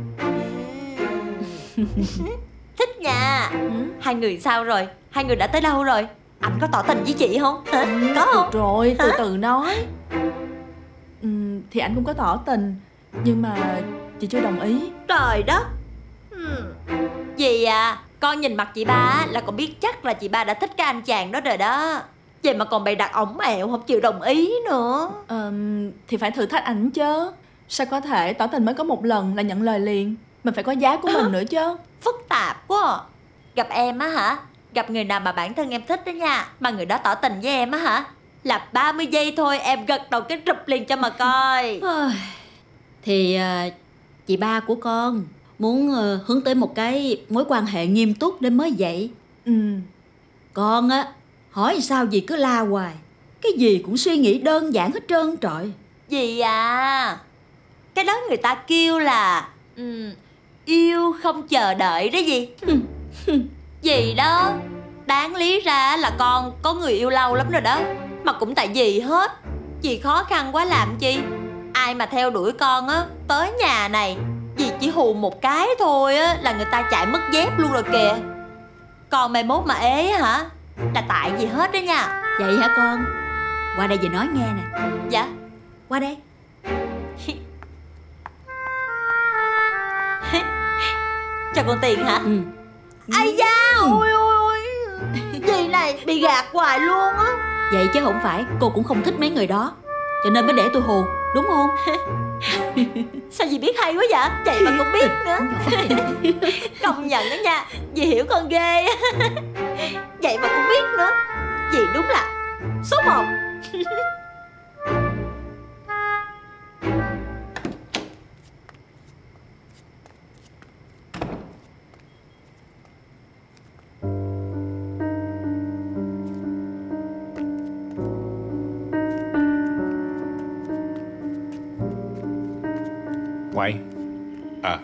Thích nha. Hai người sao rồi? Hai người đã tới đâu rồi? Anh có tỏ tình với chị không? Hả? Có không? Được rồi, từ Hả? từ nói. Ừ, thì anh cũng có tỏ tình, nhưng mà chị chưa đồng ý. Trời đất. Hmm. Gì à, con nhìn mặt chị ba á, là con biết chắc là chị ba đã thích cái anh chàng đó rồi đó. Vậy mà còn bày đặt ổng ẹo không chịu đồng ý nữa. Ờ, thì phải thử thách ảnh chứ. Sao có thể tỏ tình mới có một lần là nhận lời liền. Mình phải có giá của mình nữa chứ. Phức tạp quá à. Gặp em á hả, gặp người nào mà bản thân em thích đó nha, mà người đó tỏ tình với em á hả, là ba mươi giây thôi em gật đầu cái rụp liền cho mà coi. Thì à, chị ba của con muốn à, hướng tới một cái mối quan hệ nghiêm túc nên mới vậy. Ừ. Con á, hỏi sao gì cứ la hoài. Cái gì cũng suy nghĩ đơn giản hết trơn trọi. Gì à, cái đó người ta kêu là um, yêu không chờ đợi đó gì. Gì đó, đáng lý ra là con có người yêu lâu lắm rồi đó, mà cũng tại dì hết. Dì khó khăn quá làm chi. Ai mà theo đuổi con á, tới nhà này dì chỉ hù một cái thôi á là người ta chạy mất dép luôn rồi kìa. Còn mai mốt mà ế hả, là tại dì hết đó nha. Vậy hả con? Qua đây dì nói nghe nè. Dạ. Qua đây. Cho con tiền hả? Ừ. Ai da, ôi ôi ôi, dì này bị gạt hoài luôn á. Vậy chứ không phải cô cũng không thích mấy người đó, cho nên mới để tôi hù, đúng không? Sao dì biết hay quá vậy? Vậy mà cũng biết nữa. Công nhận đó nha, dì hiểu con ghê. Vậy mà cũng biết nữa. Dì đúng là số một. Ngoại. À,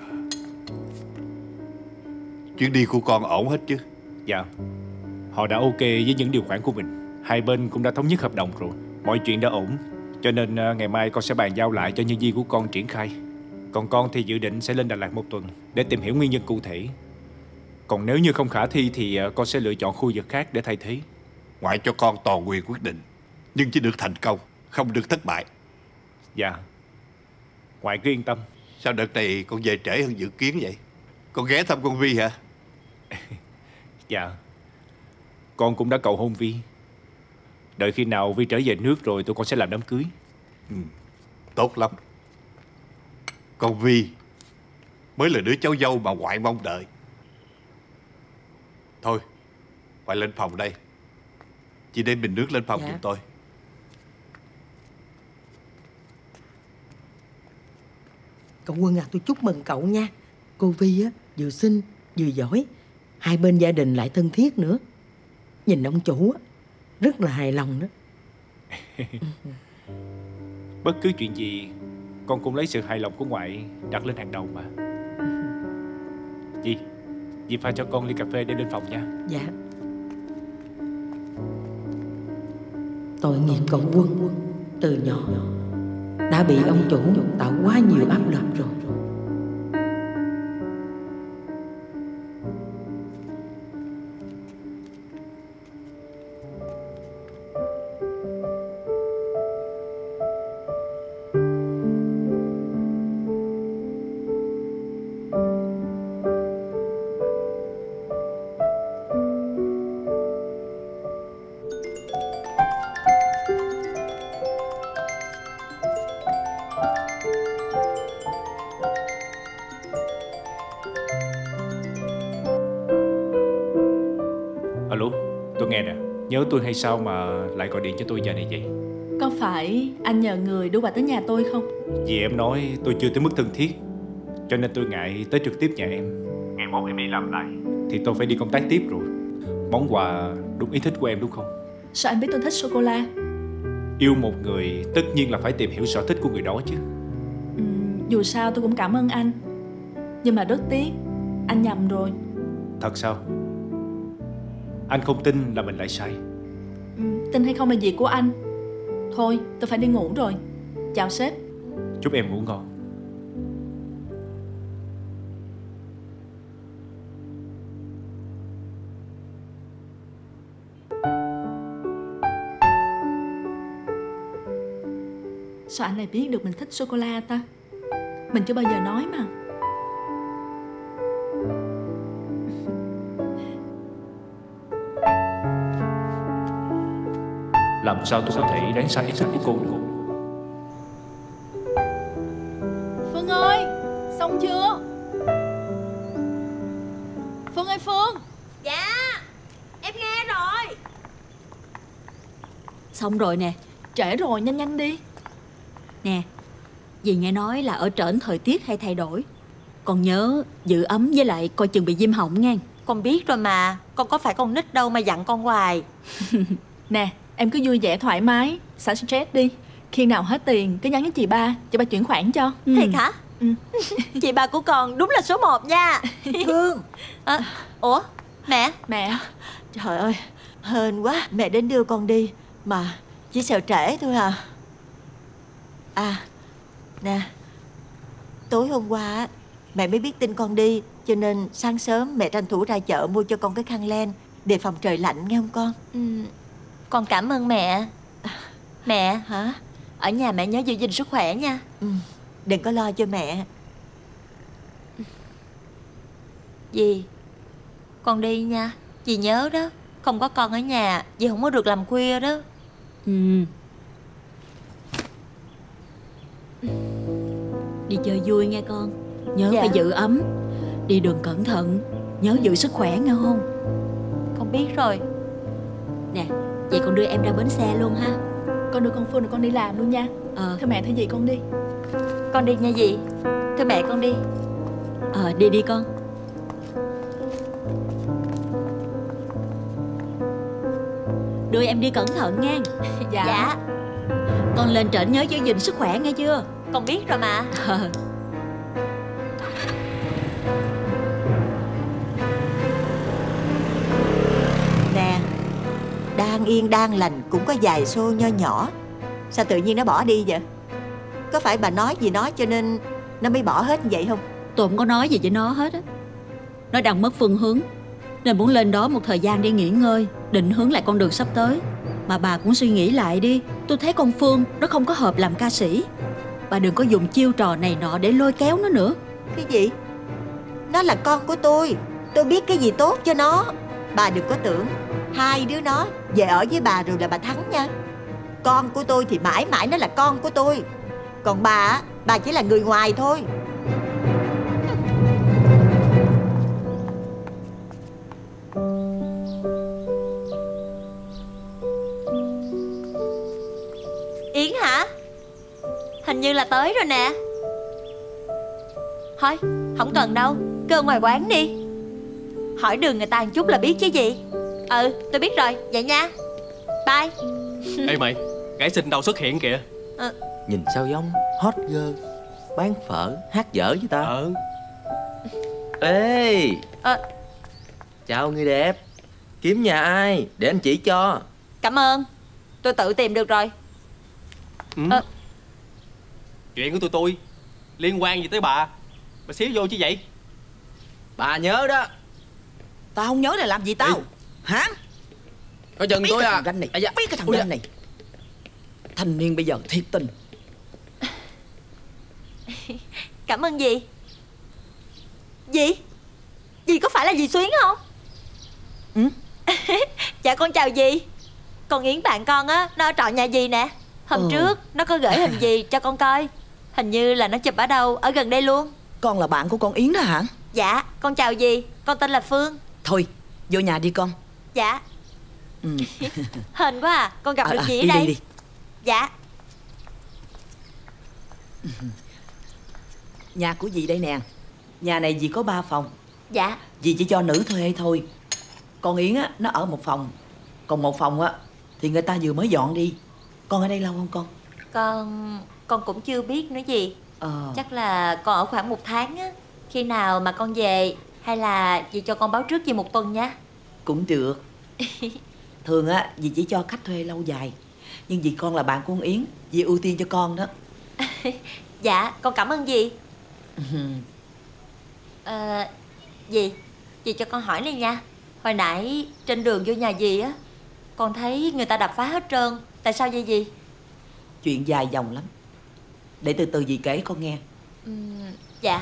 chuyến đi của con ổn hết chứ? Dạ, họ đã ok với những điều khoản của mình. Hai bên cũng đã thống nhất hợp đồng rồi. Mọi chuyện đã ổn. Cho nên uh, ngày mai con sẽ bàn giao lại cho nhân viên của con triển khai. Còn con thì dự định sẽ lên Đà Lạt một tuần để tìm hiểu nguyên nhân cụ thể. Còn nếu như không khả thi thì con sẽ lựa chọn khu vực khác để thay thế. Ngoại cho con toàn quyền quyết định, nhưng chỉ được thành công, không được thất bại. Dạ, ngoại cứ yên tâm. Sao đợt này con về trễ hơn dự kiến vậy? Con ghé thăm con Vi hả? Dạ, con cũng đã cầu hôn Vi. Đợi khi nào Vi trở về nước rồi tụi con sẽ làm đám cưới. Ừ, tốt lắm. Con Vi mới là đứa cháu dâu mà ngoại mong đợi. Thôi, ngoại lên phòng đây. Chị đem bình nước lên phòng Dạ. giùm tôi. Cậu Quân à, tôi chúc mừng cậu nha. Cô Vi á, vừa xinh vừa giỏi, hai bên gia đình lại thân thiết nữa. Nhìn ông chủ á, rất là hài lòng đó. Bất cứ chuyện gì con cũng lấy sự hài lòng của ngoại đặt lên hàng đầu mà. Dì, dì pha cho con ly cà phê đem lên phòng nha. Dạ. Tội nghiệp cậu Quân, từ nhỏ đã bị ông chủ tạo quá nhiều áp lực rồi. Alo, tôi nghe nè. Nhớ tôi hay sao mà lại gọi điện cho tôi giờ này vậy? Có phải anh nhờ người đưa quà tới nhà tôi không? Vì em nói tôi chưa tới mức thân thiết, cho nên tôi ngại tới trực tiếp nhà em. Ngày mốt em đi làm lại thì tôi phải đi công tác tiếp rồi. Món quà đúng ý thích của em đúng không? Sao anh biết tôi thích sô-cô-la? Yêu một người tất nhiên là phải tìm hiểu sở thích của người đó chứ. Ừ, dù sao tôi cũng cảm ơn anh. Nhưng mà rất tiếc, anh nhầm rồi. Thật sao? Anh không tin là mình lại sai. Ừ, tin hay không là việc của anh. Thôi, tôi phải đi ngủ rồi. Chào sếp. Chúc em ngủ ngon. Sao anh lại biết được mình thích sô-cô-la ta? Mình chưa bao giờ nói mà. Làm sao tôi có thể đoán sai ý thích của cô được? Phương ơi, xong chưa? Phương ơi Phương. Dạ, em nghe rồi. Xong rồi nè. Trễ rồi, nhanh nhanh đi. Nè, dì nghe nói là ở trển thời tiết hay thay đổi. Con nhớ giữ ấm với lại coi chừng bị viêm họng nghe. Con biết rồi mà, con có phải con nít đâu mà dặn con hoài. Nè, em cứ vui vẻ thoải mái, xả stress đi. Khi nào hết tiền cứ nhắn với chị ba, cho ba chuyển khoản cho. Ừ. Thiệt hả? Ừ. Chị ba của con đúng là số một nha. Phương à, Ủa, mẹ? Mẹ. Trời ơi, hên quá, mẹ đến đưa con đi. Mà chỉ sợ trễ thôi à. À, nè, tối hôm qua mẹ mới biết tin con đi, cho nên sáng sớm mẹ tranh thủ ra chợ mua cho con cái khăn len đề phòng trời lạnh nghe không con? Ừ, con cảm ơn mẹ. Mẹ hả? Ở nhà mẹ nhớ giữ gìn sức khỏe nha. Ừ, đừng có lo cho mẹ. Dì, con đi nha. Dì nhớ đó, không có con ở nhà dì không có được làm khuya đó. Ừ. Đi chơi vui nghe con. Nhớ Dạ. phải giữ ấm. Đi đường cẩn thận. Nhớ giữ sức khỏe nghe không? Con biết rồi. Nè, vậy con đưa em ra bến xe luôn ha. Con đưa con Phương rồi con đi làm luôn nha. Ờ. Thưa mẹ, thưa dì con đi. Con đi nha dì. Thưa mẹ con đi. Ờ, đi đi con. Đưa em đi cẩn thận nghe. Dạ. Dạ. Con lên trển nhớ giữ gìn sức khỏe nghe chưa? Con biết rồi mà. Ờ. Nè, đang yên đang lành cũng có vài xô nho nhỏ. Sao tự nhiên nó bỏ đi vậy? Có phải bà nói gì nó cho nên nó mới bỏ hết như vậy không? Tôi không có nói gì với nó hết á. Nó đang mất phương hướng, nên muốn lên đó một thời gian để nghỉ ngơi, định hướng lại con đường sắp tới. Mà bà cũng suy nghĩ lại đi. Tôi thấy con Phương nó không có hợp làm ca sĩ. Bà đừng có dùng chiêu trò này nọ để lôi kéo nó nữa. Cái gì? Nó là con của tôi. Tôi biết cái gì tốt cho nó. Bà đừng có tưởng hai đứa nó về ở với bà rồi là bà thắng nha. Con của tôi thì mãi mãi nó là con của tôi. Còn bà, bà chỉ là người ngoài thôi. Yến hả? Hình như là tới rồi nè. Thôi, không cần đâu, cứ ở ngoài quán đi. Hỏi đường người ta một chút là biết chứ gì. Ừ, tôi biết rồi, vậy nha. Bye. Ê mày, gái xinh đâu xuất hiện kìa. à. Nhìn sao giống hot girl, bán phở, hát dở với ta. Ờ. Ê à. Chào người đẹp. Kiếm nhà ai để anh chỉ cho. Cảm ơn, tôi tự tìm được rồi. ừ. à. Chuyện của tụi tôi liên quan gì tới bà? Bà xíu vô chứ vậy? Bà nhớ đó. Tao không nhớ là làm gì tao. Ê. Hả? Coi chừng tôi à. Ranh này, à, biết cái thằng Ranh này. Thanh niên bây giờ thiệt tình. Cảm ơn dì. Dì? Dì có phải là dì Xuyến không? Ừ? Dạ con chào dì. Con Yến bạn con á, nó ở trọ nhà dì nè. Hôm ừ. trước nó có gửi hình dì cho con coi. Hình như là nó chụp ở đâu, ở gần đây luôn. Con là bạn của con Yến đó hả? Dạ, con chào dì. Con tên là Phương. Thôi, vô nhà đi con. Dạ. ừ. Hên quá à, con gặp à, được dì à, ở đi, đây. Đi, đi. Dạ. Nhà của dì đây nè. Nhà này dì có ba phòng. Dạ. Dì chỉ cho nữ thuê thôi. Con Yến á, nó ở một phòng. Còn một phòng á thì người ta vừa mới dọn đi. Con ở đây lâu không con? Con... con cũng chưa biết nữa dì. ờ. Chắc là con ở khoảng một tháng á. Khi nào mà con về, hay là dì cho con báo trước dì một tuần nha. Cũng được. Thường á dì chỉ cho khách thuê lâu dài. Nhưng vì con là bạn của con Yến, dì ưu tiên cho con đó. Dạ, con cảm ơn dì. à, Dì, dì cho con hỏi này nha. Hồi nãy trên đường vô nhà dì á, con thấy người ta đập phá hết trơn. Tại sao vậy dì? Chuyện dài dòng lắm. Để từ từ dì kể con nghe. ừ, Dạ.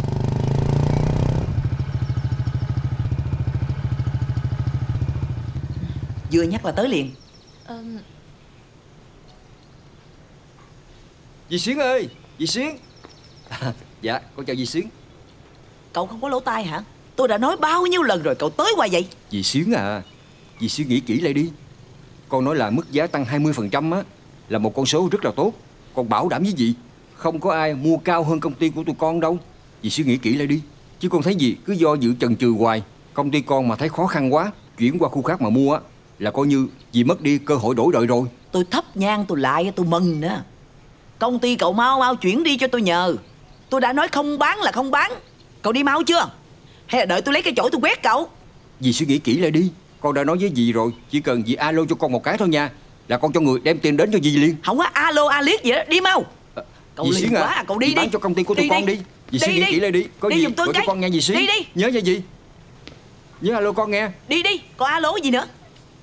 Vừa nhắc là tới liền. um... Dì Xuyến ơi, dì Xuyến. à, Dạ, con chào dì Xuyến. Cậu không có lỗ tai hả? Tôi đã nói bao nhiêu lần rồi cậu tới hoài vậy? Dì Xuyến à, dì suy nghĩ kỹ lại đi. Con nói là mức giá tăng hai mươi phần trăm á là một con số rất là tốt. Con bảo đảm với dì, không có ai mua cao hơn công ty của tụi con đâu. Dì suy nghĩ kỹ lại đi. Chứ con thấy dì cứ do dự chần chừ hoài. Công ty con mà thấy khó khăn quá, chuyển qua khu khác mà mua á, là coi như dì mất đi cơ hội đổi đời rồi. Tôi thấp nhang tôi lại tôi mừng nữa. Công ty cậu mau mau chuyển đi cho tôi nhờ. Tôi đã nói không bán là không bán. Cậu đi mau chưa? Hay là đợi tôi lấy cái chổi tôi quét cậu? Dì suy nghĩ kỹ lại đi. Con đã nói với dì rồi, chỉ cần dì alo cho con một cái thôi nha, là con cho người đem tiền đến cho dì liền. Không có alo aliết gì đó, đi mau. à, Cậu liền quá à, cậu đi đi. Bán cho công ty của tụi con đi. Dì suy nghĩ kỹ lại đi. Có gì gọi cho con nghe dì Xuyến. Đi đi. Nhớ nha dì. Nhớ alo con nghe. Đi đi, còn alo gì nữa.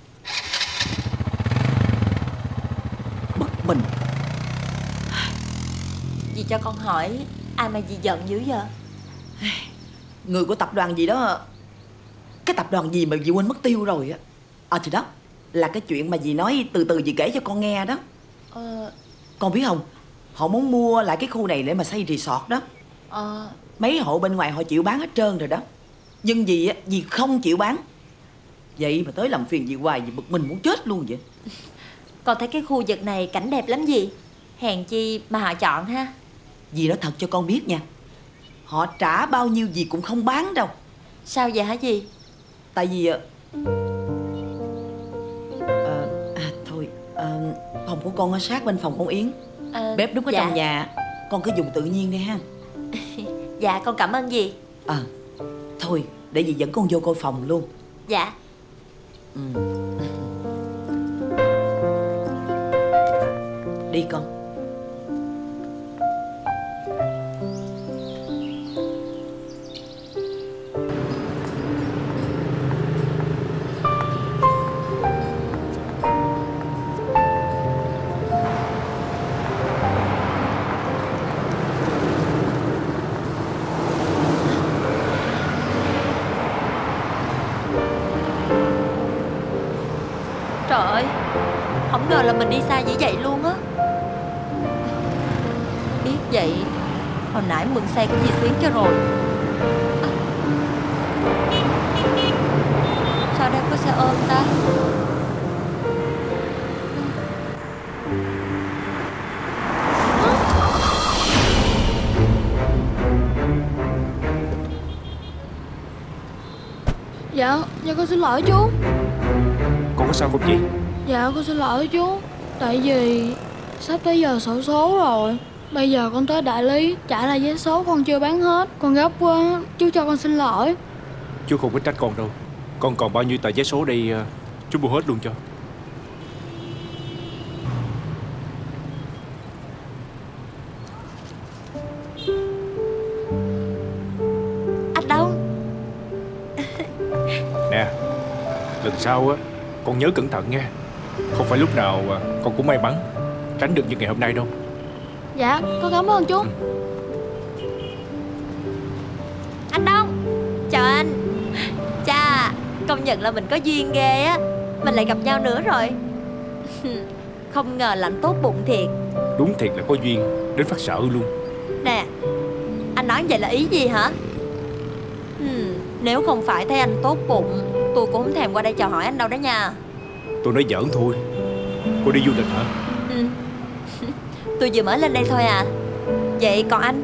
Bực mình. Dì cho con hỏi, ai mà dì giận dữ vậy? Người của tập đoàn gì đó. Cái tập đoàn gì mà dì quên mất tiêu rồi á. À thì đó, là cái chuyện mà dì nói từ từ dì kể cho con nghe đó. Ờ... Con biết không, họ muốn mua lại cái khu này để mà xây resort đó. Ờ... Mấy hộ bên ngoài họ chịu bán hết trơn rồi đó. Nhưng dì á, dì không chịu bán. Vậy mà tới làm phiền dì hoài, dì bực mình muốn chết luôn vậy. Con thấy cái khu vực này cảnh đẹp lắm dì. Hèn chi mà họ chọn ha. Dì nói thật cho con biết nha, họ trả bao nhiêu dì cũng không bán đâu. Sao vậy hả dì? Tại vì à, à, thôi à, phòng của con ở sát bên phòng con Yến. à, Bếp đúng ở dạ. trong nhà. Con cứ dùng tự nhiên đi ha. Dạ con cảm ơn dì. À, thôi để dì dẫn con vô coi phòng luôn. Dạ. ừ. Đi con. không ngờ là mình đi xa như vậy luôn á. Biết vậy hồi nãy mượn xe của dì Xuyến cho rồi. À, sao đây có xe ôm ta? Dạ, dạ con xin lỗi chú. Con có sao không chị? Dạ con xin lỗi chú. Tại vì sắp tới giờ xổ số rồi. Bây giờ con tới đại lý trả lại vé số con chưa bán hết. Con gấp quá, chú cho con xin lỗi. Chú không có trách con đâu. Con còn bao nhiêu tờ vé số đây, chú mua hết luôn cho. Anh đâu? Nè, lần sau á con nhớ cẩn thận nha. Không phải lúc nào con cũng may mắn tránh được như ngày hôm nay đâu. Dạ, con cảm ơn chú. Anh Đông, chào anh. Chà, công nhận là mình có duyên ghê á. Mình lại gặp nhau nữa rồi. Không ngờ là anh tốt bụng thiệt. Đúng thiệt là có duyên, đến phát sợ luôn. Nè, anh nói vậy là ý gì hả? Hmm, nếu không phải thấy anh tốt bụng, tôi cũng không thèm qua đây chào hỏi anh đâu đó nha. Tôi nói giỡn thôi. Cô đi du lịch hả? Ừ. Tôi vừa mới lên đây thôi à. Vậy còn anh?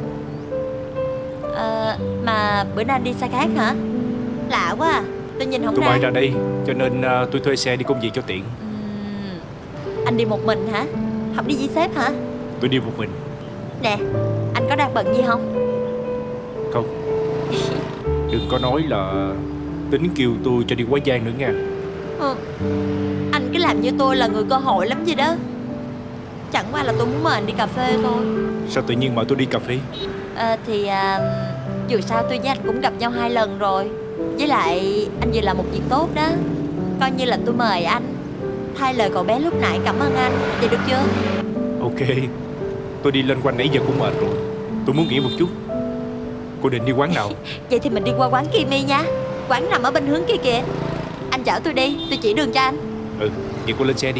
À, mà bữa nay anh đi xe khác hả? Lạ quá à. Tôi nhìn không tôi ra. bay ra đây cho nên uh, tôi thuê xe đi công việc cho tiện. uhm, Anh đi một mình hả? Không đi với sếp hả? Tôi đi một mình. Nè, anh có đang bận gì không? Không. Đừng có nói là tính kêu tôi cho đi Quá Giang nữa nha. ừ. Anh cứ làm như tôi là người cơ hội lắm vậy đó. Chẳng qua là tôi muốn mời anh đi cà phê thôi. Sao tự nhiên mời tôi đi cà phê? à, Thì à, dù sao tôi với anh cũng gặp nhau hai lần rồi. Với lại anh vừa làm một việc tốt đó. Coi như là tôi mời anh thay lời cậu bé lúc nãy cảm ơn anh. Vậy được chưa? Ok. Tôi đi lên quanh nãy giờ cũng mệt rồi. Tôi muốn nghỉ một chút. Cô định đi quán nào? Vậy thì mình đi qua quán Kimi nha. Quán nằm ở bên hướng kia kìa. Anh chở tôi đi, tôi chỉ đường cho anh. Ừ, vậy cô lên xe đi.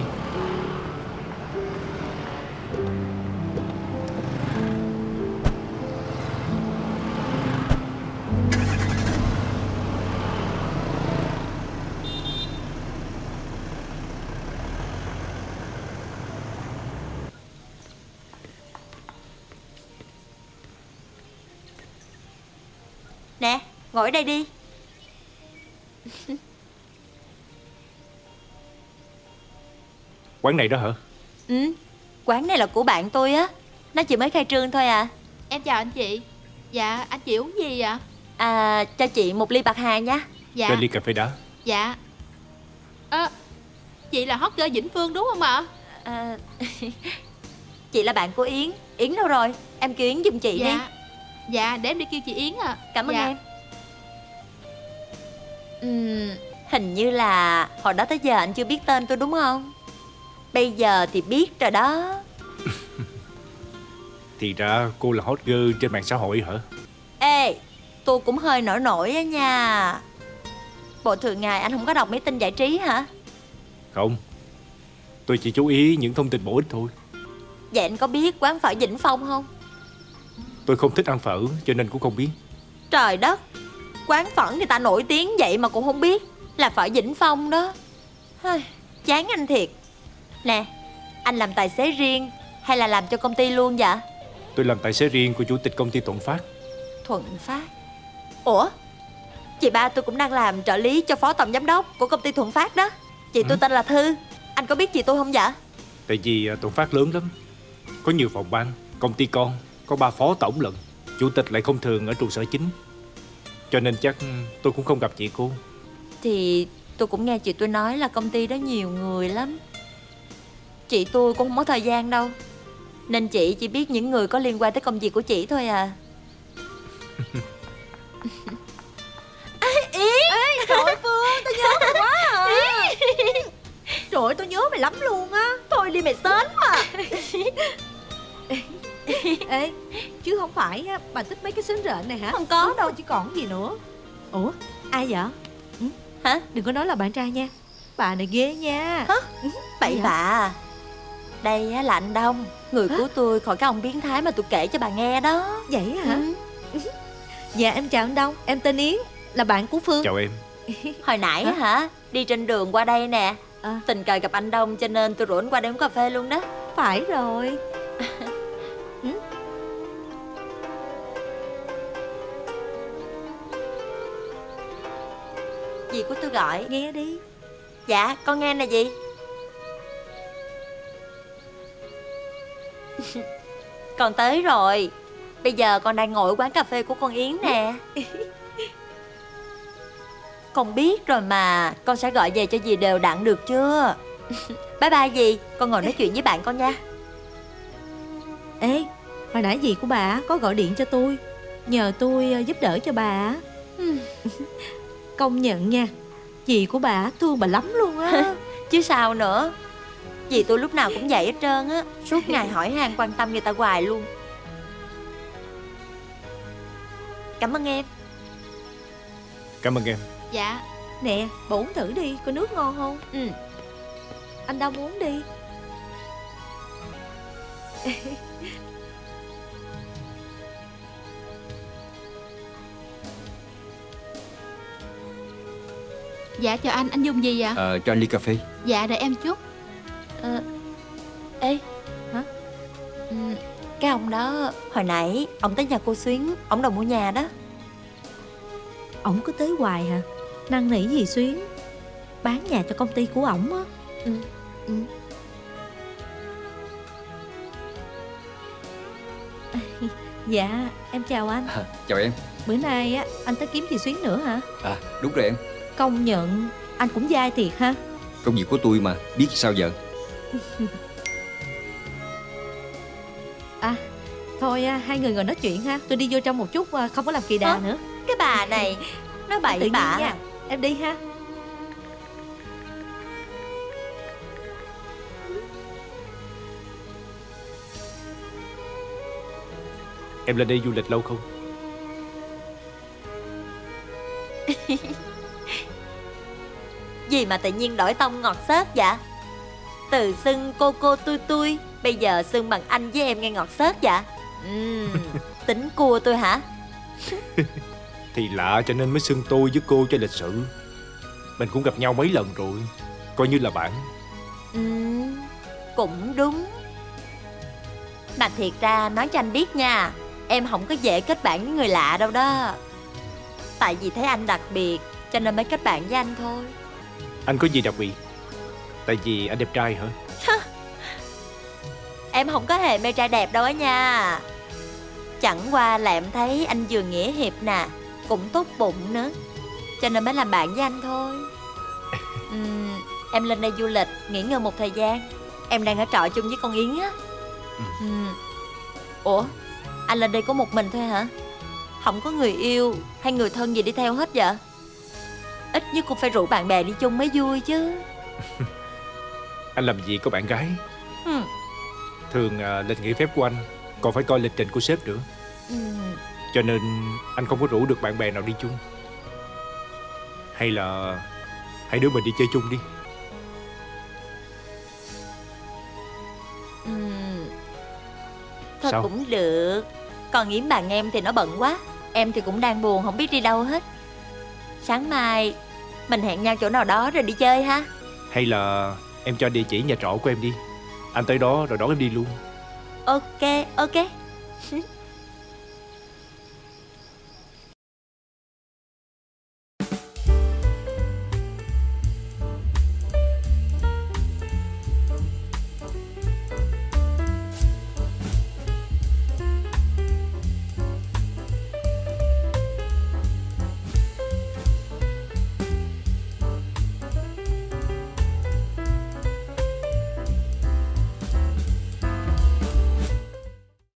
Nè, ngồi ở đây đi. Quán này đó hả? Ừ, quán này là của bạn tôi á. Nó chỉ mới khai trương thôi à. Em chào anh chị. Dạ, anh chị uống gì ạ? À, cho chị một ly bạc hà nha. Dạ. Cho ly cà phê đá. Dạ. À, chị là hot girl Vĩnh Phương đúng không ạ? À, chị là bạn của Yến. Yến đâu rồi? Em kêu Yến giùm chị dạ. đi. Dạ, để em đi kêu chị Yến à. Cảm ơn dạ. em. uhm, Hình như là hồi đó tới giờ anh chưa biết tên tôi đúng không? Bây giờ thì biết rồi đó. Thì ra cô là hot girl trên mạng xã hội hả? Ê, tôi cũng hơi nổi nổi á nha. Bộ thường ngày anh không có đọc mấy tin giải trí hả? Không. Tôi chỉ chú ý những thông tin bổ ích thôi. Vậy anh có biết quán phở Vĩnh Phong không? Tôi không thích ăn phở cho nên cũng không biết. Trời đất, quán phở người ta nổi tiếng vậy mà cũng không biết là phở Vĩnh Phong đó. Chán anh thiệt. Nè, anh làm tài xế riêng hay là làm cho công ty luôn vậy? Tôi làm tài xế riêng của chủ tịch công ty Thuận Phát. Thuận Phát? Ủa, chị ba tôi cũng đang làm trợ lý cho phó tổng giám đốc của công ty Thuận Phát đó. Chị tôi ừ. tên là Thư. Anh có biết chị tôi không vậy? Tại vì Thuận Phát lớn lắm, có nhiều phòng ban, công ty con, có ba phó tổng lận. Chủ tịch lại không thường ở trụ sở chính, cho nên chắc tôi cũng không gặp chị cô. Thì tôi cũng nghe chị tôi nói là công ty đó nhiều người lắm. Chị tôi cũng không có thời gian đâu, nên chị chỉ biết những người có liên quan tới công việc của chị thôi à. Yến! Ê, trời ơi Phương, tao nhớ mày quá à. Yến! Trời ơi, tao nhớ mày lắm luôn á. Thôi đi mày sến quá. Ê, chứ không phải bà thích mấy cái sến rện này hả? Không có đâu, chứ còn gì nữa. Ủa, ai vậy? Ừ? Hả? Đừng có nói là bạn trai nha. Bà này ghê nha. Hả? Bậy bạ. Đây á là anh Đông, người cứu tôi khỏi cái ông biến thái mà tôi kể cho bà nghe đó. Vậy hả? Ừ. Dạ em chào anh Đông, em tên Yến, là bạn của Phương. Chào em. Hồi nãy hả? hả Đi trên đường qua đây nè, à. tình cờ gặp anh Đông cho nên tôi rủ anh qua đây uống cà phê luôn đó. Phải rồi. Ừ. Dì của tôi gọi. Nghe đi. Dạ con nghe nè dì. Con tới rồi. Bây giờ con đang ngồi ở quán cà phê của con Yến nè. Con biết rồi mà, con sẽ gọi về cho dì đều đặn được chưa? Bye bye dì, con ngồi nói chuyện với bạn con nha. Ê, hồi nãy dì của bà có gọi điện cho tôi, nhờ tôi giúp đỡ cho bà. Công nhận nha, dì của bà thương bà lắm luôn á. Chứ sao nữa. Dì tôi lúc nào cũng vậy hết trơn á, suốt ngày hỏi han quan tâm người ta hoài luôn. Cảm ơn em. Cảm ơn em. Dạ. Nè, bà uống thử đi, có nước ngon không? Ừ. Anh Đông uống đi. Dạ chào anh, anh dùng gì vậy? Ờ, cho anh ly cà phê. Dạ đợi em chút. Ờ, ê, hả? Ừ, cái ông đó, hồi nãy ông tới nhà cô Xuyến, ông đòi mua nhà đó. Ổng cứ tới hoài hả? Năn nỉ gì Xuyến bán nhà cho công ty của ổng á. Ừ. Ừ. Dạ, em chào anh. À, chào em. Bữa nay á, anh tới kiếm chị Xuyến nữa hả? À, đúng rồi em. Công nhận, anh cũng dai thiệt ha. Công việc của tôi mà, biết sao giờ. À, thôi hai người ngồi nói chuyện ha. Tôi đi vô trong một chút, không có làm kỳ đà à, nữa. Cái bà này, nói bậy tự bạ nha. Em đi ha. Em lên đây du lịch lâu không? Gì mà tự nhiên đổi tông ngọt xớt vậy? Từ xưng cô cô tui tui, bây giờ xưng bằng anh với em nghe ngọt xớt vậy? uhm, Tính cua tôi hả? Thì lạ cho nên mới xưng tôi với cô cho lịch sự. Mình cũng gặp nhau mấy lần rồi, coi như là bạn. Ừ, cũng đúng. Mà thiệt ra nói cho anh biết nha, em không có dễ kết bạn với người lạ đâu đó. Tại vì thấy anh đặc biệt cho nên mới kết bạn với anh thôi. Anh có gì đặc biệt? Tại vì anh đẹp trai hả? Em không có hề mê trai đẹp đâu á nha. Chẳng qua là em thấy anh vừa nghĩa hiệp nè, cũng tốt bụng nữa, cho nên mới làm bạn với anh thôi. uhm, Em lên đây du lịch, nghỉ ngơi một thời gian. Em đang ở trọ chung với con Yến á. uhm. Ủa, anh lên đây có một mình thôi hả? Không có người yêu hay người thân gì đi theo hết vậy? Ít nhất cũng phải rủ bạn bè đi chung mới vui chứ. Anh làm gì có bạn gái. uhm. Thường à, lịch nghỉ phép của anh còn phải coi lịch trình của sếp nữa. uhm. Cho nên anh không có rủ được bạn bè nào đi chung. Hay là hai đứa mình đi chơi chung đi. uhm. Thôi Sao? cũng được. Còn Yến bạn em thì nó bận quá. Em thì cũng đang buồn không biết đi đâu hết. Sáng mai mình hẹn nhau chỗ nào đó rồi đi chơi ha. Hay là em cho địa chỉ nhà trọ của em đi, anh tới đó rồi đón em đi luôn. Ok, ok.